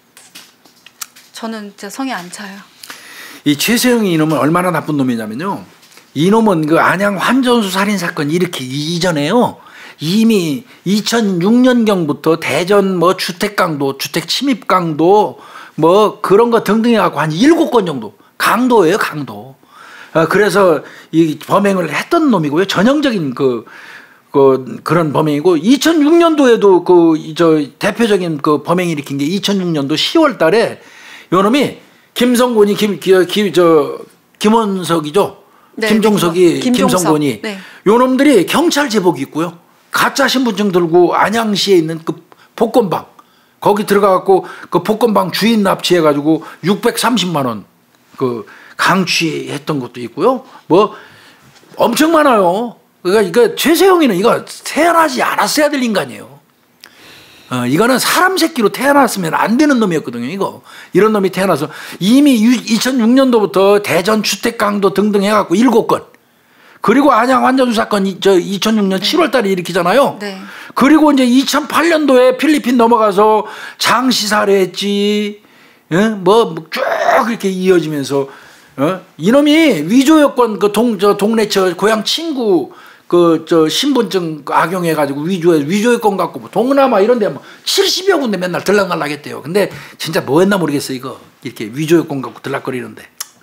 저는 진짜 성이 안 차요. 이 최세영이 이놈은 얼마나 나쁜 놈이냐면요. 이놈은 그 안양 환전수 살인 사건 일으키기 이전에요. 이미 이천육 년경부터 대전 뭐 주택 강도, 주택 침입 강도 뭐 그런 거 등등 해갖고 한 일곱 건 정도 강도예요, 강도. 어, 그래서 이 범행을 했던 놈이고요. 전형적인 그, 그 그런 범행이고 이천육 년도에도 그 저 대표적인 그 범행 일으킨 게 이천육 년도 시월 달에 요 놈이 김성곤이 김, 김, 저 김원석이죠. 네, 김종석이 김종석. 김성곤이 네. 요 놈들이 경찰 제복이 있고요. 가짜 신분증 들고 안양시에 있는 그 복권방 거기 들어가갖고 그 복권방 주인 납치해가지고 육백삼십만 원 그 강취했던 것도 있고요. 뭐 엄청 많아요. 그러니까 이거 최세영이는 이거 태어나지 않았어야 될 인간이에요. 어, 이거는 사람 새끼로 태어났으면 안 되는 놈이었거든요. 이거 이런 놈이 태어나서 이미 이천육 년도부터 대전 주택 강도 등등 해갖고 일곱 건. 그리고 안양 환자주 사건 저 이천육 년 네. 칠월 달에 일으키잖아요. 네. 그리고 이제 이천팔 년도에 필리핀 넘어가서 장씨 살해했지. 예? 뭐쭉 이렇게 이어지면서 어? 이놈이 위조 여권 그 동 저 동네 저 고향 친구 그 저 신분증 악용해가지고 위조해 위조 여권 갖고 뭐 동남아 이런데 뭐 칠십여 군데 맨날 들락날락했대요. 근데 진짜 뭐했나 모르겠어 이거 이렇게 위조 여권 갖고 들락거리는데.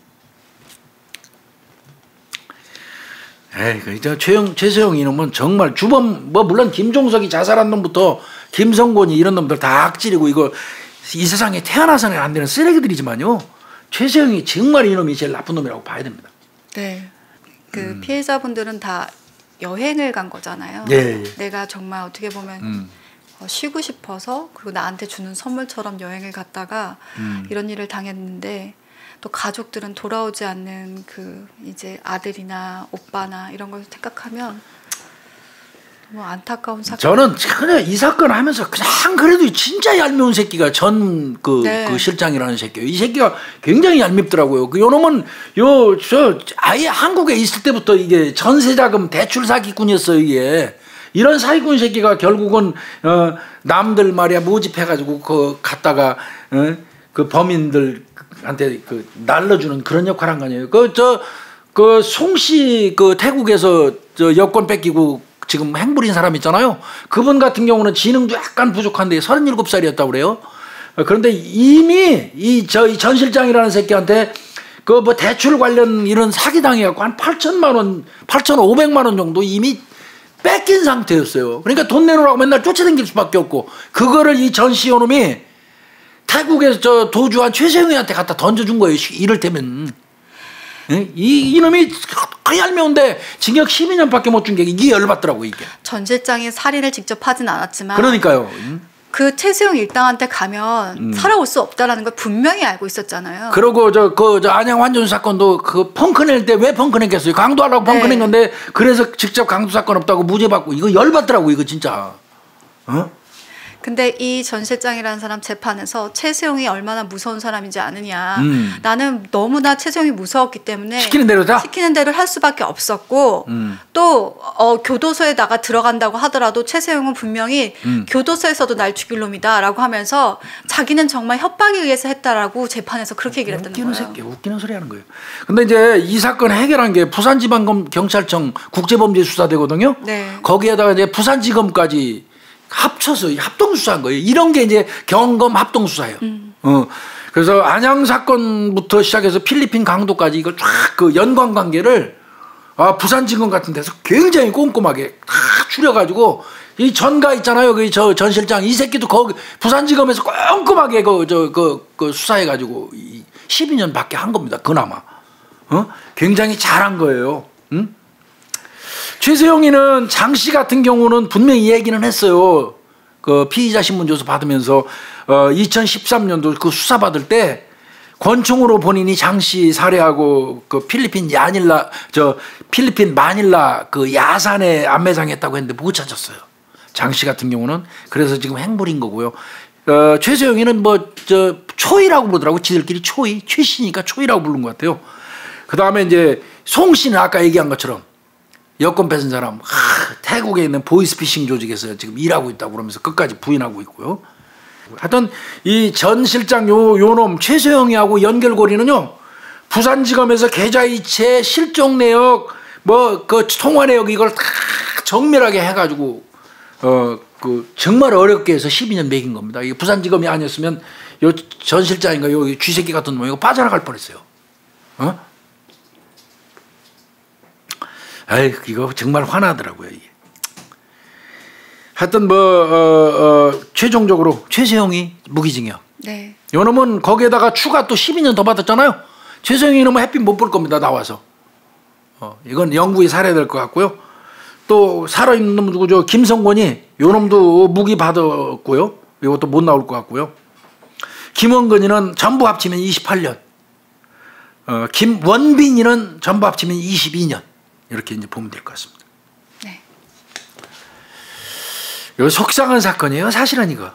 에이, 그 최영 최세영 이놈은 정말 주범 뭐 물론 김종석이 자살한 놈부터 김성곤이 이런 놈들 다 악질이고 이거 이 세상에 태어나서는 안 되는 쓰레기들이지만요. 최세영이 정말 이놈이 제일 나쁜 놈이라고 봐야 됩니다. 네, 그 음. 피해자분들은 다 여행을 간 거잖아요. 예, 예. 내가 정말 어떻게 보면 음. 어, 쉬고 싶어서 그리고 나한테 주는 선물처럼 여행을 갔다가 음. 이런 일을 당했는데. 또 가족들은 돌아오지 않는 그 이제 아들이나 오빠나 이런 걸 생각하면 너무 안타까운 사건. 저는 그냥 이 사건 하면서 그냥 그래도 진짜 얄미운 새끼가 전 그 네. 그 실장이라는 새끼예요. 이 새끼가 굉장히 얄밉더라고요. 그 요놈은 요 저 아예 한국에 있을 때부터 이게 전세자금 대출 사기꾼이었어요. 이게 이런 사기꾼 새끼가 결국은 어 남들 말이야 모집해가지고 그 갔다가 어? 그 범인들 한테 그 날려주는 그런 역할을 한 거 아니에요. 그 저 그 송씨 그 태국에서 저 여권 뺏기고 지금 행부린 사람 있잖아요. 그분 같은 경우는 지능도 약간 부족한데 서른일곱 살이었다고 그래요. 그런데 이미 이 저 이 전 실장이라는 새끼한테 그 뭐 대출 관련 이런 사기 당해갖고 한 팔천만 원, 팔천오백만 원 정도 이미 뺏긴 상태였어요. 그러니까 돈 내놓으라고 맨날 쫓아다닐 수밖에 없고 그거를 이 전 씨오놈이 태국에서 저 도주한 최세영이한테 갖다 던져준 거예요. 이를테면 이 이놈이 그 얄미운데 징역 십이 년밖에 못 준 게 이게 열받더라고 이게. 전 실장이 살인을 직접 하진 않았지만. 그러니까요. 그 최세용 일당한테 가면 음. 살아올 수 없다라는 걸 분명히 알고 있었잖아요. 그리고 저 그 저 안양 환전 사건도 그 펑크 낼 때 왜 펑크 냈겠어요? 강도하라고 펑크 낸 건데 그래서 직접 강도 사건 없다고 무죄 받고 이거 열받더라고 이거 진짜. 어? 근데 이 전 실장이라는 사람 재판에서 최세용이 얼마나 무서운 사람인지 아느냐. 음. 나는 너무나 최세용이 무서웠기 때문에 시키는 대로 다? 시키는 대로 할 수밖에 없었고 음. 또 어, 교도소에다가 들어간다고 하더라도 최세용은 분명히 음. 교도소에서도 날 죽일 놈이다라고 하면서 자기는 정말 협박에 의해서 했다라고 재판에서 그렇게 얘기를 했다는 거예요. 웃기는 새끼, 웃기는 소리 하는 거예요. 근데 이제 이 사건 해결한 게 부산지방경찰청 국제범죄수사대거든요. 네. 거기에다가 이제 부산지검까지 합쳐서 합동수사한 거예요. 이런 게 이제 경검 합동수사예요. 음. 어. 그래서 안양 사건부터 시작해서 필리핀 강도까지 이걸 쫙 그 연관 관계를 아, 부산지검 같은 데서 굉장히 꼼꼼하게 다 추려가지고 이 전가 있잖아요. 그 저 전 실장 이 새끼도 거기 부산지검에서 꼼꼼하게 그 저 그 그 수사해가지고 십이 년밖에 한 겁니다. 그나마 어? 굉장히 잘한 거예요. 응? 최세영이는 장씨 같은 경우는 분명히 얘기는 했어요. 그 피의자 신문조서 받으면서 어 이천십삼 년도 그 수사 받을 때 권총으로 본인이 장씨 살해하고 그 필리핀 야닐라 저 필리핀 마닐라 그 야산에 안매장했다고 했는데 못 찾았어요. 장씨 같은 경우는 그래서 지금 행불인 거고요. 어 최세영이는 뭐 저 초이라고 부르더라고. 지들끼리 초이 최씨니까 초이라고 부른 것 같아요. 그 다음에 이제 송 씨는 아까 얘기한 것처럼. 여권 뺏은 사람 하, 태국에 있는 보이스피싱 조직에서 지금 일하고 있다고 그러면서 끝까지 부인하고 있고요. 하여튼 이 전 실장 요 요놈 최세영이하고 연결고리는요. 부산지검에서 계좌이체 실종 내역 뭐 그 통화 내역 이걸 다 정밀하게 해가지고 어 그 정말 어렵게 해서 십이 년 매긴 겁니다. 이게 부산지검이 아니었으면 요 전 실장인가 요 쥐새끼 같은 놈 이거 빠져나갈 뻔했어요. 어? 아이 이거 정말 화나더라고요. 이게. 하여튼 뭐 어, 어, 최종적으로 최세영이 무기징역. 네. 요놈은 거기에다가 추가 또 십이 년 더 받았잖아요. 최세영이 이놈은 햇빛 못 볼 겁니다. 나와서. 어, 이건 영구히 살아야 될 것 같고요. 또 살아있는 놈 누구죠? 김성곤이 요놈도 무기 받았고요. 이것도 못 나올 것 같고요. 김원근이는 전부 합치면 이십팔 년. 어, 김원빈이는 전부 합치면 이십이 년. 이렇게 이제 보면 될 것 같습니다. 네. 이거 속상한 사건이에요, 사실은 이거.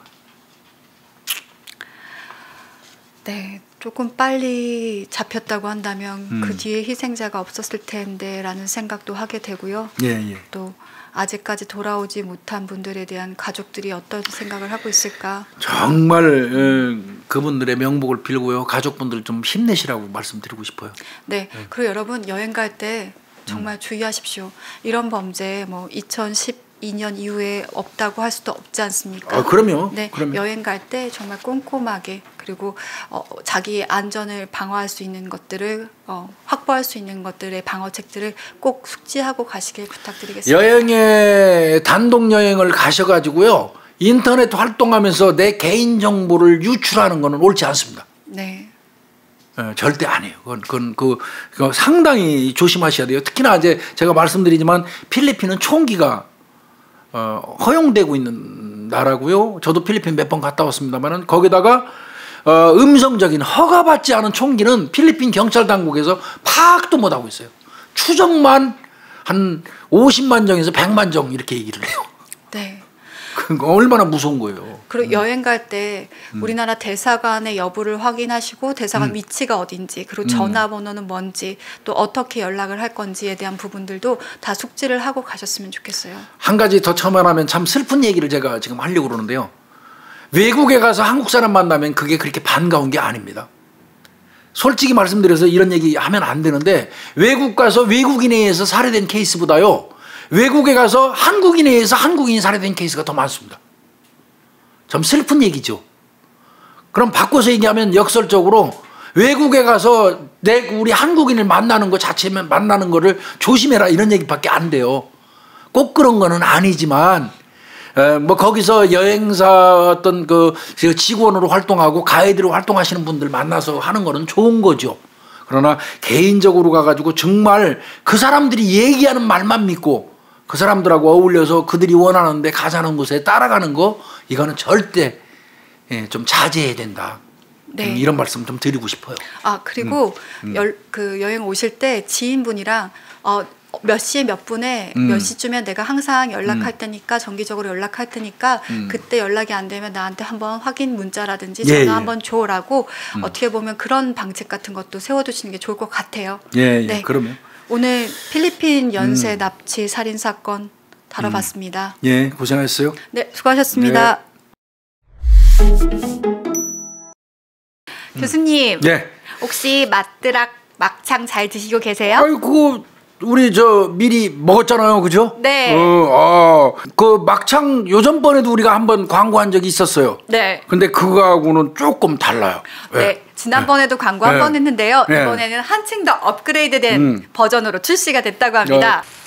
네, 조금 빨리 잡혔다고 한다면 음. 그 뒤에 희생자가 없었을 텐데라는 생각도 하게 되고요. 예, 예. 또 아직까지 돌아오지 못한 분들에 대한 가족들이 어떤 생각을 하고 있을까? 정말 어, 그분들의 명복을 빌고요. 가족분들 좀 힘내시라고 말씀드리고 싶어요. 네, 네. 그리고 여러분 여행 갈 때 정말 음. 주의하십시오. 이런 범죄 뭐 이천십이 년 이후에 없다고 할 수도 없지 않습니까? 아, 그럼요. 네, 그럼요. 여행 갈 때 정말 꼼꼼하게 그리고 어, 자기 안전을 방어할 수 있는 것들을 어, 확보할 수 있는 것들의 방어책들을 꼭 숙지하고 가시길 부탁드리겠습니다. 여행에 단독 여행을 가셔가지고요 인터넷 활동하면서 내 개인 정보를 유출하는 것은 옳지 않습니다. 네. 어, 절대 아니에요. 그건, 그건 그, 그 상당히 조심하셔야 돼요. 특히나 이제 제가 말씀드리지만 필리핀은 총기가 어, 허용되고 있는 나라고요. 저도 필리핀 몇 번 갔다 왔습니다만은 거기다가 어, 음성적인 허가받지 않은 총기는 필리핀 경찰 당국에서 파악도 못 하고 있어요. 추정만 한 오십만 정에서 백만 정 이렇게 얘기를 해요. 네. 그거 얼마나 무서운 거예요. 그리고 음. 여행 갈 때 우리나라 대사관의 여부를 확인하시고 대사관 음. 위치가 어딘지 그리고 음. 전화번호는 뭔지 또 어떻게 연락을 할 건지에 대한 부분들도 다 숙지를 하고 가셨으면 좋겠어요. 한 가지 더 첨언하면 참 슬픈 얘기를 제가 지금 하려고 그러는데요. 외국에 가서 한국 사람 만나면 그게 그렇게 반가운 게 아닙니다. 솔직히 말씀드려서 이런 얘기 하면 안 되는데 외국 가서 외국인에 의해서 살해된 케이스보다요. 외국에 가서 한국인에 의해서 한국인이 살해된 케이스가 더 많습니다. 참 슬픈 얘기죠. 그럼 바꿔서 얘기하면 역설적으로 외국에 가서 내 우리 한국인을 만나는 것 자체면 만나는 거를 조심해라 이런 얘기밖에 안 돼요. 꼭 그런 거는 아니지만 에, 뭐 거기서 여행사 어떤 그 직원으로 활동하고 가이드로 활동하시는 분들 만나서 하는 거는 좋은 거죠. 그러나 개인적으로 가가지고 정말 그 사람들이 얘기하는 말만 믿고 그 사람들하고 어울려서 그들이 원하는 데 가자는 곳에 따라가는 거 이거는 절대 예, 좀 자제해야 된다. 네. 음, 이런 말씀 좀 드리고 싶어요. 아 그리고 음, 음. 열, 그 여행 오실 때 지인분이랑 어, 몇 시에 몇 분에 음. 몇 시쯤에 내가 항상 연락할 음. 테니까 정기적으로 연락할 테니까 음. 그때 연락이 안 되면 나한테 한번 확인 문자라든지 예, 전화 예. 한번 줘라고 음. 어떻게 보면 그런 방책 같은 것도 세워두시는 게 좋을 것 같아요. 예, 예. 네. 그러면 오늘 필리핀 연쇄 음. 납치 살인 사건 다뤄봤습니다. 예, 고생하셨어요. 네, 수고하셨습니다. 교수님, 네. 혹시 맛드락 막창 잘 드시고 계세요? 아유, 그거 우리 저 미리 먹었잖아요, 그죠? 네. 어, 아, 그 막창 요전번에도 우리가 한번 광고한 적이 있었어요. 네. 근데 그거하고는 조금 달라요. 네. 네. 지난번에도 광고 네. 한 번 했는데요. 네. 이번에는 한층 더 업그레이드된 음. 버전으로 출시가 됐다고 합니다. 어.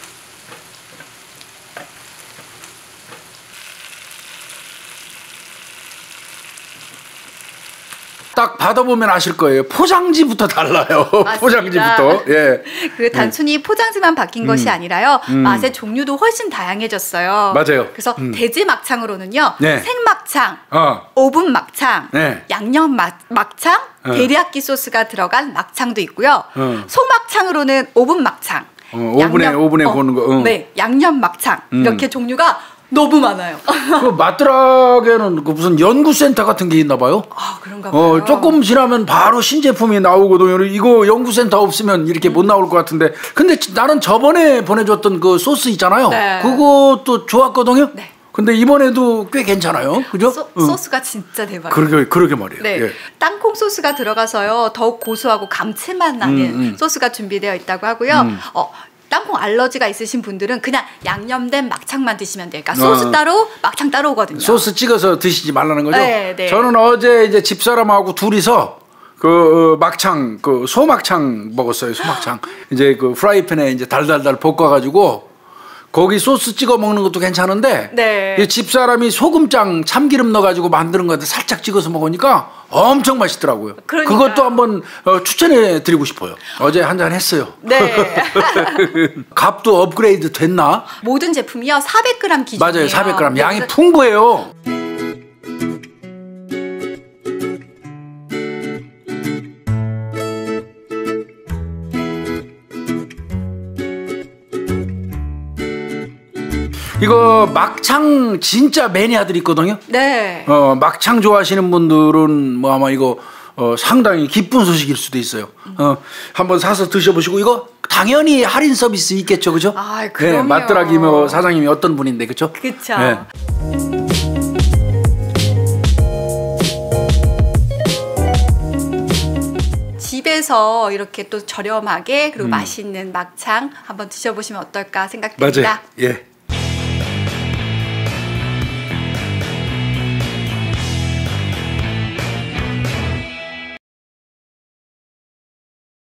딱 받아보면 아실 거예요. 포장지부터 달라요. 맞습니다. 포장지부터. 예. 그 단순히 포장지만 바뀐 것이 음. 아니라요. 음. 맛의 종류도 훨씬 다양해졌어요. 맞아요. 그래서 음. 돼지 막창으로는요. 네. 생막창, 어. 오븐 막창, 네. 양념 막, 막창, 어. 데리야끼 소스가 들어간 막창도 있고요. 어. 소막창으로는 오븐 막창. 어, 오븐에 오븐에 어, 구우는 거. 어. 네, 양념 막창. 음. 이렇게 종류가 너무 많아요. 그 맛드락에는 그 무슨 연구센터 같은 게 있나 봐요. 아, 그런가 봐요. 어, 조금 지나면 바로 신제품이 나오거든요. 이거 연구센터 없으면 이렇게 음. 못 나올 것 같은데. 근데 나는 저번에 보내줬던 그 소스 있잖아요. 네. 그것도 좋았거든요. 네. 근데 이번에도 꽤 괜찮아요. 그죠? 소, 응. 소스가 진짜 대박이에요. 그러게, 그러게 말이에요. 네, 예. 땅콩 소스가 들어가서요 더욱 고소하고 감칠맛 나는 음, 음. 소스가 준비되어 있다고 하고요. 음. 어, 땅콩 알러지가 있으신 분들은 그냥 양념된 막창만 드시면 돼요. 그러니까 소스 어. 따로 막창 따로 오거든요. 소스 찍어서 드시지 말라는 거죠? 네, 네. 저는 어제 이제 집사람하고 둘이서 그 어, 막창, 그 소막창 먹었어요. 소막창. 이제 그 프라이팬에 이제 달달달 볶아가지고 거기 소스 찍어 먹는 것도 괜찮은데 네. 이 집사람이 소금장 참기름 넣어가지고 만드는 건데 살짝 찍어서 먹으니까 엄청 맛있더라고요. 그러니까요. 그것도 한번 어, 추천해 드리고 싶어요. 어제 한잔 했어요. 네. 값도 업그레이드 됐나? 모든 제품이요 사백 그램 기준이에요. 맞아요. 사백 그램. 양이 그래서 풍부해요. 이거 막창 진짜 매니아들이 있거든요. 네. 어, 막창 좋아하시는 분들은 뭐 아마 이거 어, 상당히 기쁜 소식일 수도 있어요. 어, 한번 사서 드셔보시고 이거 당연히 할인 서비스 있겠죠, 그죠? 아, 그럼요. 네, 맛들하기 뭐 사장님이 어떤 분인데, 그죠? 그렇죠. 네. 집에서 이렇게 또 저렴하게 그리고 음. 맛있는 막창 한번 드셔보시면 어떨까 생각됩니다. 맞아요. 예.